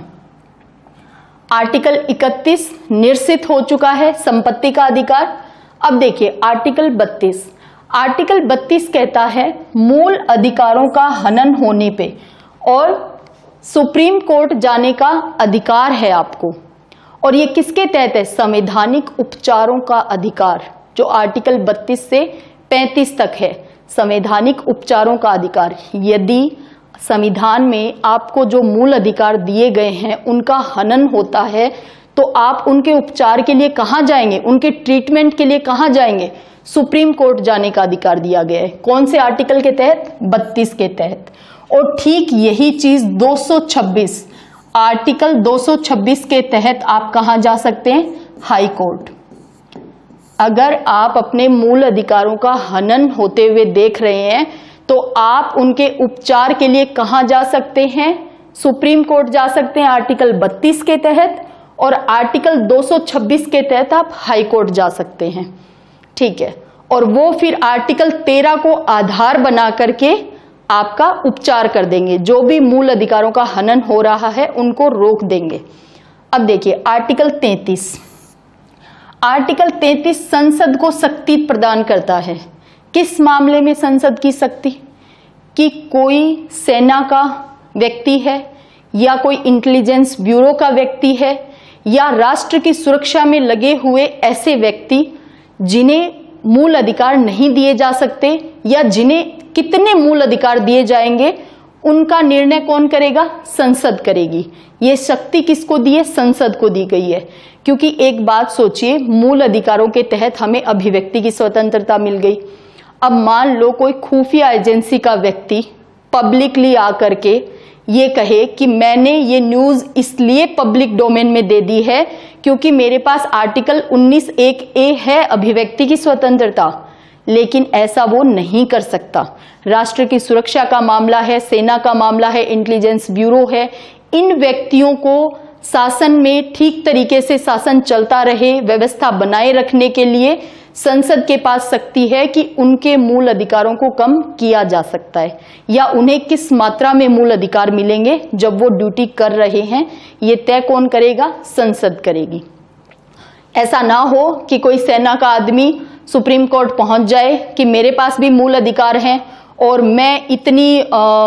आर्टिकल इकतीस निरसित हो चुका है, संपत्ति का अधिकार। अब देखिए आर्टिकल बत्तीस आर्टिकल बत्तीस कहता है मूल अधिकारों का हनन होने पे और सुप्रीम कोर्ट जाने का अधिकार है आपको। और ये किसके तहत है? संवैधानिक उपचारों का अधिकार, जो आर्टिकल बत्तीस से पैंतीस तक है। संवैधानिक उपचारों का अधिकार, यदि संविधान में आपको जो मूल अधिकार दिए गए हैं उनका हनन होता है तो आप उनके उपचार के लिए कहां जाएंगे, उनके ट्रीटमेंट के लिए कहां जाएंगे? सुप्रीम कोर्ट जाने का अधिकार दिया गया है। कौन से आर्टिकल के तहत? बत्तीस के तहत। और ठीक यही चीज दो सौ छब्बीस आर्टिकल दो सौ छब्बीस के तहत आप कहां जा सकते हैं? High court. अगर आप अपने मूल अधिकारों का हनन होते हुए देख रहे हैं तो आप उनके उपचार के लिए कहां जा सकते हैं? सुप्रीम कोर्ट जा सकते हैं आर्टिकल बत्तीस के तहत, और आर्टिकल दो सौ छब्बीस के तहत आप हाई कोर्ट जा सकते हैं। ठीक है, और वो फिर आर्टिकल तेरह को आधार बना करके आपका उपचार कर देंगे, जो भी मूल अधिकारों का हनन हो रहा है उनको रोक देंगे। अब देखिए आर्टिकल तैंतीस आर्टिकल तैंतीस संसद को शक्ति प्रदान करता है। किस मामले में संसद की शक्ति? कि कोई सेना का व्यक्ति है या कोई इंटेलिजेंस ब्यूरो का व्यक्ति है या राष्ट्र की सुरक्षा में लगे हुए ऐसे व्यक्ति जिन्हें मूल अधिकार नहीं दिए जा सकते या जिन्हें कितने मूल अधिकार दिए जाएंगे उनका निर्णय कौन करेगा? संसद करेगी। ये शक्ति किसको दी है? संसद को दी गई है। क्योंकि एक बात सोचिए, मूल अधिकारों के तहत हमें अभिव्यक्ति की स्वतंत्रता मिल गई। अब मान लो कोई खुफिया एजेंसी का व्यक्ति पब्लिकली आकर के ये कहे कि मैंने ये न्यूज इसलिए पब्लिक डोमेन में दे दी है क्योंकि मेरे पास आर्टिकल उन्नीस एक ए है अभिव्यक्ति की स्वतंत्रता, लेकिन ऐसा वो नहीं कर सकता। राष्ट्र की सुरक्षा का मामला है, सेना का मामला है, इंटेलिजेंस ब्यूरो है। इन व्यक्तियों को शासन में ठीक तरीके से शासन चलता रहे, व्यवस्था बनाए रखने के लिए संसद के पास शक्ति है कि उनके मूल अधिकारों को कम किया जा सकता है या उन्हें किस मात्रा में मूल अधिकार मिलेंगे जब वो ड्यूटी कर रहे हैं, ये तय कौन करेगा? संसद करेगी। ऐसा ना हो कि कोई सेना का आदमी सुप्रीम कोर्ट पहुंच जाए कि मेरे पास भी मूल अधिकार हैं और मैं इतनी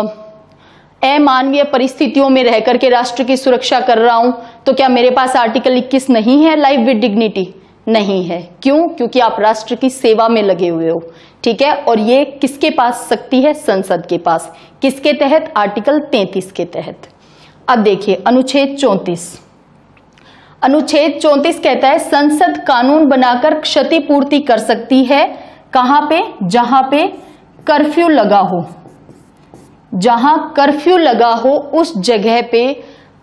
अमानवीय परिस्थितियों में रह करके राष्ट्र की सुरक्षा कर रहा हूं, तो क्या मेरे पास आर्टिकल इक्कीस नहीं है? लाइफ विद डिग्निटी नहीं है। क्यों? क्योंकि आप राष्ट्र की सेवा में लगे हुए हो। ठीक है, और ये किसके पास शक्ति है? संसद के पास। किसके तहत? आर्टिकल तैंतीस के तहत। अब देखिए अनुच्छेद चौंतीस अनुच्छेद चौंतीस कहता है संसद कानून बनाकर क्षतिपूर्ति कर सकती है। कहां पे? जहां पे कर्फ्यू लगा हो। जहां कर्फ्यू लगा हो उस जगह पे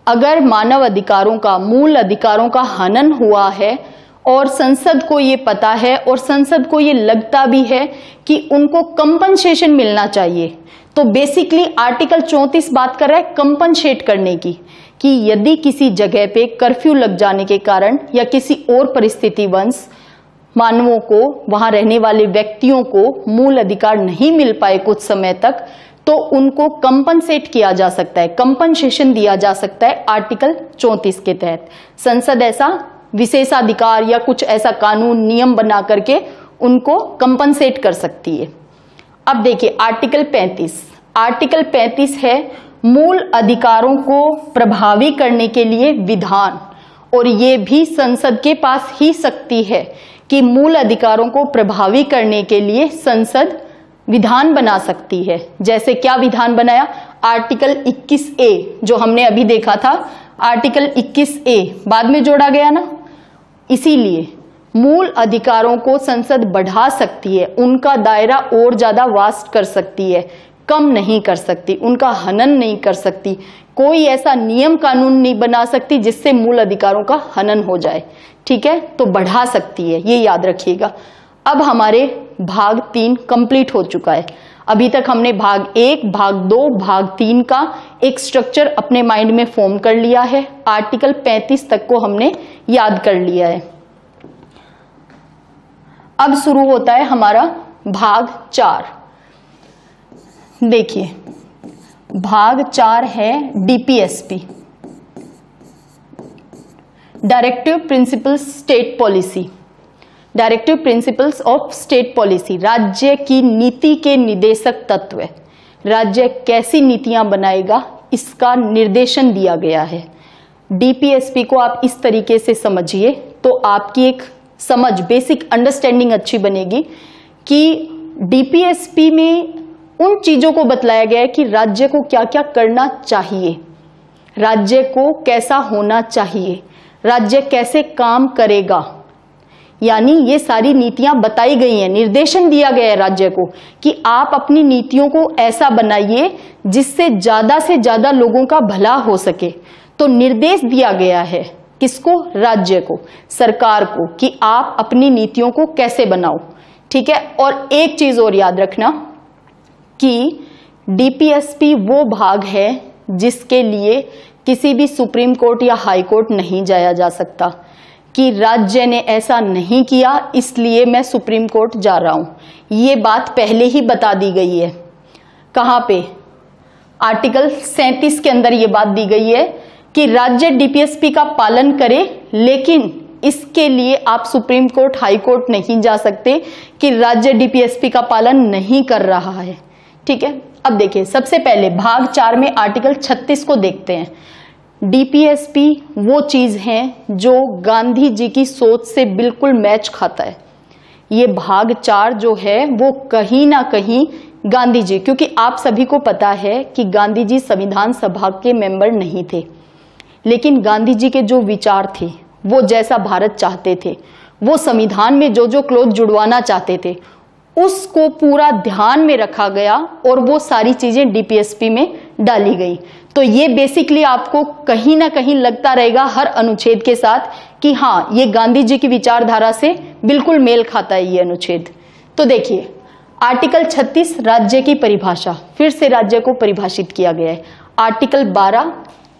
अगर मानव अधिकारों का, मूल अधिकारों का हनन हुआ है और संसद को ये पता है और संसद को ये लगता भी है कि उनको कंपनसेशन मिलना चाहिए, तो बेसिकली आर्टिकल चौंतीस बात कर रहा है कंपनसेट करने की, कि यदि किसी जगह पे कर्फ्यू लग जाने के कारण या किसी और परिस्थितिवश मानवों को, वहां रहने वाले व्यक्तियों को मूल अधिकार नहीं मिल पाए कुछ समय तक, तो उनको कंपनसेट किया जा सकता है, कंपनसेशन दिया जा सकता है आर्टिकल चौंतीस के तहत। संसद ऐसा विशेषाधिकार या कुछ ऐसा कानून नियम बना करके उनको कंपनसेट कर सकती है। अब देखिए आर्टिकल पैंतीस, आर्टिकल पैंतीस है मूल अधिकारों को प्रभावी करने के लिए विधान, और ये भी संसद के पास ही शक्ति है कि मूल अधिकारों को प्रभावी करने के लिए संसद विधान बना सकती है। जैसे क्या विधान बनाया, आर्टिकल इक्कीस ए जो हमने अभी देखा था, आर्टिकल इक्कीस ए बाद में जोड़ा गया ना, इसीलिए मूल अधिकारों को संसद बढ़ा सकती है, उनका दायरा और ज्यादा वास्ट कर सकती है, कम नहीं कर सकती, उनका हनन नहीं कर सकती, कोई ऐसा नियम कानून नहीं बना सकती जिससे मूल अधिकारों का हनन हो जाए। ठीक है, तो बढ़ा सकती है, ये याद रखिएगा। अब हमारे भाग तीन कंप्लीट हो चुका है। अभी तक हमने भाग एक, भाग दो, भाग तीन का एक स्ट्रक्चर अपने माइंड में फॉर्म कर लिया है। आर्टिकल पैंतीस तक को हमने याद कर लिया है। अब शुरू होता है हमारा भाग चार। देखिए भाग चार है DPSP, directive principles state policy, directive principles of state policy, राज्य की नीति के निर्देशक तत्व, राज्य कैसी नीतियां बनाएगा इसका निर्देशन दिया गया है। डीपीएसपी को आप इस तरीके से समझिए तो आपकी एक समझ, बेसिक अंडरस्टैंडिंग अच्छी बनेगी कि डीपीएसपी में उन चीजों को बतलाया गया है कि राज्य को क्या क्या करना चाहिए, राज्य को कैसा होना चाहिए, राज्य कैसे काम करेगा, यानी ये सारी नीतियां बताई गई हैं, निर्देशन दिया गया है राज्य को कि आप अपनी नीतियों को ऐसा बनाइए जिससे ज्यादा से ज्यादा लोगों का भला हो सके। तो निर्देश दिया गया है किसको, राज्य को, सरकार को, कि आप अपनी नीतियों को कैसे बनाओ। ठीक है, और एक चीज और याद रखना कि डीपीएसपी वो भाग है जिसके लिए किसी भी सुप्रीम कोर्ट या हाई कोर्ट नहीं जाया जा सकता कि राज्य ने ऐसा नहीं किया इसलिए मैं सुप्रीम कोर्ट जा रहा हूं। ये बात पहले ही बता दी गई है। कहां पे, आर्टिकल सैंतीस के अंदर ये बात दी गई है कि राज्य डीपीएसपी का पालन करे, लेकिन इसके लिए आप सुप्रीम कोर्ट हाई कोर्ट नहीं जा सकते कि राज्य डीपीएसपी का पालन नहीं कर रहा है। ठीक है, अब देखिए सबसे पहले भाग चार में आर्टिकल छत्तीस को देखते हैं। डीपीएसपी वो चीज है जो गांधी जी की सोच से बिल्कुल मैच खाता है। ये भाग चार जो है वो कहीं ना कहीं गांधी जी, क्योंकि आप सभी को पता है कि गांधी जी संविधान सभा के मेंबर नहीं थे, लेकिन गांधी जी के जो विचार थे, वो जैसा भारत चाहते थे, वो संविधान में जो जो क्लॉज जुड़वाना चाहते थे, उसको पूरा ध्यान में रखा गया और वो सारी चीजें डीपीएसपी में डाली गई। तो ये बेसिकली आपको कहीं ना कहीं लगता रहेगा हर अनुच्छेद के साथ कि हाँ ये गांधी जी की विचारधारा से बिल्कुल मेल खाता है ये अनुच्छेद। तो देखिए आर्टिकल छत्तीस राज्य की परिभाषा, फिर से राज्य को परिभाषित किया गया है। आर्टिकल बारह,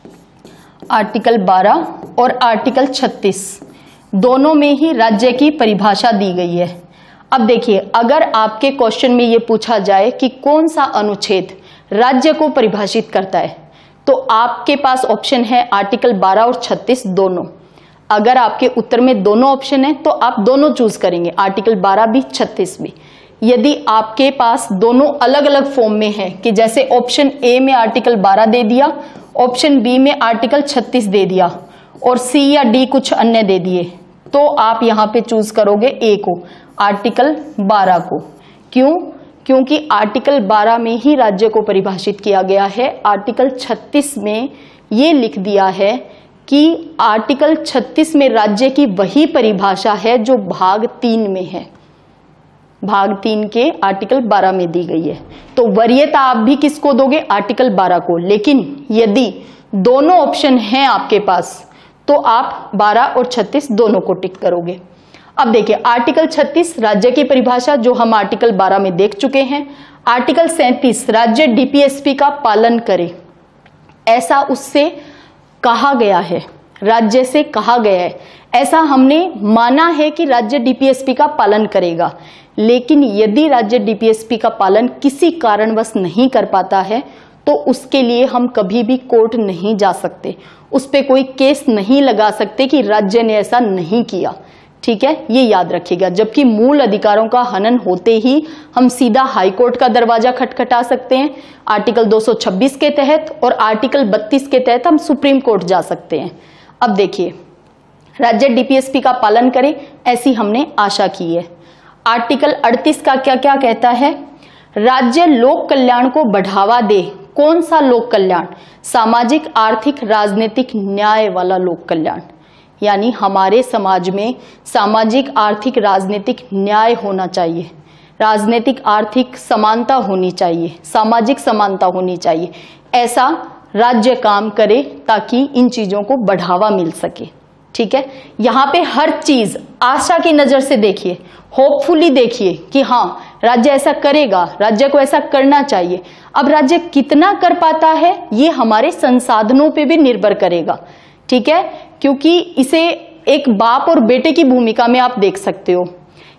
आर्टिकल बारह और आर्टिकल छत्तीस दोनों में ही राज्य की परिभाषा दी गई है। अब देखिए अगर आपके क्वेश्चन में ये पूछा जाए कि कौन सा अनुच्छेद राज्य को परिभाषित करता है, तो आपके पास ऑप्शन है आर्टिकल बारह और छत्तीस दोनों। अगर आपके उत्तर में दोनों ऑप्शन है तो आप दोनों चूज करेंगे, आर्टिकल बारह भी छत्तीस भी। यदि आपके पास दोनों अलग अलग फॉर्म में है कि जैसे ऑप्शन ए में आर्टिकल बारह दे दिया, ऑप्शन बी में आर्टिकल छत्तीस दे दिया और सी या डी कुछ अन्य दे दिए, तो आप यहां पे चूज करोगे ए को, आर्टिकल बारह को। क्यों? क्योंकि आर्टिकल बारह में ही राज्य को परिभाषित किया गया है। आर्टिकल छत्तीस में ये लिख दिया है कि आर्टिकल छत्तीस में राज्य की वही परिभाषा है जो भाग तीन में है, भाग तीन के आर्टिकल बारह में दी गई है। तो वरीयता आप भी किसको दोगे? आर्टिकल बारह को। लेकिन यदि दोनों ऑप्शन हैं आपके पास, तो आप बारह और छत्तीस दोनों को टिक करोगे। अब देखिए आर्टिकल छत्तीस राज्य की परिभाषा जो हम आर्टिकल बारह में देख चुके हैं। आर्टिकल सैंतीस राज्य डीपीएसपी का पालन करे, ऐसा उससे कहा गया है, राज्य से कहा गया है, ऐसा हमने माना है कि राज्य डीपीएसपी का पालन करेगा। लेकिन यदि राज्य डीपीएसपी का पालन किसी कारणवश नहीं कर पाता है तो उसके लिए हम कभी भी कोर्ट नहीं जा सकते, उस पर कोई केस नहीं लगा सकते कि राज्य ने ऐसा नहीं किया। ठीक है, ये याद रखिएगा। जबकि मूल अधिकारों का हनन होते ही हम सीधा हाईकोर्ट का दरवाजा खटखटा सकते हैं आर्टिकल दो सौ छब्बीस के तहत, और आर्टिकल बत्तीस के तहत हम सुप्रीम कोर्ट जा सकते हैं। अब देखिए राज्य डीपीएसपी का पालन करें, ऐसी हमने आशा की है। आर्टिकल अड़तीस का क्या क्या कहता है? राज्य लोक कल्याण को बढ़ावा दे। कौन सा लोक कल्याण? सामाजिक, आर्थिक, राजनीतिक न्याय वाला लोक कल्याण। यानी हमारे समाज में सामाजिक, आर्थिक, राजनीतिक न्याय होना चाहिए, राजनीतिक आर्थिक समानता होनी चाहिए, सामाजिक समानता होनी चाहिए। ऐसा राज्य काम करे ताकि इन चीजों को बढ़ावा मिल सके। ठीक है, यहाँ पे हर चीज आशा की नजर से देखिए, होपफुली देखिए कि हाँ राज्य ऐसा करेगा, राज्य को ऐसा करना चाहिए। अब राज्य कितना कर पाता है ये हमारे संसाधनों पे भी निर्भर करेगा। ठीक है, क्योंकि इसे एक बाप और बेटे की भूमिका में आप देख सकते हो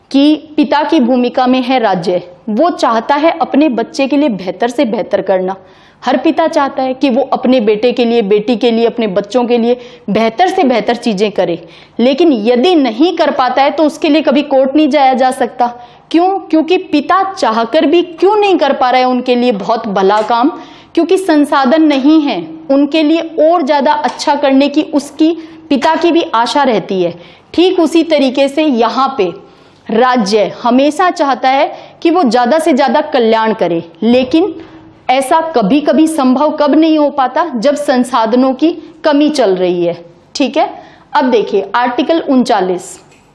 कि पिता की भूमिका में है राज्य, वो चाहता है अपने बच्चे के लिए बेहतर से बेहतर करना। हर पिता चाहता है कि वो अपने बेटे के लिए, बेटी के लिए, अपने बच्चों के लिए बेहतर से बेहतर चीजें करे। लेकिन यदि नहीं कर पाता है तो उसके लिए कभी कोर्ट नहीं जाया जा सकता। क्यों? क्योंकि पिता चाहकर भी क्यों नहीं कर पा रहा है उनके लिए बहुत भला काम? क्योंकि संसाधन नहीं है उनके लिए और ज्यादा अच्छा करने की उसकी पिता की भी आशा रहती है। ठीक उसी तरीके से यहाँ पे राज्य हमेशा चाहता है कि वो ज्यादा से ज्यादा कल्याण करे, लेकिन ऐसा कभी कभी संभव कब नहीं हो पाता? जब संसाधनों की कमी चल रही है। ठीक है, अब देखिए आर्टिकल उनचालीस,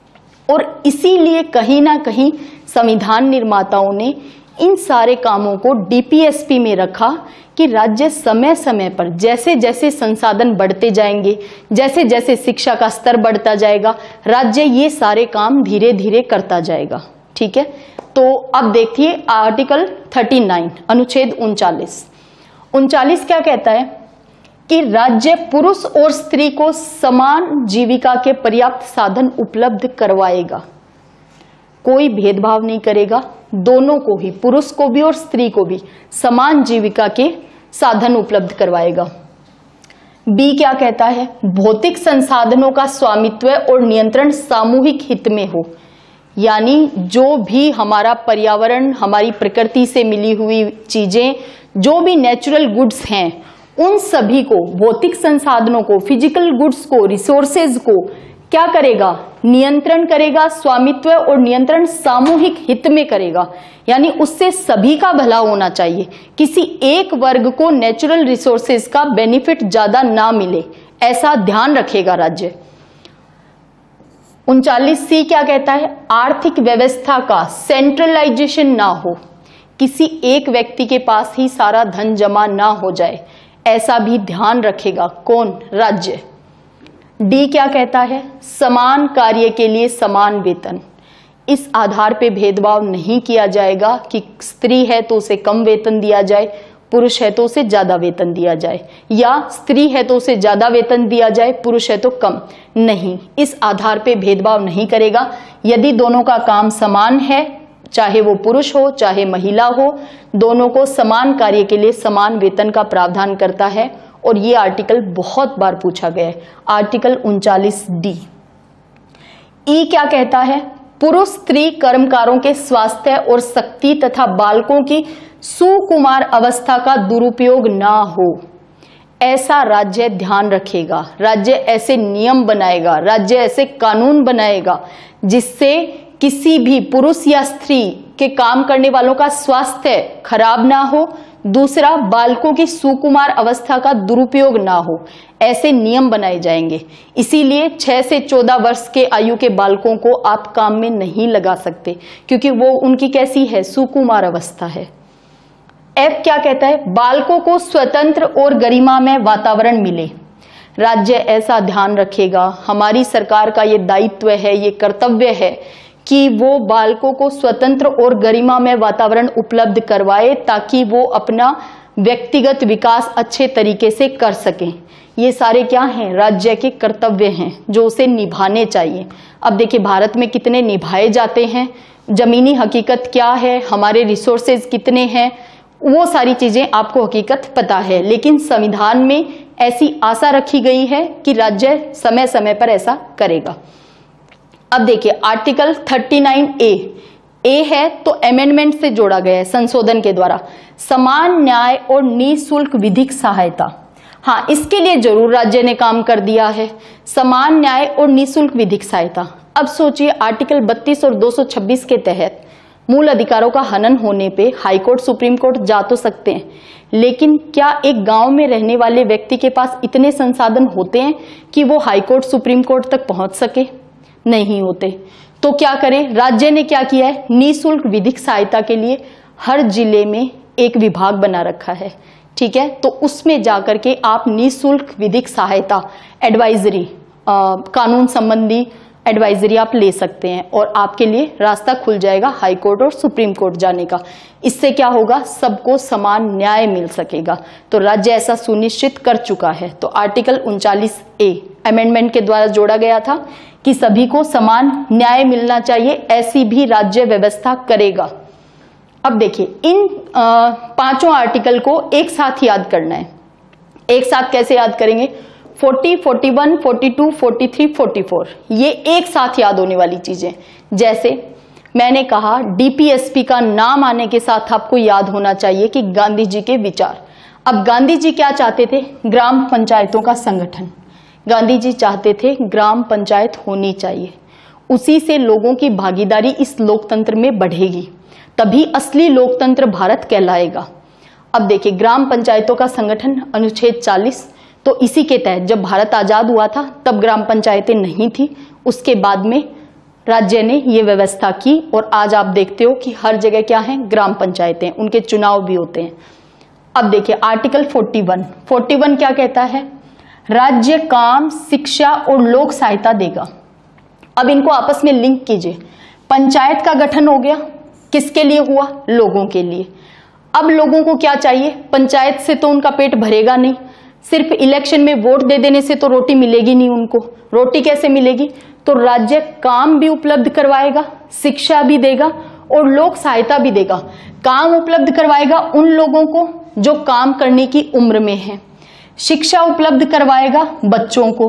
और इसीलिए कहीं ना कहीं संविधान निर्माताओं ने इन सारे कामों को डीपीएसपी में रखा कि राज्य समय समय पर जैसे जैसे संसाधन बढ़ते जाएंगे, जैसे जैसे शिक्षा का स्तर बढ़ता जाएगा, राज्य ये सारे काम धीरे धीरे करता जाएगा। ठीक है, तो अब देखिए आर्टिकल उनतालीस अनुच्छेद उनचालीस उनचालीस क्या कहता है कि राज्य पुरुष और स्त्री को समान जीविका के पर्याप्त साधन उपलब्ध करवाएगा, कोई भेदभाव नहीं करेगा, दोनों को ही, पुरुष को भी और स्त्री को भी समान जीविका के साधन उपलब्ध करवाएगा। बी क्या कहता है? भौतिक संसाधनों का स्वामित्व और नियंत्रण सामूहिक हित में हो। यानी जो भी हमारा पर्यावरण, हमारी प्रकृति से मिली हुई चीजें, जो भी नेचुरल गुड्स हैं, उन सभी को, भौतिक संसाधनों को, फिजिकल गुड्स को, रिसोर्सेज को क्या करेगा? नियंत्रण करेगा। स्वामित्व और नियंत्रण सामूहिक हित में करेगा, यानी उससे सभी का भला होना चाहिए, किसी एक वर्ग को नेचुरल रिसोर्सेज का बेनिफिट ज्यादा ना मिले, ऐसा ध्यान रखेगा राज्य। उनचालीस सी क्या कहता है? आर्थिक व्यवस्था का सेंट्रलाइजेशन ना हो, किसी एक व्यक्ति के पास ही सारा धन जमा ना हो जाए, ऐसा भी ध्यान रखेगा कौन? राज्य। डी क्या कहता है? समान कार्य के लिए समान वेतन। इस आधार पे भेदभाव नहीं किया जाएगा कि स्त्री है तो उसे कम वेतन दिया जाए, पुरुष है तो उसे ज्यादा वेतन दिया जाए, या स्त्री है तो उसे ज्यादा वेतन दिया जाए, पुरुष है तो कम। नहीं, इस आधार पे भेदभाव नहीं करेगा। यदि दोनों का काम समान है, चाहे वो पुरुष हो चाहे महिला हो, दोनों को समान कार्य के लिए समान वेतन का प्रावधान करता है। और ये आर्टिकल बहुत बार पूछा गया है, आर्टिकल उनचालीस डी। ई क्या कहता है? पुरुष स्त्री कर्मकारों के स्वास्थ्य और शक्ति तथा बालकों की सुकुमार अवस्था का दुरुपयोग ना हो, ऐसा राज्य ध्यान रखेगा। राज्य ऐसे नियम बनाएगा, राज्य ऐसे कानून बनाएगा जिससे किसी भी पुरुष या स्त्री के काम करने वालों का स्वास्थ्य खराब ना हो, दूसरा बालकों की सुकुमार अवस्था का दुरुपयोग ना हो, ऐसे नियम बनाए जाएंगे। इसीलिए छह से चौदह वर्ष के आयु के बालकों को आप काम में नहीं लगा सकते, क्योंकि वो उनकी कैसी है? सुकुमार अवस्था है। एफ क्या कहता है, बालकों को स्वतंत्र और गरिमामय वातावरण मिले। राज्य ऐसा ध्यान रखेगा, हमारी सरकार का ये दायित्व है, ये कर्तव्य है कि वो बालकों को स्वतंत्र और गरिमामय वातावरण उपलब्ध करवाए ताकि वो अपना व्यक्तिगत विकास अच्छे तरीके से कर सकें। ये सारे क्या हैं, राज्य के कर्तव्य हैं जो उसे निभाने चाहिए। अब देखिए भारत में कितने निभाए जाते हैं, जमीनी हकीकत क्या है, हमारे रिसोर्सेज कितने हैं, वो सारी चीजें आपको हकीकत पता है, लेकिन संविधान में ऐसी आशा रखी गई है कि राज्य समय समय पर ऐसा करेगा। अब देखिए आर्टिकल उनतालीस ए ए है तो अमेंडमेंट से जोड़ा गया है संशोधन के द्वारा, समान न्याय और निःशुल्क विधिक सहायता। हाँ, इसके लिए जरूर राज्य ने काम कर दिया है, समान न्याय और निःशुल्क विधिक सहायता। अब सोचिए आर्टिकल बत्तीस और दो सौ छब्बीस के तहत मूल अधिकारों का हनन होने पे हाईकोर्ट सुप्रीम कोर्ट जा तो सकते हैं, लेकिन क्या एक गांव में रहने वाले व्यक्ति के पास इतने संसाधन होते हैं कि वो हाईकोर्ट सुप्रीम कोर्ट तक पहुंच सके? नहीं होते। तो क्या करें, राज्य ने क्या किया है, निःशुल्क विधिक सहायता के लिए हर जिले में एक विभाग बना रखा है। ठीक है, तो उसमें जाकर के आप निःशुल्क विधिक सहायता एडवाइजरी, कानून संबंधी एडवाइजरी आप ले सकते हैं और आपके लिए रास्ता खुल जाएगा हाई कोर्ट और सुप्रीम कोर्ट जाने का। इससे क्या होगा, सबको समान न्याय मिल सकेगा। तो राज्य ऐसा सुनिश्चित कर चुका है। तो आर्टिकल उनचालीस ए अमेंडमेंट के द्वारा जोड़ा गया था कि सभी को समान न्याय मिलना चाहिए, ऐसी भी राज्य व्यवस्था करेगा। अब देखिए इन आ, पांचों आर्टिकल को एक साथ याद करना है। एक साथ कैसे याद करेंगे, चालीस, इकतालीस, बयालीस, तैंतालीस, चौवालीस, ये एक साथ याद होने वाली चीजें। जैसे मैंने कहा डीपीएसपी का नाम आने के साथ आपको याद होना चाहिए कि गांधी जी के विचार। अब गांधी जी क्या चाहते थे, ग्राम पंचायतों का संगठन। गांधी जी चाहते थे ग्राम पंचायत होनी चाहिए, उसी से लोगों की भागीदारी इस लोकतंत्र में बढ़ेगी, तभी असली लोकतंत्र भारत कहलाएगा। अब देखिए ग्राम पंचायतों का संगठन अनुच्छेद चालीस, तो इसी के तहत जब भारत आजाद हुआ था तब ग्राम पंचायतें नहीं थी, उसके बाद में राज्य ने ये व्यवस्था की और आज आप देखते हो कि हर जगह क्या है, ग्राम पंचायतें, उनके चुनाव भी होते हैं। अब देखिए आर्टिकल इकतालीस, इकतालीस क्या कहता है, राज्य काम, शिक्षा और लोक सहायता देगा। अब इनको आपस में लिंक कीजिए। पंचायत का गठन हो गया, किसके लिए हुआ, लोगों के लिए। अब लोगों को क्या चाहिए, पंचायत से तो उनका पेट भरेगा नहीं, सिर्फ इलेक्शन में वोट दे देने से तो रोटी मिलेगी नहीं उनको। रोटी कैसे मिलेगी, तो राज्य काम भी उपलब्ध करवाएगा, शिक्षा भी देगा और लोक सहायता भी देगा। काम उपलब्ध करवाएगा उन लोगों को जो काम करने की उम्र में है, शिक्षा उपलब्ध करवाएगा बच्चों को,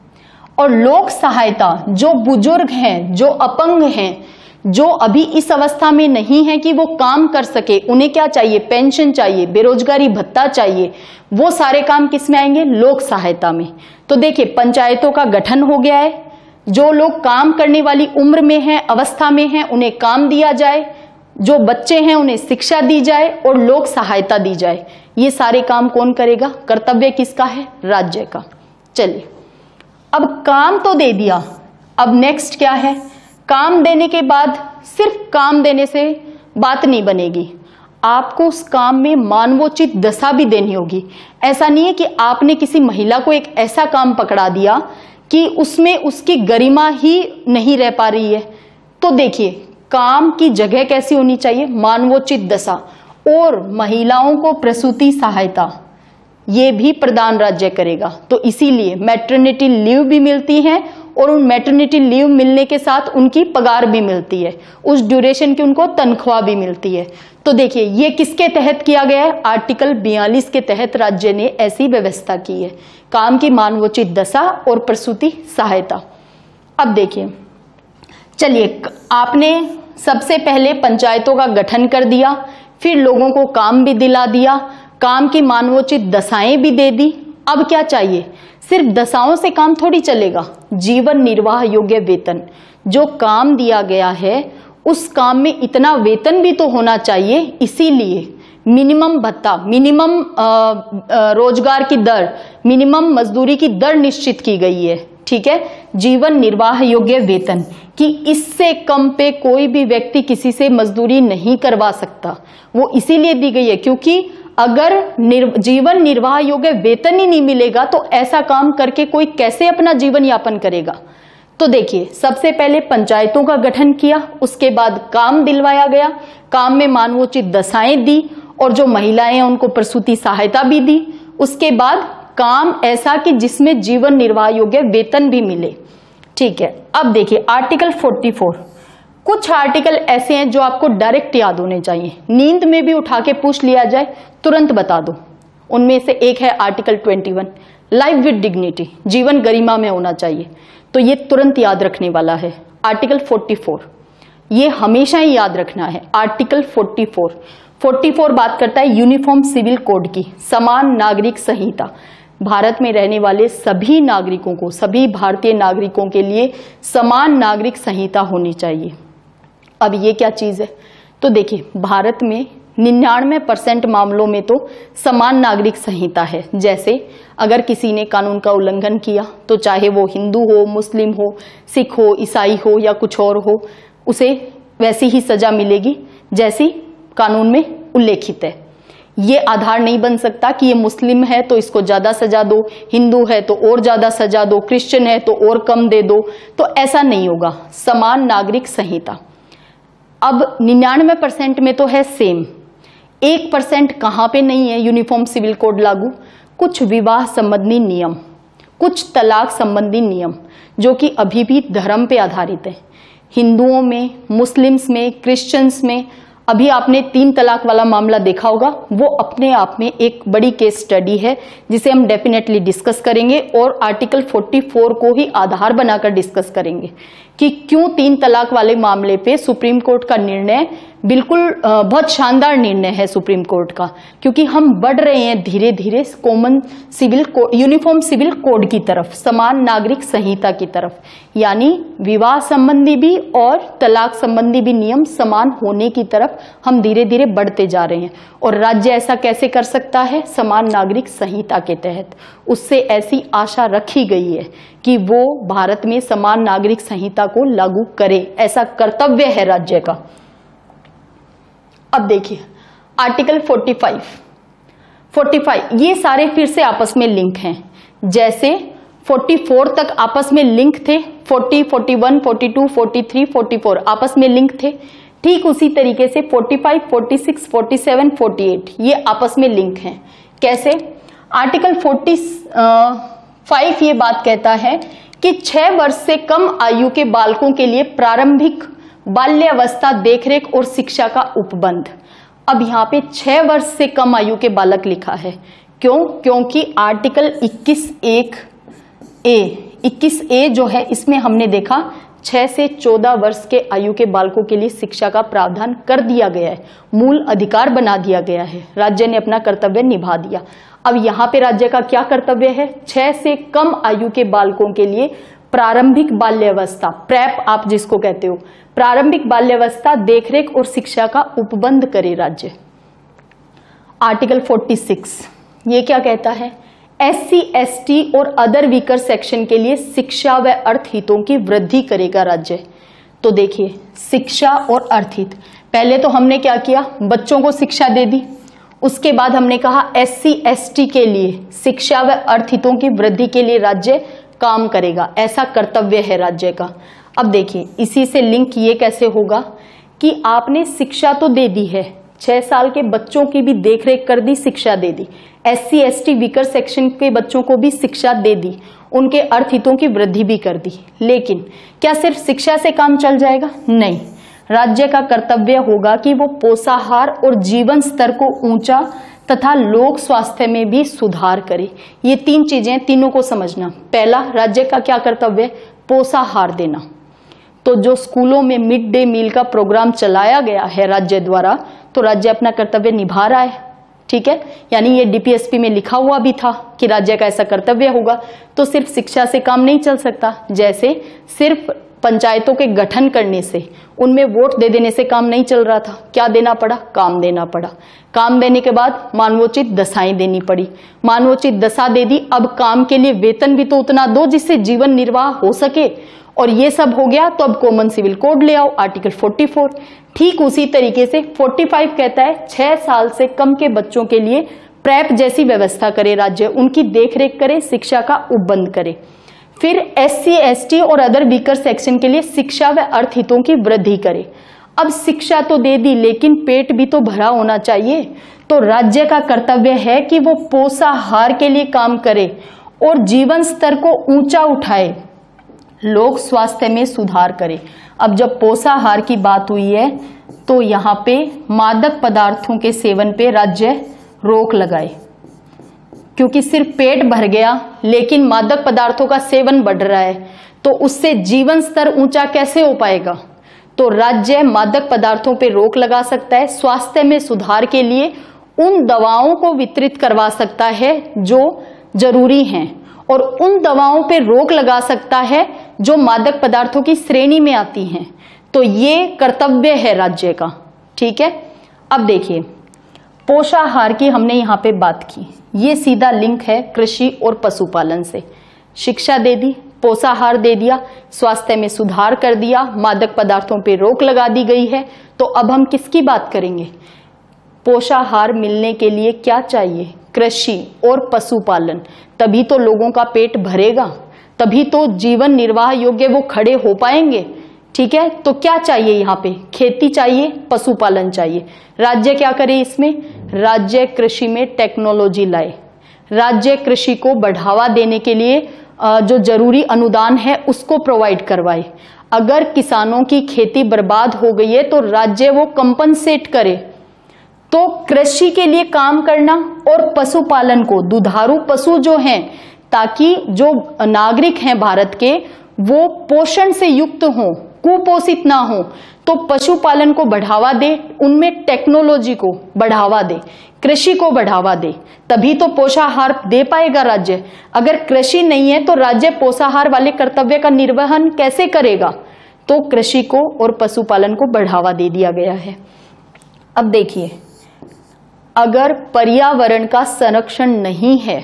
और लोक सहायता जो बुजुर्ग हैं, जो अपंग हैं, जो अभी इस अवस्था में नहीं है कि वो काम कर सके, उन्हें क्या चाहिए, पेंशन चाहिए, बेरोजगारी भत्ता चाहिए, वो सारे काम किस में आएंगे, लोक सहायता में। तो देखिए पंचायतों का गठन हो गया है, जो लोग काम करने वाली उम्र में हैं, अवस्था में हैं, उन्हें काम दिया जाए, जो बच्चे हैं उन्हें शिक्षा दी जाए और लोक सहायता दी जाए। ये सारे काम कौन करेगा, कर्तव्य किसका है, राज्य का। चलिए अब काम तो दे दिया, अब नेक्स्ट क्या है, काम देने के बाद सिर्फ काम देने से बात नहीं बनेगी, आपको उस काम में मानवोचित दशा भी देनी होगी। ऐसा नहीं है कि आपने किसी महिला को एक ऐसा काम पकड़ा दिया कि उसमें उसकी गरिमा ही नहीं रह पा रही है। तो देखिए काम की जगह कैसी होनी चाहिए, मानवोचित दशा, और महिलाओं को प्रसूति सहायता ये भी प्रदान राज्य करेगा। तो इसीलिए मैटरनिटी लीव भी मिलती है और उन मैटरनिटी लीव मिलने के साथ उनकी पगार भी मिलती है, उस ड्यूरेशन की उनको तनख्वाह भी मिलती है। तो देखिए ये किसके तहत किया गया है, आर्टिकल बयालीस के तहत राज्य ने ऐसी व्यवस्था की है, काम की मानवोचित दशा और प्रसूति सहायता। अब देखिए चलिए आपने सबसे पहले पंचायतों का गठन कर दिया, फिर लोगों को काम भी दिला दिया, काम की मानवोचित दशाएं भी दे दी। अब क्या चाहिए, सिर्फ दशाओं से काम थोड़ी चलेगा, जीवन निर्वाह योग्य वेतन। जो काम दिया गया है उस काम में इतना वेतन भी तो होना चाहिए, इसीलिए मिनिमम भत्ता, मिनिमम रोजगार की दर, मिनिमम मजदूरी की दर निश्चित की गई है। ठीक है, जीवन निर्वाह योग्य वेतन, कि इससे कम पे कोई भी व्यक्ति किसी से मजदूरी नहीं करवा सकता। वो इसीलिए दी गई है क्योंकि अगर निर, जीवन निर्वाह योग्य वेतन ही नहीं मिलेगा तो ऐसा काम करके कोई कैसे अपना जीवन यापन करेगा। तो देखिए, सबसे पहले पंचायतों का गठन किया, उसके बाद काम दिलवाया गया, काम में मानवोचित दशाएं दी और जो महिलाएं हैं उनको प्रसूति सहायता भी दी। उसके बाद काम ऐसा कि जिसमें जीवन निर्वाह योग्य वेतन भी मिले। ठीक है, अब देखिए आर्टिकल चौवालीस, कुछ आर्टिकल ऐसे हैं जो आपको डायरेक्ट याद होने चाहिए, नींद में भी उठा के पूछ लिया जाए तुरंत बता दो। उनमें से एक है आर्टिकल इक्कीस, लाइफ विद डिग्निटी, जीवन गरिमा में होना चाहिए, तो ये तुरंत याद रखने वाला है। आर्टिकल चौवालीस, ये हमेशा ही याद रखना है। आर्टिकल चौवालीस चौवालीस बात करता है यूनिफॉर्म सिविल कोड की, समान नागरिक संहिता, भारत में रहने वाले सभी नागरिकों को, सभी भारतीय नागरिकों के लिए समान नागरिक संहिता होनी चाहिए। अब ये क्या चीज है, तो देखिए भारत में निन्यानवे परसेंट मामलों में तो समान नागरिक संहिता है। जैसे अगर किसी ने कानून का उल्लंघन किया तो चाहे वो हिंदू हो, मुस्लिम हो, सिख हो, ईसाई हो या कुछ और हो, उसे वैसी ही सजा मिलेगी जैसी कानून में उल्लेखित है। ये आधार नहीं बन सकता कि ये मुस्लिम है तो इसको ज्यादा सजा दो, हिंदू है तो और ज्यादा सजा दो, क्रिश्चियन है तो और कम दे दो, तो ऐसा नहीं होगा। समान नागरिक संहिता अब निन्यानवे परसेंट में तो है सेम, एक परसेंट कहां पे नहीं है यूनिफॉर्म सिविल कोड लागू, कुछ विवाह संबंधी नियम, कुछ तलाक संबंधी नियम जो कि अभी भी धर्म पे आधारित है। हिंदुओं में, मुस्लिम्स में, क्रिश्चियंस में अभी आपने तीन तलाक वाला मामला देखा होगा, वो अपने आप में एक बड़ी केस स्टडी है जिसे हम डेफिनेटली डिस्कस करेंगे और आर्टिकल चौवालीस को ही आधार बनाकर डिस्कस करेंगे कि क्यों तीन तलाक वाले मामले पे सुप्रीम कोर्ट का निर्णय बिल्कुल बहुत शानदार निर्णय है सुप्रीम कोर्ट का, क्योंकि हम बढ़ रहे हैं धीरे धीरे common civil uniform civil code की तरफ, समान नागरिक संहिता की तरफ, यानी विवाह संबंधी भी और तलाक संबंधी भी नियम समान होने की तरफ हम धीरे धीरे बढ़ते जा रहे हैं। और राज्य ऐसा कैसे कर सकता है, समान नागरिक संहिता के तहत। उससे ऐसी आशा रखी गई है कि वो भारत में समान नागरिक संहिता को लागू करे, ऐसा कर्तव्य है राज्य का। अब देखिए आर्टिकल पैंतालीस, पैंतालीस ये सारे फिर से आपस में लिंक हैं। जैसे चौवालीस तक आपस में लिंक थे, चालीस, इकतालीस, बयालीस, तैंतालीस, चौवालीस आपस में लिंक थे, ठीक उसी तरीके से पैंतालीस, छियालीस, सैंतालीस, अड़तालीस ये आपस में लिंक हैं। कैसे? आर्टिकल पैंतालीस ये बात कहता है कि छह वर्ष से कम आयु के बालकों के लिए प्रारंभिक बाल्यावस्था देखरेख और शिक्षा का उपबंध। अब यहाँ पे छह वर्ष से कम आयु के बालक लिखा है, क्यों? क्योंकि आर्टिकल इक्कीस एक ए इक्कीस ए जो है इसमें हमने देखा छह से चौदह वर्ष के आयु के बालकों के लिए शिक्षा का प्रावधान कर दिया गया है, मूल अधिकार बना दिया गया है, राज्य ने अपना कर्तव्य निभा दिया। अब यहाँ पे राज्य का क्या कर्तव्य है? छह से कम आयु के बालकों के लिए प्रारंभिक बाल्यावस्था, प्रेप आप जिसको कहते हो, प्रारंभिक बाल्यावस्था देखरेख और शिक्षा का उपबंध करे राज्य। आर्टिकल छियालीस ये क्या कहता है? एससी, एसटी और अदर वीकर सेक्शन के लिए शिक्षा व अर्थहितों की वृद्धि करेगा राज्य। तो देखिए शिक्षा और अर्थहित, पहले तो हमने क्या किया, बच्चों को शिक्षा दे दी, उसके बाद हमने कहा एससी, एसटी के लिए शिक्षा व अर्थहितों की वृद्धि के लिए राज्य काम करेगा, ऐसा कर्तव्य है राज्य का। अब देखिए इसी से लिंक ये कैसे होगा कि आपने शिक्षा तो दे दी है, छह साल के बच्चों की भी देखरेख कर दी, शिक्षा दे दी, एससी, एसटी वीकर सेक्शन के बच्चों को भी शिक्षा दे दी, उनके अर्थहितों की वृद्धि भी कर दी, लेकिन क्या सिर्फ शिक्षा से काम चल जाएगा? नहीं, राज्य का कर्तव्य होगा कि वो पोषाहार और जीवन स्तर को ऊंचा तथा लोक स्वास्थ्य में भी सुधार करे। ये तीन चीजें, तीनों को समझना। पहला, राज्य का क्या कर्तव्य? पोषाहार देना। तो जो स्कूलों में मिड डे मील का प्रोग्राम चलाया गया है राज्य द्वारा, तो राज्य अपना कर्तव्य निभा रहा है, ठीक है, यानी ये डीपीएसपी में लिखा हुआ भी था कि राज्य का ऐसा कर्तव्य होगा। तो सिर्फ शिक्षा से काम नहीं चल सकता, जैसे सिर्फ पंचायतों के गठन करने से, उनमें वोट दे देने से काम नहीं चल रहा था। क्या देना पड़ा? काम देना पड़ा। काम देने के बाद मानवोचित दशाएं देनी पड़ी। मानवोचित दशा दे दी, अब काम के लिए वेतन भी तो उतना दो जिससे जीवन निर्वाह हो सके। और ये सब हो गया तो अब कॉमन सिविल कोड ले आओ, आर्टिकल चौवालीस। ठीक उसी तरीके से पैंतालीस कहता है छह साल से कम के बच्चों के लिए प्रेप जैसी व्यवस्था करे राज्य, उनकी देखरेख करे, शिक्षा का उपबंध करे। फिर एस सी एस टी और अदर वीकर सेक्शन के लिए शिक्षा व अर्थ हितों की वृद्धि करे। अब शिक्षा तो दे दी, लेकिन पेट भी तो भरा होना चाहिए। तो राज्य का कर्तव्य है कि वो पोषाहार के लिए काम करे और जीवन स्तर को ऊंचा उठाए, लोक स्वास्थ्य में सुधार करे। अब जब पोषाहार की बात हुई है तो यहाँ पे मादक पदार्थों के सेवन पे राज्य रोक लगाए, क्योंकि सिर्फ पेट भर गया लेकिन मादक पदार्थों का सेवन बढ़ रहा है तो उससे जीवन स्तर ऊंचा कैसे हो पाएगा। तो राज्य मादक पदार्थों पे रोक लगा सकता है, स्वास्थ्य में सुधार के लिए उन दवाओं को वितरित करवा सकता है जो जरूरी हैं और उन दवाओं पे रोक लगा सकता है जो मादक पदार्थों की श्रेणी में आती हैं। तो ये कर्तव्य है राज्य का। ठीक है, अब देखिए पोषाहार की हमने यहाँ पे बात की, ये सीधा लिंक है कृषि और पशुपालन से। शिक्षा दे दी, पोषाहार दे दिया, स्वास्थ्य में सुधार कर दिया, मादक पदार्थों पे रोक लगा दी गई है। तो अब हम किसकी बात करेंगे? पोषाहार मिलने के लिए क्या चाहिए? कृषि और पशुपालन, तभी तो लोगों का पेट भरेगा, तभी तो जीवन निर्वाह योग्य वो खड़े हो पाएंगे। ठीक है, तो क्या चाहिए यहाँ पे? खेती चाहिए, पशुपालन चाहिए। राज्य क्या करे इसमें? राज्य कृषि में टेक्नोलॉजी लाए, राज्य कृषि को बढ़ावा देने के लिए जो जरूरी अनुदान है उसको प्रोवाइड करवाए। अगर किसानों की खेती बर्बाद हो गई है तो राज्य वो कंपनसेट करे। तो कृषि के लिए काम करना और पशुपालन को, दुधारू पशु जो हैं, ताकि जो नागरिक हैं भारत के वो पोषण से युक्त हों, कुपोषित ना हो, तो पशुपालन को बढ़ावा दे, उनमें टेक्नोलॉजी को बढ़ावा दे, कृषि को बढ़ावा दे, तभी तो पोषाहार दे पाएगा राज्य। अगर कृषि नहीं है तो राज्य पोषाहार वाले कर्तव्य का निर्वहन कैसे करेगा? तो कृषि को और पशुपालन को बढ़ावा दे दिया गया है। अब देखिए, अगर पर्यावरण का संरक्षण नहीं है,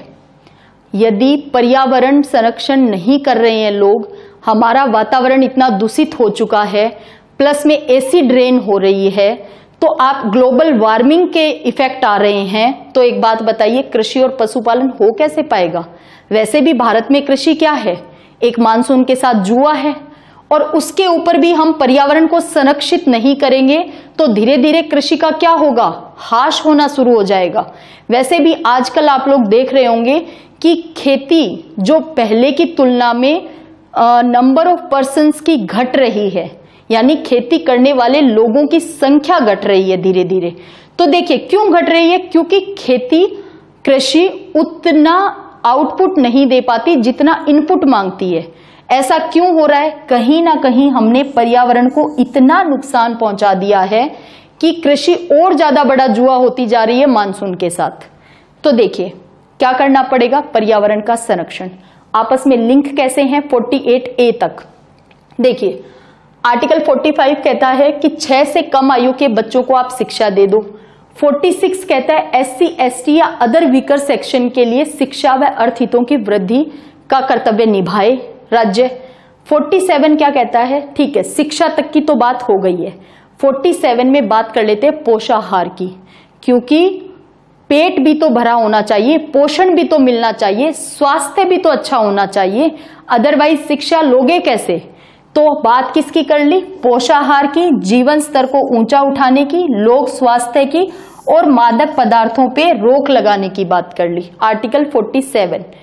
यदि पर्यावरण संरक्षण नहीं कर रहे हैं लोग, हमारा वातावरण इतना दूषित हो चुका है, प्लस में एसिड रेन हो रही है, तो आप ग्लोबल वार्मिंग के इफेक्ट आ रहे हैं, तो एक बात बताइए, कृषि और पशुपालन हो कैसे पाएगा? वैसे भी भारत में कृषि क्या है? एक मानसून के साथ जुआ है, और उसके ऊपर भी हम पर्यावरण को संरक्षित नहीं करेंगे तो धीरे धीरे कृषि का क्या होगा? हाश होना शुरू हो जाएगा। वैसे भी आजकल आप लोग देख रहे होंगे कि खेती जो पहले की तुलना में नंबर ऑफ पर्सन्स की घट रही है, यानी खेती करने वाले लोगों की संख्या घट रही है धीरे धीरे। तो देखिए क्यों घट रही है? क्योंकि खेती कृषि उतना आउटपुट नहीं दे पाती जितना इनपुट मांगती है। ऐसा क्यों हो रहा है? कहीं ना कहीं हमने पर्यावरण को इतना नुकसान पहुंचा दिया है कि कृषि और ज्यादा बड़ा जुआ होती जा रही है मानसून के साथ। तो देखिए क्या करना पड़ेगा? पर्यावरण का संरक्षण। आपस में लिंक कैसे हैं? अड़तालीस ए तक देखिए, आर्टिकल पैंतालीस कहता है कि छह से कम आयु के बच्चों को आप शिक्षा दे दो। छियालीस कहता है एस सी एस टी या अदर वीकर सेक्शन के लिए शिक्षा व अर्थ हितों की वृद्धि का कर्तव्य निभाए राज्य। सैंतालीस क्या कहता है? ठीक है, शिक्षा तक की तो बात हो गई है। सैंतालीस में बात कर लेते हैं पोषाहार की, क्योंकि पेट भी तो भरा होना चाहिए, पोषण भी तो मिलना चाहिए, स्वास्थ्य भी तो अच्छा होना चाहिए, अदरवाइज शिक्षा लोगे कैसे? तो बात किसकी कर ली? पोषाहार की, जीवन स्तर को ऊंचा उठाने की, लोक स्वास्थ्य की और मादक पदार्थों पे रोक लगाने की बात कर ली। आर्टिकल सैंतालीस।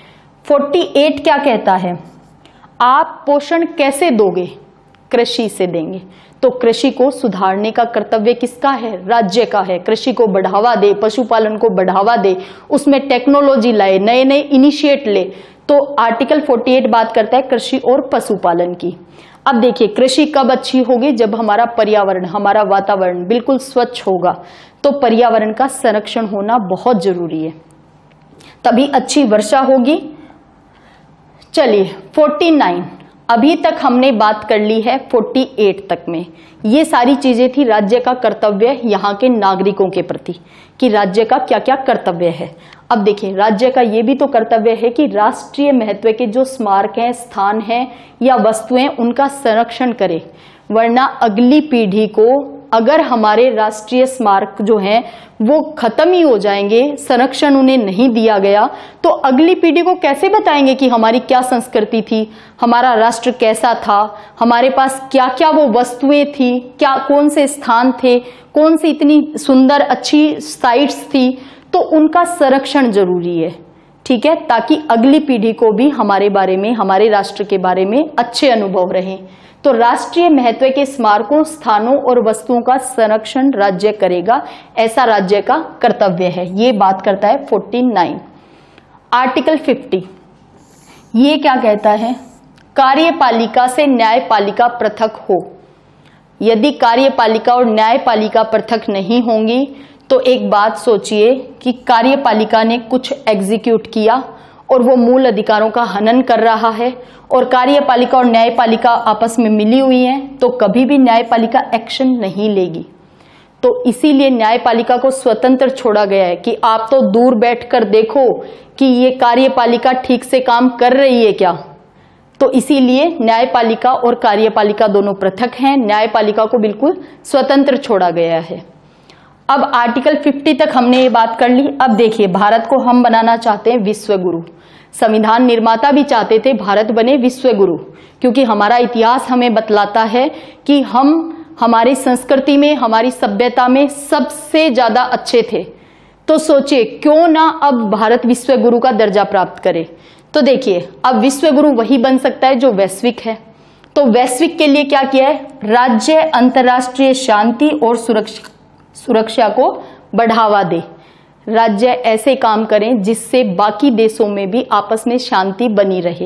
अड़तालीस क्या कहता है? आप पोषण कैसे दोगे? कृषि से देंगे। तो कृषि को सुधारने का कर्तव्य किसका है? राज्य का है। कृषि को बढ़ावा दे, पशुपालन को बढ़ावा दे, उसमें टेक्नोलॉजी लाए, नए नए इनिशिएट ले। तो आर्टिकल अड़तालीस बात करता है कृषि और पशुपालन की। अब देखिए कृषि कब अच्छी होगी? जब हमारा पर्यावरण, हमारा वातावरण बिल्कुल स्वच्छ होगा। तो पर्यावरण का संरक्षण होना बहुत जरूरी है, तभी अच्छी वर्षा होगी। चलिए उनचास, अभी तक हमने बात कर ली है अड़तालीस तक में। ये सारी चीजें थी राज्य का कर्तव्य यहाँ के नागरिकों के प्रति, कि राज्य का क्या क्या कर्तव्य है। अब देखिए, राज्य का ये भी तो कर्तव्य है कि राष्ट्रीय महत्व के जो स्मारक हैं, स्थान हैं या वस्तुएं, उनका संरक्षण करे, वरना अगली पीढ़ी को अगर हमारे राष्ट्रीय स्मारक जो हैं वो खत्म ही हो जाएंगे, संरक्षण उन्हें नहीं दिया गया, तो अगली पीढ़ी को कैसे बताएंगे कि हमारी क्या संस्कृति थी, हमारा राष्ट्र कैसा था, हमारे पास क्या क्या वो वस्तुएं थी, क्या कौन से स्थान थे, कौन सी इतनी सुंदर अच्छी साइट्स थी। तो उनका संरक्षण जरूरी है, ठीक है, ताकि अगली पीढ़ी को भी हमारे बारे में, हमारे राष्ट्र के बारे में अच्छे अनुभव रहे। तो राष्ट्रीय महत्व के स्मारकों, स्थानों और वस्तुओं का संरक्षण राज्य करेगा, ऐसा राज्य का कर्तव्य है। ये बात करता है उनचास। आर्टिकल पचास ये क्या कहता है? कार्यपालिका से न्यायपालिका पृथक हो। यदि कार्यपालिका और न्यायपालिका पृथक नहीं होंगी तो एक बात सोचिए कि कार्यपालिका ने कुछ एग्जीक्यूट किया और वो मूल अधिकारों का हनन कर रहा है, और कार्यपालिका और न्यायपालिका आपस में मिली हुई हैं, तो कभी भी न्यायपालिका एक्शन नहीं लेगी। तो इसीलिए न्यायपालिका को स्वतंत्र छोड़ा गया है कि आप तो दूर बैठकर देखो कि ये कार्यपालिका ठीक से काम कर रही है क्या। तो इसीलिए न्यायपालिका और कार्यपालिका दोनों पृथक हैं, न्यायपालिका को बिल्कुल स्वतंत्र छोड़ा गया है। अब आर्टिकल पचास तक हमने ये बात कर ली। अब देखिए, भारत को हम बनाना चाहते हैं विश्व गुरु। संविधान निर्माता भी चाहते थे भारत बने विश्व गुरु, क्योंकि हमारा इतिहास हमें बतलाता है कि हम हमारी संस्कृति में, हमारी सभ्यता में सबसे ज्यादा अच्छे थे। तो सोचिए, क्यों ना अब भारत विश्व गुरु का दर्जा प्राप्त करे। तो देखिए, अब विश्व गुरु वही बन सकता है जो वैश्विक है। तो वैश्विक के लिए क्या किया है? राज्य अंतर्राष्ट्रीय शांति और सुरक्षा सुरक्षा को बढ़ावा दे। राज्य ऐसे काम करें जिससे बाकी देशों में भी आपस में शांति बनी रहे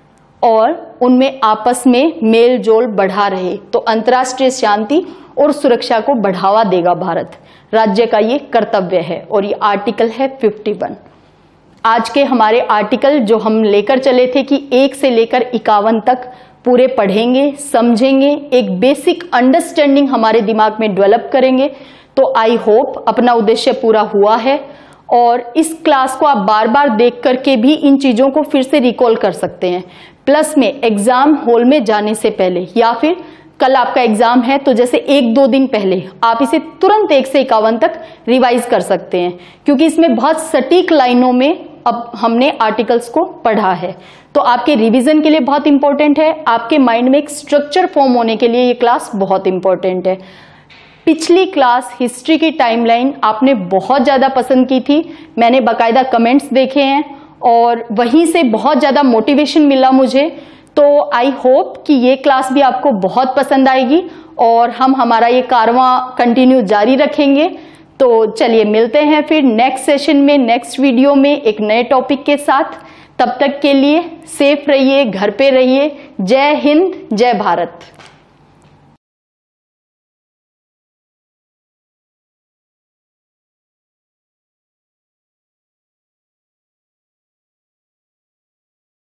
और उनमें आपस में मेल जोल बढ़ा रहे। तो अंतर्राष्ट्रीय शांति और सुरक्षा को बढ़ावा देगा भारत। राज्य का ये कर्तव्य है, और ये आर्टिकल है इक्यावन। आज के हमारे आर्टिकल जो हम लेकर चले थे कि एक से लेकर इक्यावन तक पूरे पढ़ेंगे, समझेंगे, एक बेसिक अंडरस्टैंडिंग हमारे दिमाग में डेवलप करेंगे। तो आई होप अपना उद्देश्य पूरा हुआ है, और इस क्लास को आप बार बार देख करके भी इन चीजों को फिर से रिकॉल कर सकते हैं। प्लस में एग्जाम हॉल में जाने से पहले, या फिर कल आपका एग्जाम है तो जैसे एक दो दिन पहले आप इसे तुरंत एक से इक्यावन तक रिवाइज कर सकते हैं, क्योंकि इसमें बहुत सटीक लाइनों में अब हमने आर्टिकल्स को पढ़ा है। तो आपके रिवीजन के लिए बहुत इंपॉर्टेंट है, आपके माइंड में एक स्ट्रक्चर फॉर्म होने के लिए ये क्लास बहुत इंपॉर्टेंट है। पिछली क्लास हिस्ट्री की टाइमलाइन आपने बहुत ज़्यादा पसंद की थी, मैंने बाकायदा कमेंट्स देखे हैं और वहीं से बहुत ज़्यादा मोटिवेशन मिला मुझे। तो आई होप कि ये क्लास भी आपको बहुत पसंद आएगी और हम हमारा ये कारवां कंटिन्यू जारी रखेंगे। तो चलिए मिलते हैं फिर नेक्स्ट सेशन में, नेक्स्ट वीडियो में एक नए टॉपिक के साथ। तब तक के लिए सेफ रहिए, घर पे रहिए। जय हिंद, जय भारत।